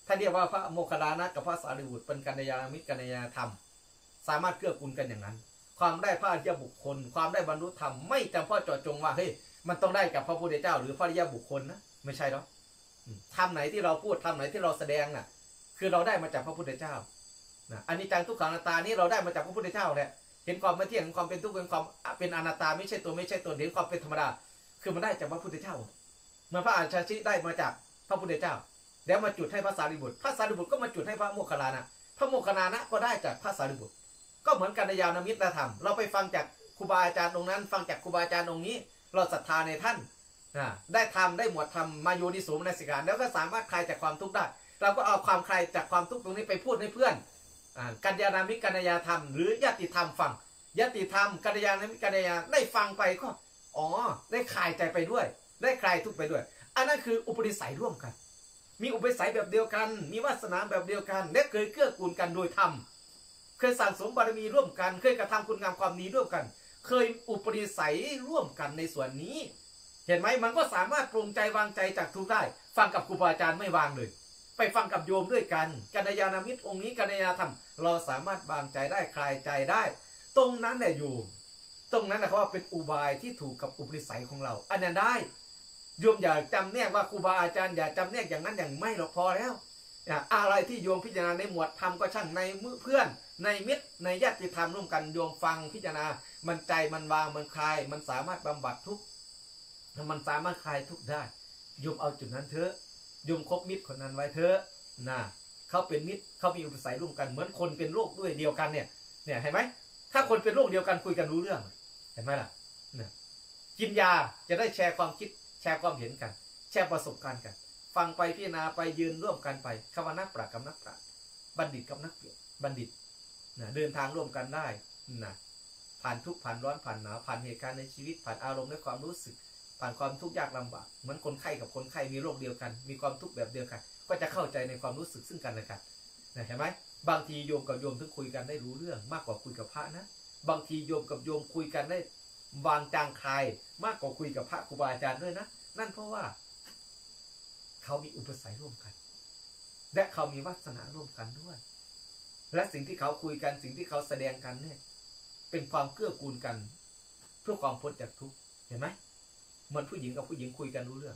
ถ้าเรียกว่าพระโมคคัลลานะกับพระสารีบุตรเป็นกัลยาณมิตรกัลยาณธรรมสามารถเกื้อกูลกันอย่างนั้นความได้พระอริยบุคคลความได้บรรลุธรรมไม่จำเพาะเจาะจงว่าเฮ้ยมันต้องได้กับพระพุทธเจ้าหรือพระอริยบุคคลนะไม่ใช่หรอกธรรมไหนที่เราพูดธรรมไหนที่เราแสดงน่ะคือเราได้มาจากพระพุทธเจ้านะอนิจจังทุกขังอนัตตานี้เราได้มาจากพระพุทธเจ้าแหละเห็นความไม่เที่ยงเห็นความเป็นทุกข์เห็นความเป็นอนัตตาไม่ใช่ตัวไม่ใช่ตนเห็นความเป็นธรรมดาคือมันได้จากพระพุทธเจ้าเมื่อพระอาชาชิได้มาจากพระพุทธเจ้าแล้วมาจุดให้พระสารีบุตรพระสารีบุตรก็มาจุดให้พระโมคคัลลานะพระโมคคัลลานะก็ได้จากพระสารีบุตรก็เหมือนกัลยาณมิตรธรรมเราไปฟังจากครูบาอาจารย์ตรงนั้นฟังจากครูบาอาจารย์ตรงนี้เราศรัทธาในท่านได้ทำได้หมวดธรรมมาโยนิโสมนสิการแล้วก็สามารถคลายจากความทุกข์ได้เราก็เอาความคลายจากความทุกข์ตรงนี้ไปพูดให้เพื่อนกัลยาณมิตรกัลยาธรรมหรือญาติธรรมฟังญาติธรรมกัลยาณมิตรกัลยาได้ฟังไปก็อ๋อได้คลายใจไปด้วยได้คลายทุกข์ไปด้วยอันนั้นคืออุปนิสัยร่วมกันมีอุปนิสัยแบบเดียวกันมีวาสนาแบบเดียวกันและเคยเกื้อกูลกันโดยธรรมเคยสั่งสมบารมีร่วมกันเคยกระทำคุณงามความดีร่วมกันเคยอุปนิสัยร่วมกันในส่วนนี้เห็นไหมมันก็สามารถปรงใจวางใจจากทุกข์ได้ฟังกับครูบาอาจารย์ไม่วางเลยไปฟังกับโยมด้วยกันกัลยาณมิตรองค์นี้กัลยาณธรรมเราสามารถวางใจได้คลายใจได้ตรงนั้นแหละโยมตรงนั้นนะเขาว่าเป็นอุบายที่ถูกกับอุปนิสัยของเราอันนั้นได้โยมอย่าจำแนกว่าครูบาอาจารย์อย่าจำแนกอย่างนั้นอย่างไม่หรอกพอแล้วอะไรที่โยมพิจารณาในหมวดธรรมก็ช่างในมือเพื่อนในมิตรในญาติธรรมร่วมกันโยมฟังพิจารณามันใจมันวางมันคลายมันสามารถบำบัดทุกข์มันสามารถคลายทุกข์ได้โยมเอาจุดนั้นเถอะโยมคบมิตรคนนั้นไว้เถอะนะเขาเป็นมิตรเขามีอุปนิสัยร่วมกันเหมือนคนเป็นโรคด้วยเดียวกันเนี่ยเนี่ยเห็นไหมถ้าคนเป็นโรคเดียวกันคุยกันรู้เรื่องเห็นไหมล่ะเนี่ยกินยาจะได้แชร์ความคิดแชร์ความเห็นกันแชร์ประสบการณ์กันฟังไปพิจารณาไปยืนร่วมกันไปคำว่านักปราชญ์กับนักปราชญ์บัณฑิตกับนักเปรียบบัณฑิตนะเดินทางร่วมกันได้นะผ่านทุกข์ผ่านร้อนผ่านหนาวผ่านเหตุการณ์ในชีวิตผ่านอารมณ์และความรู้สึกผ่านความทุกข์ยากลำบากเหมือนคนไข้กับคนไข้มีโรคเดียวกันมีความทุกข์แบบเดียวกันก็จะเข้าใจในความรู้สึกซึ่งกันและกันนะเห็นไหมบางทีโยมกับโยมถึงคุยกันได้รู้เรื่องมากกว่าคุยกับพระนะบางทีโยมกับโยมคุยกันได้วางจางคลายมากกว่าคุยกับพระครูบาอาจารย์ด้วยนะนั่นเพราะว่าเขามีอุปนิสัยร่วมกันและเขามีวาสนาร่วมกันด้วยและสิ่งที่เขาคุยกันสิ่งที่เขาแสดงกันเนี่ยเป็นความเกื้อกูลกันเพื่อความพ้นจากทุกข์เห็นไหมเหมือนผู้หญิงกับผู้หญิงคุยกันรู้เรื่อง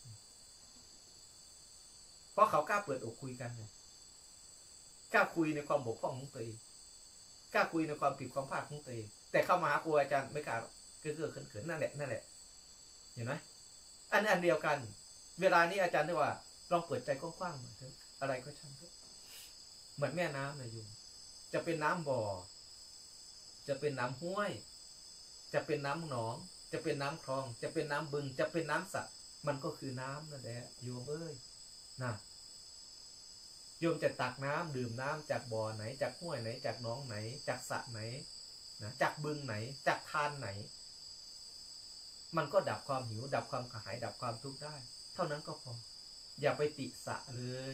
เพราะเขากล้าเปิดอกคุยกันเนี่ยกล้าคุยในความบกพร่องของตัวเองกล้าคุยในความผิดความพลาดของตัวเองแต่เข้ามาหาครูอาจารย์ไม่กล้าเก้อเขินๆนั่นแหละนั่นแหละเห็นไหมอันอันเดียวกันเวลานี้อาจารย์ได้ว่าลองเปิดใจกว้างๆหน่อยเถอะอะไรก็ช่างเถอะเหมือนแม่น้ำนะโยมจะเป็นน้ำบ่อจะเป็นน้ำห้วยจะเป็นน้ำหนองจะเป็นน้ำคลองจะเป็นน้ำบึงจะเป็นน้ำสระมันก็คือน้ำนั่นแหละโยมเอ้ยนะโยมจะตักน้ำดื่มน้ำจากบ่อไหนจากห้วยไหนจากหนองไหนจากสระไหนนะจากบึงไหนจากทานไหนมันก็ดับความหิวดับความกระหายดับความทุกข์ได้เท่านั้นก็พออย่าไปติสะเลย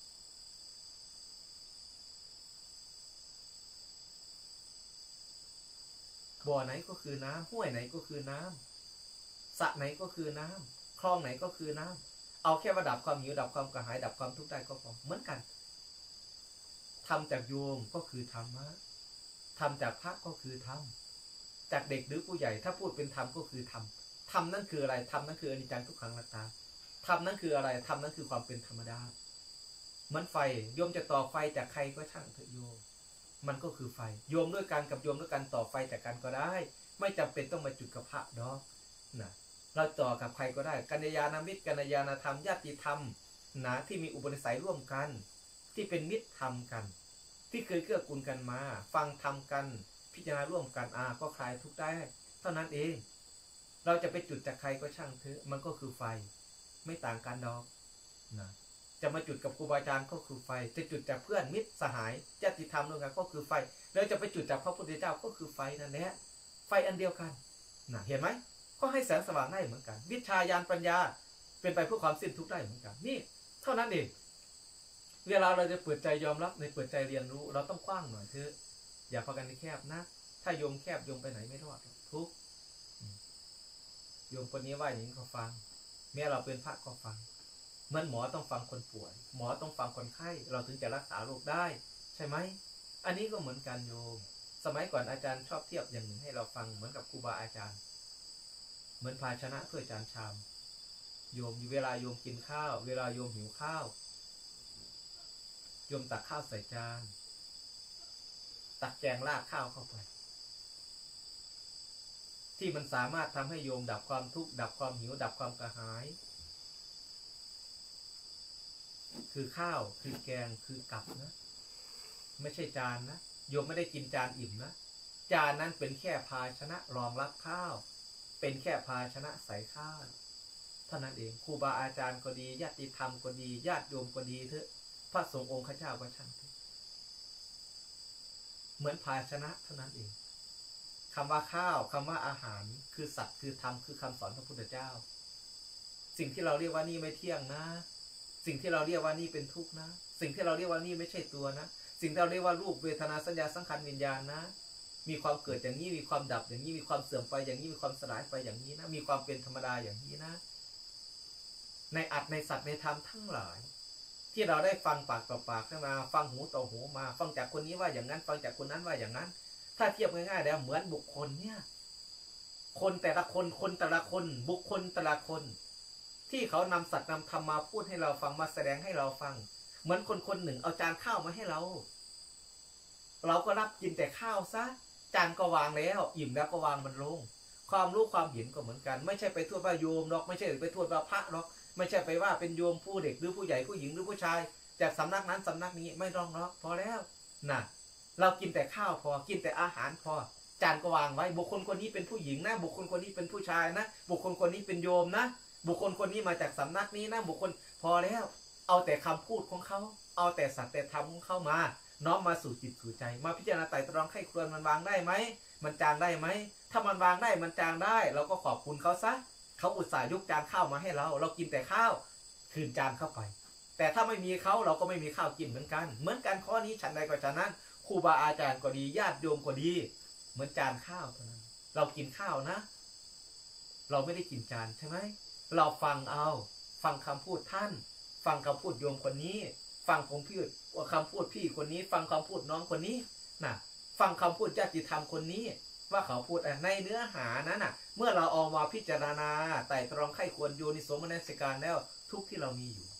บ่อไหนก็คือน้ำห้วยไหนก็คือน้ำสระไหนก็คือน้ำคลองไหนก็คือน้ำเอาแค่ว่าดับความหิวดับความกระหายดับความทุกข์ได้ก็พอเหมือนกันทำจากโยมก็คือธรรมะทำจากพระก็คือธรรมจากเด็กหรือผู้ใหญ่ถ้าพูดเป็นธรรมก็คือธรรมธรรมนั่นคืออะไรธรรมนั่นคืออนิจจังทุกขังอนัตตาธรรมนั่นคืออะไรธรรมนั่นคือความเป็นธรรมดาเหมือนไฟโยมจะต่อไฟจากใครก็ช่างเถอะโยมมันก็คือไฟโยมด้วยกันกับโยมด้วยกันต่อไฟจากกันก็ได้ไม่จำเป็นต้องมาจุดกับพระดอกนะเราต่อกับใครก็ได้กัลยาณมิตรกัลยาณธรรมญาติธรรมนะที่มีอุปนิสัยร่วมกันที่เป็นมิตรธรรมกันที่เคยเกื้อกูลกันมาฟังธรรมกันพิจารณาร่วมกันอาก็คลายทุกข์ได้เท่านั้นเองเราจะไปจุดจากใครก็ช่างเถอะมันก็คือไฟไม่ต่างกันดอกนะจะมาจุดกับครูบาอาจารย์ก็คือไฟจะจุดจากเพื่อนมิตรสหายญาติธรรมร่วมกันก็คือไฟแล้วจะไปจุดจากพระพุทธเจ้าก็คือไฟนั่นแหละไฟอันเดียวกันนะเห็นไหมก็ให้แสงสว่างได้เหมือนกันวิชาญาณปัญญาเป็นไปเพื่อความสิ้นทุกข์ได้เหมือนกันนี่เท่านั้นเองเวลาเราจะเปิดใจยอมรับในเปิดใจเรียนรู้เราต้องกว้างหน่อยเถอะอย่าพากันในแคบนะถ้าโยมแคบโยมไปไหนไม่รอดทุกโยมคนนี้ว่าอย่างนี้ก็ฟังแม้เราเป็นพระก็ฟังเหมือนหมอต้องฟังคนป่วยหมอต้องฟังคนไข้เราถึงจะรักษาโรคได้ใช่ไหมอันนี้ก็เหมือนกันโยมสมัยก่อนอาจารย์ชอบเทียบอย่างหนึ่งให้เราฟังเหมือนกับครูบาอาจารย์เหมือนภาชนะถ้วยจานชามโยมเวลาโยมกินข้าวเวลาโยมหิวข้าวโยมตักข้าวใส่จานตักแกงราดข้าวเข้าไปที่มันสามารถทำให้โยมดับความทุกข์ดับความหิวดับความกระหายคือข้าวคือแกงคือกับนะไม่ใช่จานนะโยมไม่ได้กินจานอิ่มนะจานนั้นเป็นแค่ภาชนะรองรับข้าวเป็นแค่ภาชนะใส่ข้าวเท่านั้นเองครูบาอาจารย์ก็ดีญาติธรรมก็ดีญาติโยมก็ดีเถอะพระสงฆ์องค์ข้าเจ้าก็ช่างเถอะเหมือนภาชนะเท่านั้นเองคำว่าข้าวคำว่าอาหารคือสัตว์คือธรรมคือคำสอนพระพุทธเจ้าสิ่งที่เราเรียกว่านี่ไม่เที่ยงนะสิ่งที่เราเรียกว่านี่เป็นทุกข์นะสิ่งที่เราเรียกว่านี่ไม่ใช่ตัวนะสิ่งที่เราเรียกว่ารูปเวทนาสัญญาสังขารวิญญาณนะมีความเกิดอย่างนี้มีความดับอย่างนี้มีความเสื่อมไปอย่างนี้มีความสลายไปอย่างนี้นะมีความเป็นธรรมดาอย่างนี้นะในอัตในสัตว์ในธรรมทั้งหลายที่เราได้ฟังปากต่อปากขึ้นมาฟังหูต่อหูมาฟังจากคนนี้ว่าอย่างนั้นฟังจากคนนั้นว่าอย่างนั้นถ้าเทียบง่ายๆแล้วเหมือนบุคคลเนี่ยคนแต่ละคนคนแต่ละคนบุคคลแต่ละคนที่เขานำสัตว์นำธรรมมาพูดให้เราฟังมาแสดงให้เราฟังเหมือนคนคนหนึ่งเอาจานข้าวมาให้เราเราก็รับกินแต่ข้าวซะจานก็วางแล้วอิ่มแล้วก็วางมันลงความรู้ความเห็นก็เหมือนกันไม่ใช่ไปโทษว่าโยมหรอกไม่ใช่ไปโทษว่าพระหรอกไม่ใช่ไปว่าเป็นโยมผู้เด็กหรือผู้ใหญ่ผู้หญิงหรือผู้ชายจากสำนักนั้นสำนักนี้ไม่ต้องหรอกพอแล้วนะเรากินแต่ข้าวพอกินแต่อาหารพอจานก็วางไว้บุคคลคนนี้เป็นผู้หญิงนะบุคคลคนนี้เป็นผู้ชายนะบุคคลคนนี้เป็นโยมนะบุคคลคนนี้มาจากสำนักนี้นะบุคคลพอแล้วเอาแต่คำพูดของเขาเอาแต่สัตว์แต่ธรรมของเขามาน้อมมาสู่จิตสู่ใจมาพิจารณาไตร่ตรองไข้ครวญมันวางได้ไหมมันจางได้ไหมถ้ามันวางได้มันจางได้เราก็ขอบคุณเขาซะเขาอุตส่าห์ยกจานข้าวมาให้เราเรากินแต่ข้าวคืนจานเข้าไปแต่ถ้าไม่มีเขาเราก็ไม่มีข้าวกินเหมือนกันเหมือนกันข้อนี้ฉันใดก็ฉะนั้นครูบาอาจารย์ก็ดีญาติโยมก็ดีเหมือนจานข้าวเท่านั้นเรากินข้าวนะเราไม่ได้กินจานใช่ไหมเราฟังเอาฟังคำพูดท่านฟังคำพูดโยมคนนี้ฟังคำพูดว่าคำพูดพี่คนนี้ฟังคำพูดน้องคนนี้นะฟังคำพูดญาติธรรมคนนี้ว่าเขาพูดในเนื้อหานั้นน่ะเมื่อเราเอามาพิจารณาไต่ตรองไข้ควรโยนิโสมนสิการแล้วทุกที่เรามีอยู่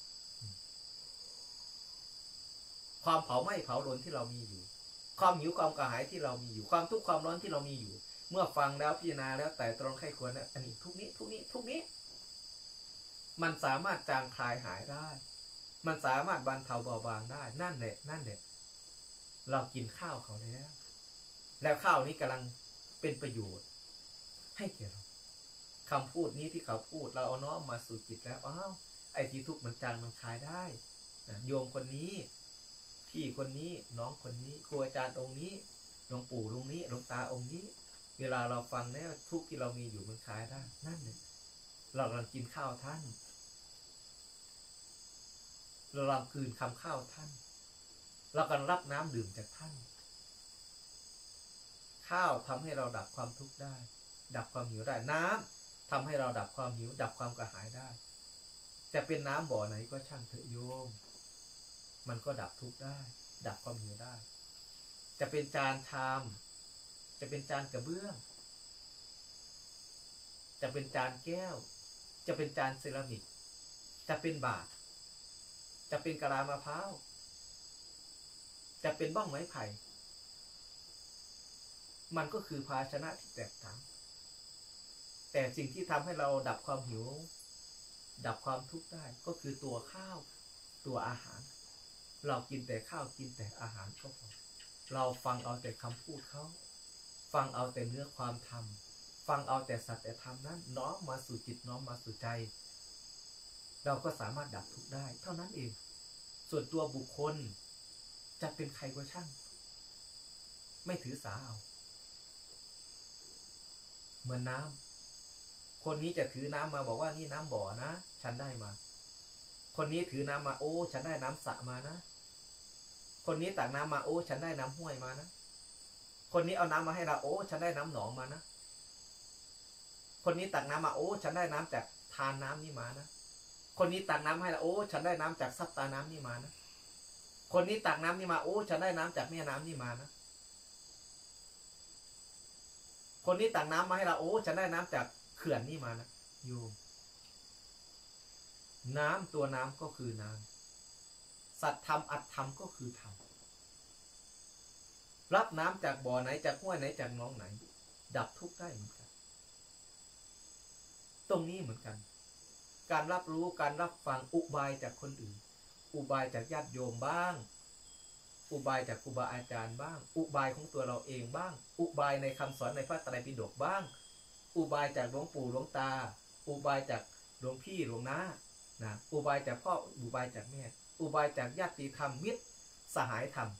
ความเผาไหม้เผาลนที่เรามีอยู่ความหิวความกระหายที่เรามีอยู่ความทุกข์ความร้อนที่เรามีอยู่เมื่อฟังแล้วพิจารณาแล้วไต่ตรองไข้ควรแล้วอันนี้ทุกนี้ทุกนี้ทุกนี้มันสามารถจางคลายหายได้มันสามารถบรรเทาเบาบางได้นั่นแหละนั่นแหละเรากินข้าวเขาแล้วแล้วข้าวนี้กำลังเป็นประโยชน์ให้แก่เราคำพูดนี้ที่เขาพูดเราเอาน้อมมาสู่จิตแล้วอ้าวไอ้ที่ทุกข์มันจางมันคลายได้โยมคนนี้พี่คนนี้น้องคนนี้ครูอาจารย์องค์นี้หลวงปู่องค์นี้หลวงตาองค์นี้เวลาเราฟังแล้วทุกข์ที่เรามีอยู่มันคลายได้นั่นเลยเรากำลังกินข้าวท่านเราลองคืนคำข้าวท่านเรากำลังรับน้ำดื่มจากท่านข้าวทำให้เราดับความทุกข์ได้ดับความหิวได้น้ำทำให้เราดับความหิวดับความกระหายได้จะเป็นน้ำบ่อไหนก็ช่างเถอะโยมมันก็ดับทุกข์ได้ดับความหิวได้จะเป็นจานชามจะเป็นจานกระเบื้องจะเป็นจานแก้วจะเป็นจานเซรามิกจะเป็นบาตรจะเป็นกะลามะพร้าวจะเป็นบ้องไม้ไผ่มันก็คือภาชนะที่แตกต่างแต่สิ่งที่ทำให้เราดับความหิวดับความทุกข์ได้ก็คือตัวข้าวตัวอาหารเรากินแต่ข้าวกินแต่อาหารก็พอเราฟังเอาแต่คำพูดเขาฟังเอาแต่เนื้อความธรรมฟังเอาแต่สัจธรรมนั้นน้อมมาสู่จิตน้อมมาสู่ใจเราก็สามารถดับทุกข์ได้เท่านั้นเองส่วนตัวบุคคลจะเป็นใครก็ช่างไม่ถือสาเอาเหมือนน้ำคนนี้จะถือน้ำมาบอกว่านี่น้ำบ่อนะฉันได้มาคนนี้ถือน้ำมาโอ้ฉันได้น้ำสระมานะคนนี้ตักน้ำมาโอ้ฉันได้น้ำห้วยมานะคนนี้เอาน้ำมาให้เราโอ้ฉันได้น้ำหนองมานะคนนี้ตักน้ำมาโอ้ฉันได้น้ำจากทานน้ำนี้มานะคนนี้ตักน้ำให้ละโอ้ฉันได้น้ำจากซับตาน้ำนี่มานะคนนี้ตักน้ำนี่มาโอ้ฉันได้น้ำจากแม่น้ำนี่มานะคนนี้ตักน้ำมาให้เราโอ้ฉันได้น้ำจากเขื่อนนี่มานะโยมน้ำตัวน้ำก็คือน้ำสัตธรรมอัตธรรมก็คือธรรมรับน้ำจากบ่อไหนจากห้วยไหนจากหนองไหนดับทุกข์ได้เหมือนกันตรงนี้เหมือนกันการรับรู้การรับฟังอุบายจากคนอื่นอุบายจากญาติโยมบ้างอุบายจากครูบาอาจารย์บ้างอุบายของตัวเราเองบ้างอุบายในคำสอนในพระไตรปิฎกบ้างอุบายจากหลวงปู่หลวงตาอุบายจากหลวงพี่หลวงน้านะอุบายจากพ่ออุบายจากแม่อุบายจากญาติธรรมมิตรสหายธรรม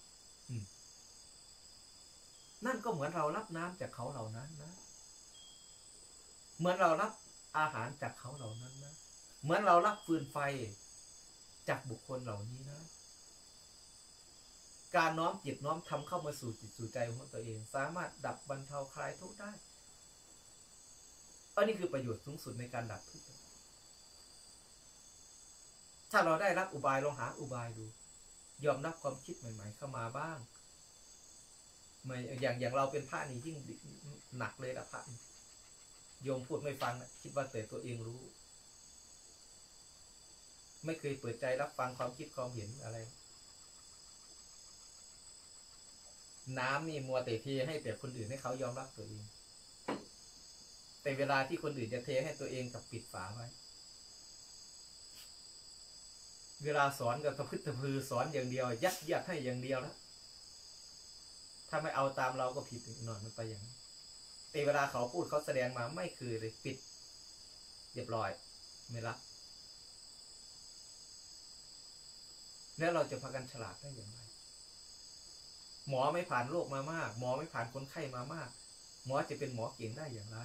นั่นก็เหมือนเรารับน้ำจากเขาเหล่านั้นนะเหมือนเรารับอาหารจากเขาเหล่านั้นนะเหมือนเรารับฟืนไฟจากบุคคลเหล่านี้นะการน้อมจิตน้อมทำเข้ามาสู่จิตสู่ใจของตัวเองสามารถดับบรรเทาคลายทุกข์ได้อันนี้คือประโยชน์สูงสุดในการดับทุกข์ถ้าเราได้รับอุบายลองหาอุบายดูยอมรับความคิดใหม่ๆเข้ามาบ้างไม่อย่างอย่างเราเป็นพระนี่ยิ่งหนักเลยนะพระโยมพูดไม่ฟังคิดว่าแต่ตัวเองรู้ไม่เคยเปิดใจรับฟังความคิดความเห็นอะไรน้ำนี่มัวแต่เทให้แต่คนอื่นให้เขายอมรับตัวเองแต่เวลาที่คนอื่นจะเทให้ตัวเองกับปิดฝาไว้เวลาสอนก็ตะพึดตะพือสอนอย่างเดียวยัดเยียดให้อย่างเดียวแล้วถ้าไม่เอาตามเราก็ผิดหน่อยมันไปอย่างนี้แต่เวลาเขาพูดเขาแสดงมาไม่คือเลยปิดเรียบร้อยไม่รับแล้วเราจะพากันฉลาดได้อย่างไรหมอไม่ผ่านโรคมามากหมอไม่ผ่านคนไข้มามากหมอจะเป็นหมอเก่งได้อย่างไร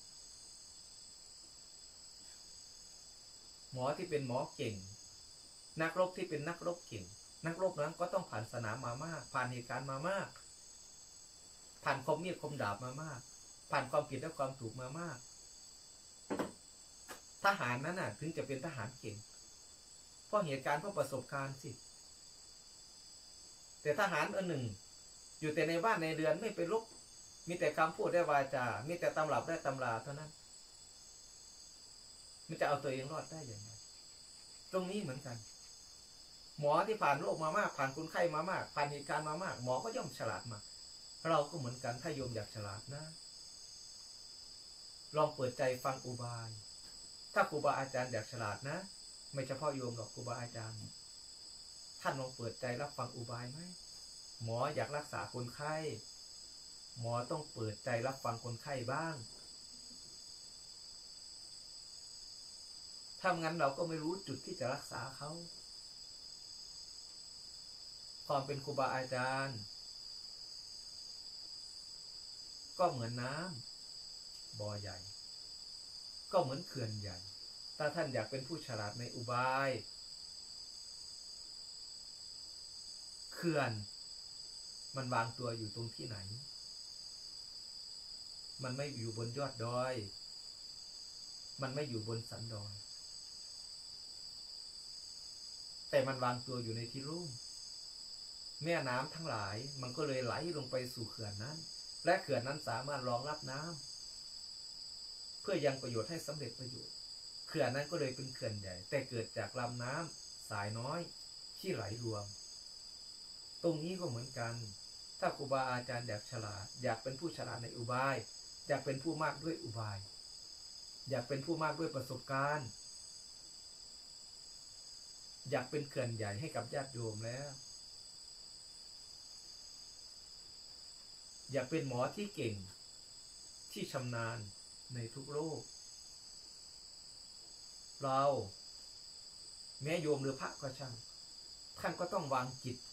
หมอที่เป็นหมอเก่งนักรบที่เป็นนักรบเก่งนักรบนั้นก็ต้องผ่านสนามมามากผ่านเหตุการณ์มามากผ่านคมมีดคมดาบมามากผ่านความผิดและความถูกมามากทหารนั้นน่ะถึงจะเป็นทหารเก่งเพราะเหตุการณ์เพราะประสบการณ์สิแต่ทหารอันหนึ่งอยู่แต่ในบ้านในเรือนไม่ไปรบมีแต่คำพูดได้วาจามีแต่ตำรับได้ตำราเท่านั้นมันจะเอาตัวเองรอดได้อย่างไรตรงนี้เหมือนกันหมอที่ผ่านโรคมามากผ่านคนไข้มามากผ่านเหตุการณ์มามากหมอก็ย่อมฉลาดมากเราก็เหมือนกันถ้าโยมอยากฉลาดนะลองเปิดใจฟังอุบายถ้าครูบาอาจารย์อยากฉลาดนะไม่เฉพาะโยมหรอกครูบาอาจารย์ท่านลองเปิดใจรับฟังอุบายไหมหมออยากรักษาคนไข้หมอต้องเปิดใจรับฟังคนไข้บ้างถ้างั้นเราก็ไม่รู้จุดที่จะรักษาเขาความเป็นครูบาอาจารย์ก็เหมือนน้ำบ่อใหญ่ก็เหมือนเขื่อนใหญ่ถ้าท่านอยากเป็นผู้ฉลาดในอุบายเขื่อนมันวางตัวอยู่ตรงที่ไหนมันไม่อยู่บนยอดดอยมันไม่อยู่บนสันดอยแต่มันวางตัวอยู่ในที่ลุ่มแม่น้ำทั้งหลายมันก็เลยไหลลงไปสู่เขื่อนนั้นและเขื่อนนั้นสามารถรองรับน้ำเพื่อยังประโยชน์ให้สำเร็จประโยชน์เขื่อนนั้นก็เลยเป็นเขื่อนใหญ่แต่เกิดจากลำน้ำสายน้อยที่ไหลรวมตรงนี้ก็เหมือนกันถ้าครูบาอาจารย์อยากฉลาดอยากเป็นผู้ฉลาดในอุบายอยากเป็นผู้มากด้วยอุบายอยากเป็นผู้มากด้วยประสบการณ์อยากเป็นเขื่อนใหญ่ให้กับญาติโยมแล้วอยากเป็นหมอที่เก่งที่ชำนาญในทุกโรคเราแม้โยมหรือพระก็ช่างท่านก็ต้องวางจิต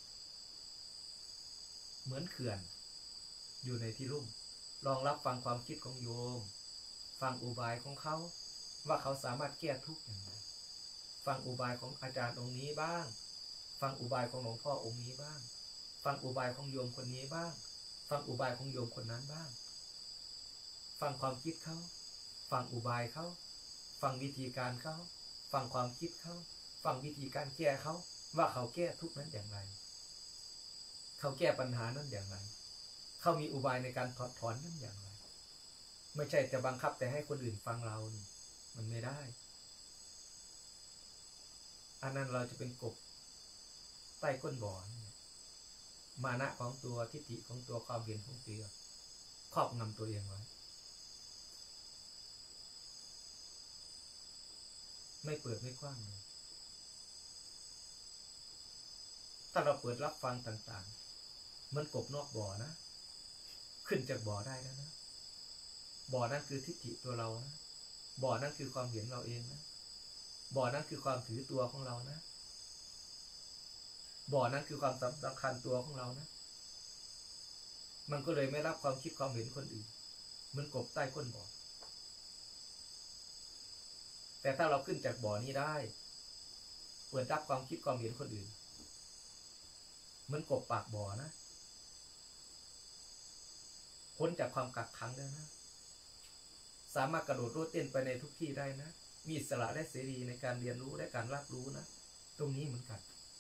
เหมือนเขื่อนอยู่ในที่ลุ่มลองรับฟังความคิดของโยมฟังอุบายของเขาว่าเขาสามารถแก้ทุกข์อย่างไรฟังอุบายของอาจารย์องค์นี้บ้างฟังอุบายของหลวงพ่อองค์นี้บ้างฟังอุบายของโยมคนนี้บ้างฟังอุบายของโยมคนนั้นบ้างฟังความคิดเขาฟังอุบายเขาฟังวิธีการเขาฟังความคิดเขาฟังวิธีการแก้เขาว่าเขาแก้ทุกข์นั้นอย่างไรเขาแก้ปัญหานั้นอย่างไรเขามีอุบายในการถอดถอนนั้นอย่างไรไม่ใช่จะบังคับแต่ให้คนอื่นฟังเรานี่มันไม่ได้อันนั้นเราจะเป็นกบใต้ก้นบ่อมานะของตัวทิฏฐิของตัวความเห็นของตัวครอบงำตัวเองไว้ไม่เปิดไม่กว้างเลยถ้าเราเปิดรับฟังต่างๆมันกบนอกบ่อนะขึ้นจากบ่อได้แล้วนะบ่อนั้นคือทิฏฐิตัวเรานะบ่อนั้นคือความเห็นเราเองนะบ่อนั้นคือความถือตัวของเรานะบ่อนั้นคือความสำคัญตัวของเรานะมันก็เลยไม่รับความคิดความเห็นคนอื่นเหมือนกบใต้ก้นบ่อแต่ถ้าเราขึ้นจากบ่อนี้ได้เปิดรับความคิดความเห็นคนอื่นเหมือนกบปากบ่อนะพ้นจากความกักขังได้นะสามารถกระโดดโลดเต้นไปในทุกที่ได้นะมีอิสระและเสรีในการเรียนรู้และการรับรู้นะตรงนี้เหมือนกัน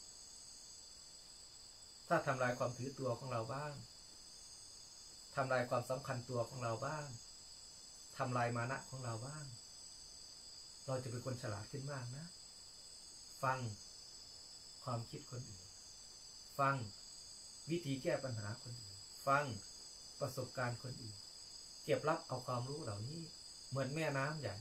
ถ้าทำลายความถือตัวของเราบ้างทำลายความสำคัญตัวของเราบ้างทำลายมานะของเราบ้างเราจะเป็นคนฉลาดขึ้นมากนะฟังความคิดคนอื่นฟังวิธีแก้ปัญหาคนอื่นฟังประสบการณ์คนอื่นเก็บรับเอาความรู้เหล่านี้เหมือนแม่น้ำใหญ่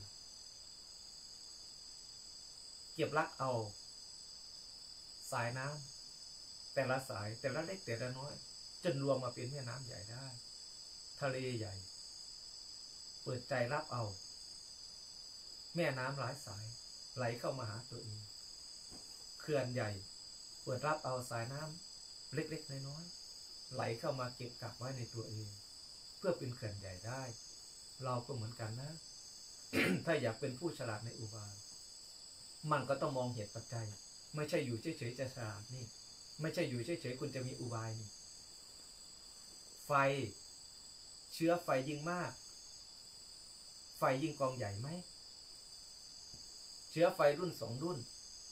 เก็บรักเอาสายน้ำแต่ละสายแต่ละเล็กแต่ละน้อยจนรวมมาเป็นแม่น้ำใหญ่ได้ทะเลใหญ่เปิดใจรับเอาแม่น้ำหลายสายไหลเข้ามาหาตัวเองเขื่อนใหญ่เปิดรับเอาสายน้ำเล็กๆน้อยๆไหลเข้ามาเก็บกักไว้ในตัวเองเพื่อเป็นเขื่อนใหญ่ได้เราก็เหมือนกันนะ ถ้าอยากเป็นผู้ฉลาดในอุบายมันก็ต้องมองเหตุปัจจัยไม่ใช่อยู่เฉยๆจะฉลาดนี่ไม่ใช่อยู่เฉยๆคุณจะมีอุบายนี่ไฟเชื้อไฟยิ่งมากไฟยิ่งกองใหญ่ไหมเชื้อไฟรุ่นสองรุ่น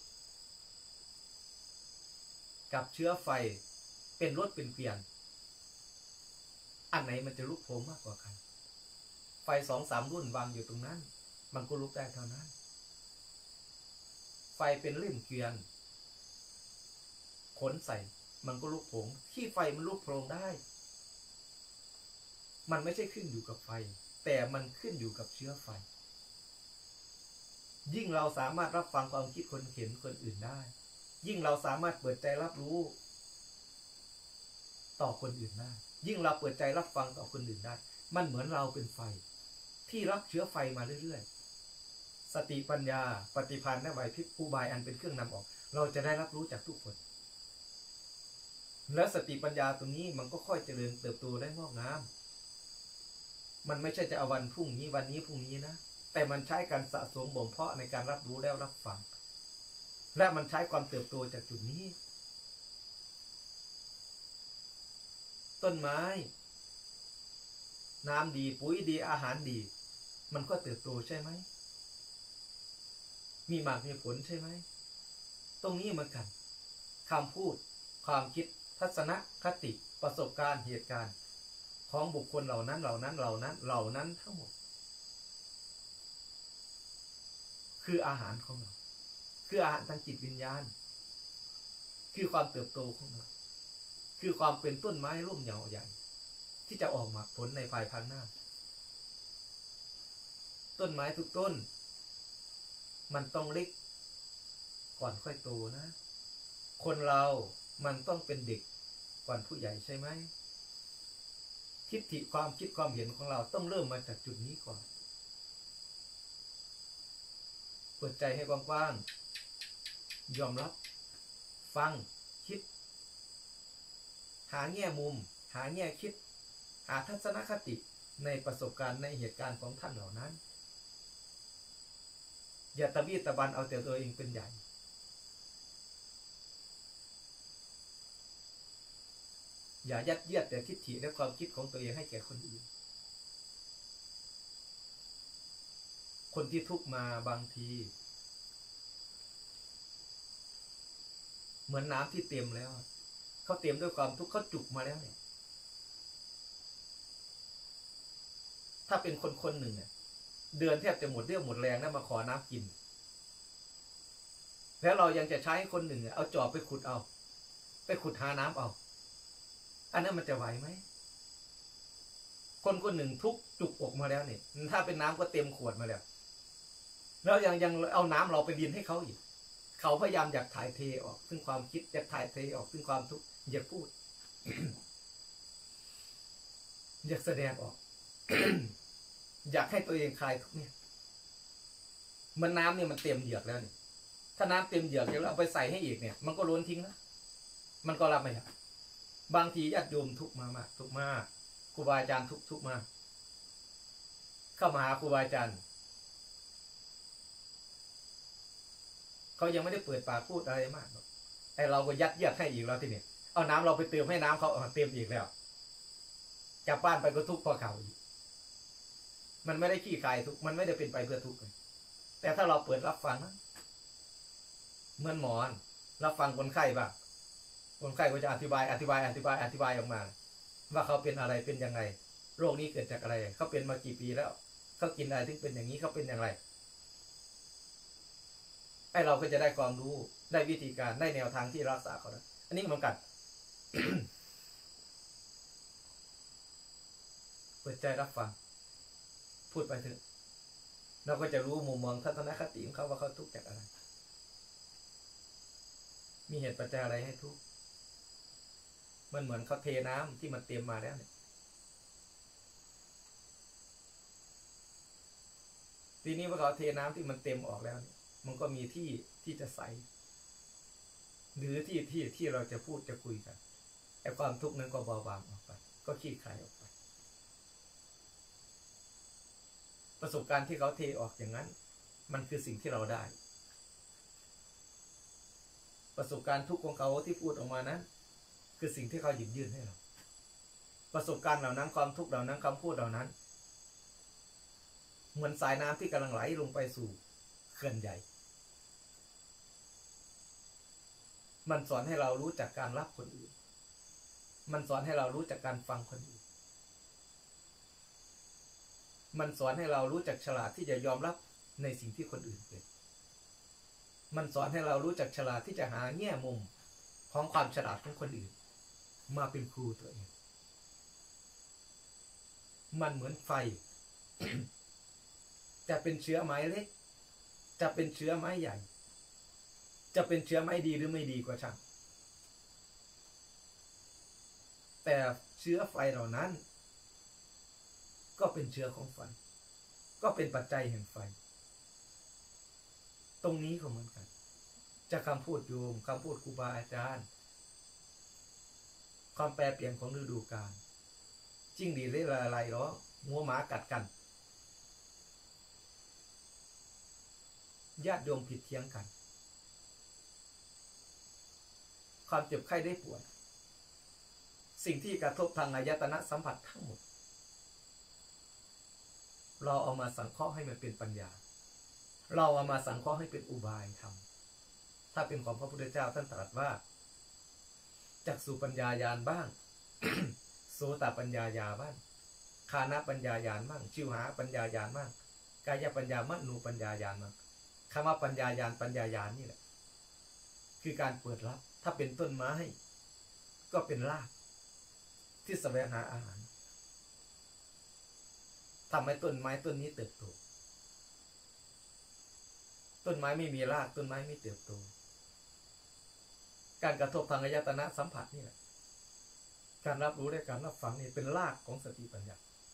กับเชื้อไฟเป็นรถเป็นเกวียนอันไหนมันจะลุกโผล่มากกว่ากันไฟสองสามรุ่นวางอยู่ตรงนั้นมันก็ลุกได้เท่านั้นไฟเป็นเล่มเกวียนขนใส่มันก็ลุกโผล่ขี้ไฟมันลุกโผล่ได้มันไม่ใช่ขึ้นอยู่กับไฟแต่มันขึ้นอยู่กับเชื้อไฟยิ่งเราสามารถรับฟังความคิดคนเห็นคนอื่นได้ยิ่งเราสามารถเปิดใจรับรู้ต่อคนอื่นได้ยิ่งเราเปิดใจรับฟังต่อคนอื่นได้มันเหมือนเราเป็นไฟที่รับเชื้อไฟมาเรื่อยๆสติปัญญาปฏิภาณและไหวพริบอุบายอันเป็นเครื่องนำออกเราจะได้รับรู้จากทุกคนและสติปัญญาตรงนี้มันก็ค่อยเจริญเติบโตได้งอกงามมันไม่ใช่จะเอาวันพรุ่งนี้วันนี้พรุ่งนี้นะแต่มันใช้การสะสมบ่มเพาะในการรับรู้แล้วรับฟังและมันใช้ความเติบโตจากจุดนี้ต้นไม้น้ำดีปุ๋ยดีอาหารดีมันก็เติบโตใช่ไหมมีหมากมีผลใช่ไหมตรงนี้เหมือนกันคำพูดความคิดทัศนคติประสบการณ์เหตุการณ์ของบุคคลเหล่านั้นเหล่านั้นเหล่านั้นเหล่านั้นทั้งหมดคืออาหารของเราคืออาหารทางจิตวิญญาณคือความเติบโตของเราคือความเป็นต้นไม้ร่มเยาว์ใหญ่ที่จะออกหมากผลในภายภาคหน้าต้นไม้ทุกต้นมันต้องเล็กก่อนค่อยโตนะคนเรามันต้องเป็นเด็กก่อนผู้ใหญ่ใช่ไหมทิฏฐิความคิดความเห็นของเราต้องเริ่มมาจากจุดนี้ก่อนเปิดใจให้กว้างๆยอมรับฟังคิดหาแง่มุมหาแง่คิดหาทัศนคติในประสบการณ์ในเหตุการณ์ของท่านเหล่านั้นอย่าตะบี้ตะบันเอาแต่ตัวเองเป็นใหญ่อย่ายัดเยียดแต่ทิฏฐิและความคิดของตัวเองให้แก่คนอื่นคนที่ทุกข์มาบางทีเหมือนน้ำที่เต็มแล้วเขาเต็มด้วยความทุกข์เขาจุกมาแล้วเนี่ยถ้าเป็นคนคนหนึ่งเนี่ยเดือนแทบจะหมดเรี่ยวหมดแรงนะมาขอน้ำกินแล้วเรายังจะใช้คนหนึ่งเอาจอบไปขุดเอาไปขุดหาน้ำเอาอันนั้นมันจะไหวไหมคนคนหนึ่งทุกจุกอกมาแล้วเนี่ยถ้าเป็นน้ำก็เต็มขวดมาแล้วแล้วยังยังเอาน้ำเราไปดินให้เขาอีกเขาพยายามอยากถ่ายเทออกซึ่งความคิดอยากถ่ายเทออกซึ่งความทุกข์อยากพูด อยากแสดงออก อยากให้ตัวเองคลายทุกข์เนี่ยมันน้ำเนี่ยมันเต็มเหยือกแล้วเนี่ยถ้าน้ำเต็มเหยือกแล้วเอาไปใส่ให้อีกเนี่ยมันก็ล้นทิ้งนะมันก็รับไม่ได้บางทีญาติโยมทุกข์มามากทุกข์มากครูบาอาจารย์ทุกข์ทุกข์มากเข้ามาหาครูบาอาจารย์เขายังไม่ได้เปิดปากพูดอะไรมากหรอกไอเราก็ยัดเยียดให้อีกแล้วทีนี้เอาน้ำเราไปเติมให้น้ำเขาเต็มอีกแล้วกลับบ้านไปก็ทุกข์พอเขาอีกมันไม่ได้ขี้คายทุกข์มันไม่ได้เป็นไปเพื่อทุกข์เลยแต่ถ้าเราเปิดรับฟังนะเหมือนหมอรับฟังคนไข้บ้างคนไข้ก็จะอธิบายอธิบายอธิบายอธิบายออกมาว่าเขาเป็นอะไรเป็นยังไงโรคนี้เกิดจากอะไรเขาเป็นมากี่ปีแล้วเขากินอะไรถึงเป็นอย่างนี้เขาเป็นอย่างไรไอ้เราก็จะได้ความรู้ได้วิธีการได้แนวทางที่รักษาเขาได้อันนี้เหมือนกัน เปิดใจรับฟังพูดไปเถอะเราก็จะรู้มุมมองทัศนคติของเขาว่าเขาทุกข์จากอะไรมีเหตุปัจจัยอะไรให้ทุกข์มันเหมือนเขาเทน้ำที่มันเต็มมาแล้วเนี่ยทีนี้ว่าเขาเทน้ำที่มันเต็มออกแล้วเนี่ยมันก็มีที่ที่จะใสหรือที่ที่ที่เราจะพูดจะคุยกันไอ้ความทุกข์นั้นก็เบาบางออกไปก็คลี่คลายออกไปประสบการณ์ที่เขาเทออกอย่างนั้นมันคือสิ่งที่เราได้ประสบการณ์ทุกข์ของเขาที่พูดออกมานั้นคือสิ่งที่เขาหยิบยื่นให้เราประสบการณ์เหล่านั้นความทุกข์เหล่านั้นคำพูดเหล่านั้นเหมือนสายน้ำที่กำลังไหลลงไปสู่เขื่อนใหญ่มันสอนให้เรารู้จักการรับคนอื่นมันสอนให้เรารู้จักการฟังคนอื่นมันสอนให้เรารู้จักฉลาดที่จะยอมรับในสิ่งที่คนอื่นเป็นมันสอนให้เรารู้จักฉลาดที่จะหาแง่มุมของความฉลาดของคนอื่นมาเป็นครูตัวเองมันเหมือนไฟ จะเป็นเชื้อไม้เล็กจะเป็นเชื้อไม้ใหญ่จะเป็นเชื้อไม้ดีหรือไม่ดีก็ช่างแต่เชื้อไฟเหล่านั้นก็เป็นเชื้อของไฟก็เป็นปัจจัยแห่งไฟตรงนี้ก็เหมือนกันจากคำพูดโยมคำพูดครูบาอาจารย์ความแปรเปลี่ยนของฤดูกาลจิ้งหรีดเล่อะไรอะไรหรองัวหมากัดกันญาติโยมผิดเถียงกันความเจ็บไข้ได้ป่วยสิ่งที่กระทบทางอายตนะสัมผัสทั้งหมดเราเอามาสังเคราะห์ให้มันเป็นปัญญาเราเอามาสังเคราะห์ให้เป็นอุบายธรรมถ้าเป็นของพระพุทธเจ้าท่านตรัสว่าจักษุปัญญาญาณบ้าง โสตปัญญาญาบ้างคานะปัญญาญาณบ้างชิวหาปัญญาญาณบ้างกายปัญญามนูปัญญาญาณบ้างคำว่าปัญญาญาณปัญญาญาณนี่แหละคือการเปิดรับถ้าเป็นต้นไม้ก็เป็นรากที่แสวงหาอาหารทำให้ต้นไม้ต้นนี้เติบโตต้นไม้ไม่มีรากต้นไม้ไม่เติบโตการกระทบทางอายตนะสัมผัสนี่แหละการรับรู้และการรับฟังนี่เป็นรากของสติปัญญา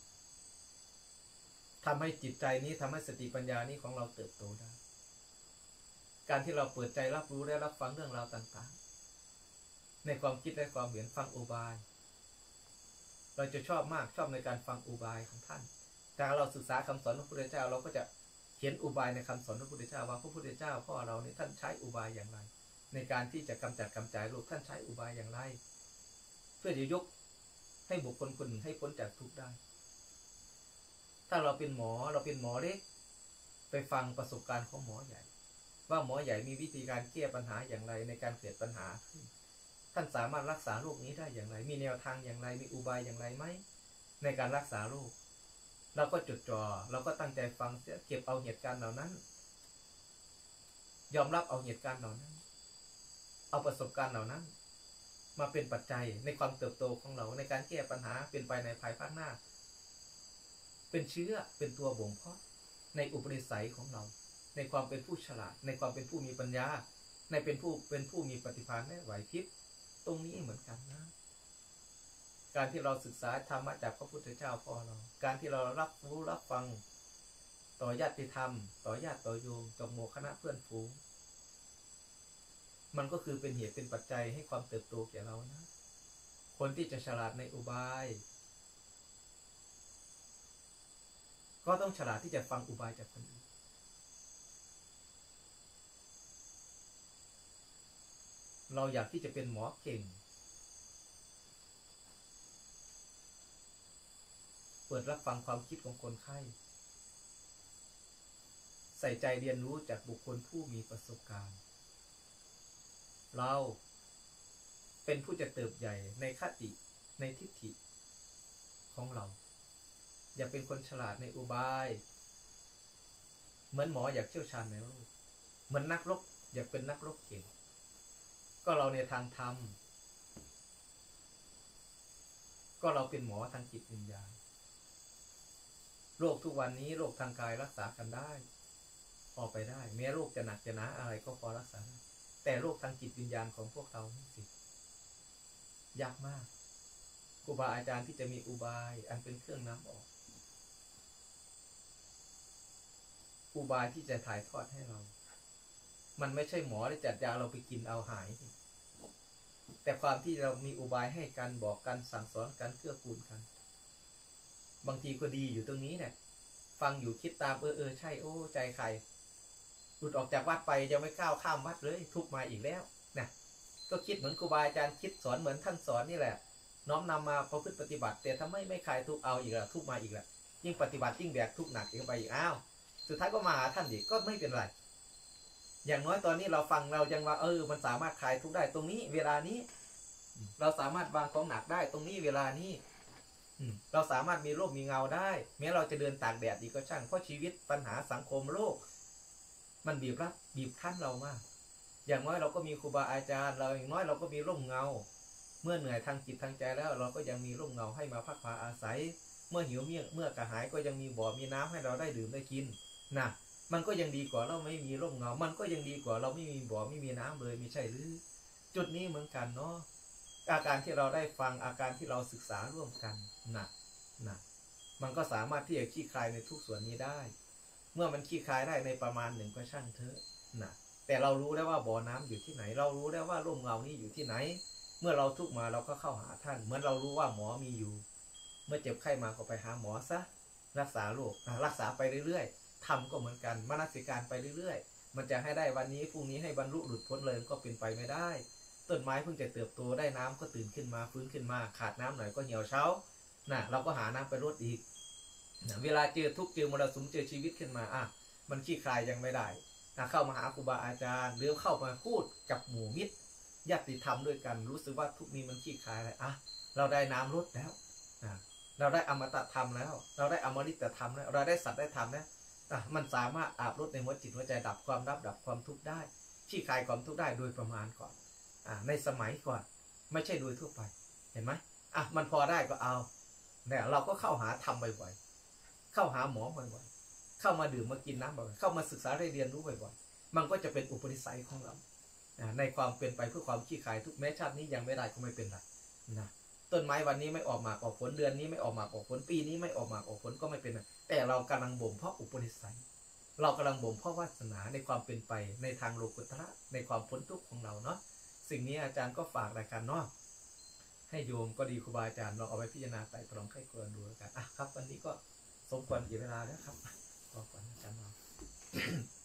ทำให้จิตใจนี้ทำให้สติปัญญานี้ของเราเติบโตได้การที่เราเปิดใจรับรู้และรับฟังเรื่องราวต่างๆในความคิดและความเห็นฟังอุบายเราจะชอบมากชอบในการฟังอุบายของท่านแต่เราศึกษาคำสอนของพระพุทธเจ้าเราก็จะเห็นอุบายในคำสอนของพระพุทธเจ้าว่าพระพุทธเจ้าพ่อเราเนี่ยท่านใช้อุบายอย่างไรในการที่จะกำจัดกำจายโรคท่านใช้อุบายอย่างไรเพื่อจะยกให้บุคคลคนหนึ่งให้พ้นจากทุกข์ได้ถ้าเราเป็นหมอเราเป็นหมอเล็กไปฟังประสบการณ์ของหมอใหญ่ว่าหมอใหญ่มีวิธีการแก้ปัญหาอย่างไรในการเกิดปัญหาขึ้นท่านสามารถรักษาโรคนี้ได้อย่างไรมีแนวทางอย่างไรมีอุบายอย่างไรไหมในการรักษาโรคเราก็จดจ่อเราก็ตั้งใจฟังเสียเก็บเอาเหตุการณ์เหล่านั้นยอมรับเอาเหตุการณ์เหล่านั้นเอาประสบการณ์เหล่านั้นมาเป็นปัจจัยในความเติบโตของเราในการแก้ปัญหาเป็นไปในภายภาคหน้าเป็นเชื้อเป็นตัวบ่มเพาะในอุปนิสัยของเราในความเป็นผู้ฉลาดในความเป็นผู้มีปัญญาในเป็นผู้เป็นผู้มีปฏิภาณและไหวพริบตรงนี้เหมือนกันนะการที่เราศึกษาธรรมะจากพระพุทธเจ้าพ่อเราการที่เรารับรู้รับฟังต่อญาติธรรมต่อญาติต่อโยมต่อหมู่คณะเพื่อนฝูงมันก็คือเป็นเหตุเป็นปัจจัยให้ความเติบโตแก่เรานะคนที่จะฉลาดในอุบายก็ต้องฉลาดที่จะฟังอุบายจากคนอื่นเราอยากที่จะเป็นหมอเก่งเปิดรับฟังความคิดของคนไข้ใส่ใจเรียนรู้จากบุคคลผู้มีประสบการณ์เราเป็นผู้จะเติบใหญ่ในคติในทิฏฐิของเราอย่าเป็นคนฉลาดในอุบายเหมือนหมออยากเชี่ยวชาญในโรคเหมือนนักรบอยากเป็นนักรบเก่งก็เราในทางธรรมก็เราเป็นหมอทางจิตวิญญาณโรคทุกวันนี้โรคทางกายรักษากันได้พอไปได้แม้โรคจะหนักจะหนาอะไรก็พอรักษาได้แต่โรคทางจิตวิญญาณของพวกเรานี่สิยากมากครูบาอาจารย์ที่จะมีอุบายอันเป็นเครื่องนำออกอุบายที่จะถ่ายทอดให้เรามันไม่ใช่หมอที่จัดยาเราไปกินเอาหายแต่ความที่เรามีอุบายให้กันบอกกันสั่งสอนกันเกื้อกูลกันบางทีก็ดีอยู่ตรงนี้เนี่ยฟังอยู่คิดตามเออเออใช่โอ้ใจใครหลุดออกจากวัดไปยังไม่ก้าวข้ามวัดเลยทุกมาอีกแล้วนะก็คิดเหมือนครูบาอาจารย์คิดสอนเหมือนท่านสอนนี่แหละน้อมนำมาประพฤติปฏิบัติแต่ทำไมไม่คลายทุกเอาอีกละทุกมาอีกละยิ่งปฏิบัติยิ่งแบกทุกหนักอีกไปอีกอ้าวสุดท้ายก็มาหาท่านอีกก็ไม่เป็นไรอย่างน้อยตอนนี้เราฟังเรายังว่าเออมันสามารถคลายทุกได้ตรงนี้เวลานี้เราสามารถวางของหนักได้ตรงนี้เวลานี้เราสามารถมีร่มมีเงาได้แม้เราจะเดินตากแดดอีกก็ช่างเพราะชีวิตปัญหาสังคมโลกมันบีบรัดบีบคั้นเรามากอย่างน้อยเราก็มีครูบาอาจารย์เราอย่างน้อยเราก็มีร่มเงาเมื่อเหนื่อยทางจิตทางใจแล้วเราก็ยังมีร่มเงาให้มาพักผ่อนอาศัยเมื่อหิวเมื่อเมื่อกระหายก็ยังมีบ่อมีน้ำให้เราได้ดื่มได้กินนะมันก็ยังดีกว่าเราไม่มีร่มเงามันก็ยังดีกว่าเราไม่มีบ่อไม่มีน้ำเลยไม่ใช่หรือจุดนี้เหมือนกันเนาะอาการที่เราได้ฟังอาการที่เราศึกษาร่วมกันนะนะมันก็สามารถที่จะขี้คลายในทุกส่วนนี้ได้เมื่อมันขี้คลายได้ในประมาณหนึ่งก็ช่างเถอะนะแต่เรารู้แล้วว่าบ่อน้ำอยู่ที่ไหนเรารู้แล้วว่าร่มเงานี้อยู่ที่ไหนเมื่อเราทุกข์มาเราก็เข้าหาท่านเหมือนเรารู้ว่าหมอมีอยู่เมื่อเจ็บไข้มาก็ไปหาหมอซะรักษาโรครักษาไปเรื่อยๆทำก็เหมือนกันมนสิการไปเรื่อยๆมันจะให้ได้วันนี้พรุ่งนี้ให้บรรลุหลุดพ้นเลยก็เป็นไปไม่ได้ต้นไม้เพิ่งจะเติบโตได้น้ำก็ตื่นขึ้นมาฟื้นขึ้นมาขาดน้ำหน่อยก็เหี่ยวเฉาน่ะเราก็หาน้ำไปรดอีกนะเวลาเจอทุกข์เจอมรสุมเจอชีวิตขึ้นมาอ่ะมันขี้คลายยังไม่ได้นะเข้ามาหาครูบาอาจารย์หรือเข้ามาพูดกับหมู่มิตรญาติธรรมด้วยกันรู้สึกว่าทุกนี้มันขี้คลายอะไรอ่ะเราได้น้ำรดแล้วนะเราได้อมตะธรรมแล้วเราได้อมฤตธรรมแล้วเราได้สัตว์ได้ธรรมแล้วอ่ะมันสามารถอาบรดในหัวจิตหัวใจดับความรับดับความทุกข์ได้ขี้คลายความทุกข์ได้โดยประมาณก่อนอ่าในสมัยก่อนไม่ใช่โดยทั่วไปเห็นไหมอ่ะมันพอได้ก็เอาเนี่ยเราก็เข้าหาธรรมบ่อยๆเข้าหาหมอบ่อยๆเข้ามาดื่มมากินน้ำบ่อยๆเข้ามาศึกษาได้เรียนรู้บ่อยๆมันก็จะเป็นอุปนิสัยของเราในความเป็นไปเพื่อความขี้คายทุกแม้ชาตินี้ยังไม่ได้ก็ไม่เป็นไรนะต้นไม้วันนี้ไม่ออกหมากออกผลเดือนนี้ไม่ออกหมากออกผลปีนี้ไม่ออกหมากออกผลก็ไม่เป็นไรแต่เรากำลังบ่มเพาะอุปนิสัยเรากำลังบ่มเพาะวาสนาในความเป็นไปในทางโลกุตระในความพ้นทุกข์ของเราเนาะสิ่งนี้อาจารย์ก็ฝากรายการเนาะให้โยมก็ดีครูบาอาจารย์ลองเอาไปพิจารณาไต่ตรองไข้ควรดูแล้วกันอ่ะครับวันนี้ก็สมควรกี่เวลาแล้วครับขอก่อนอาจารย์เรา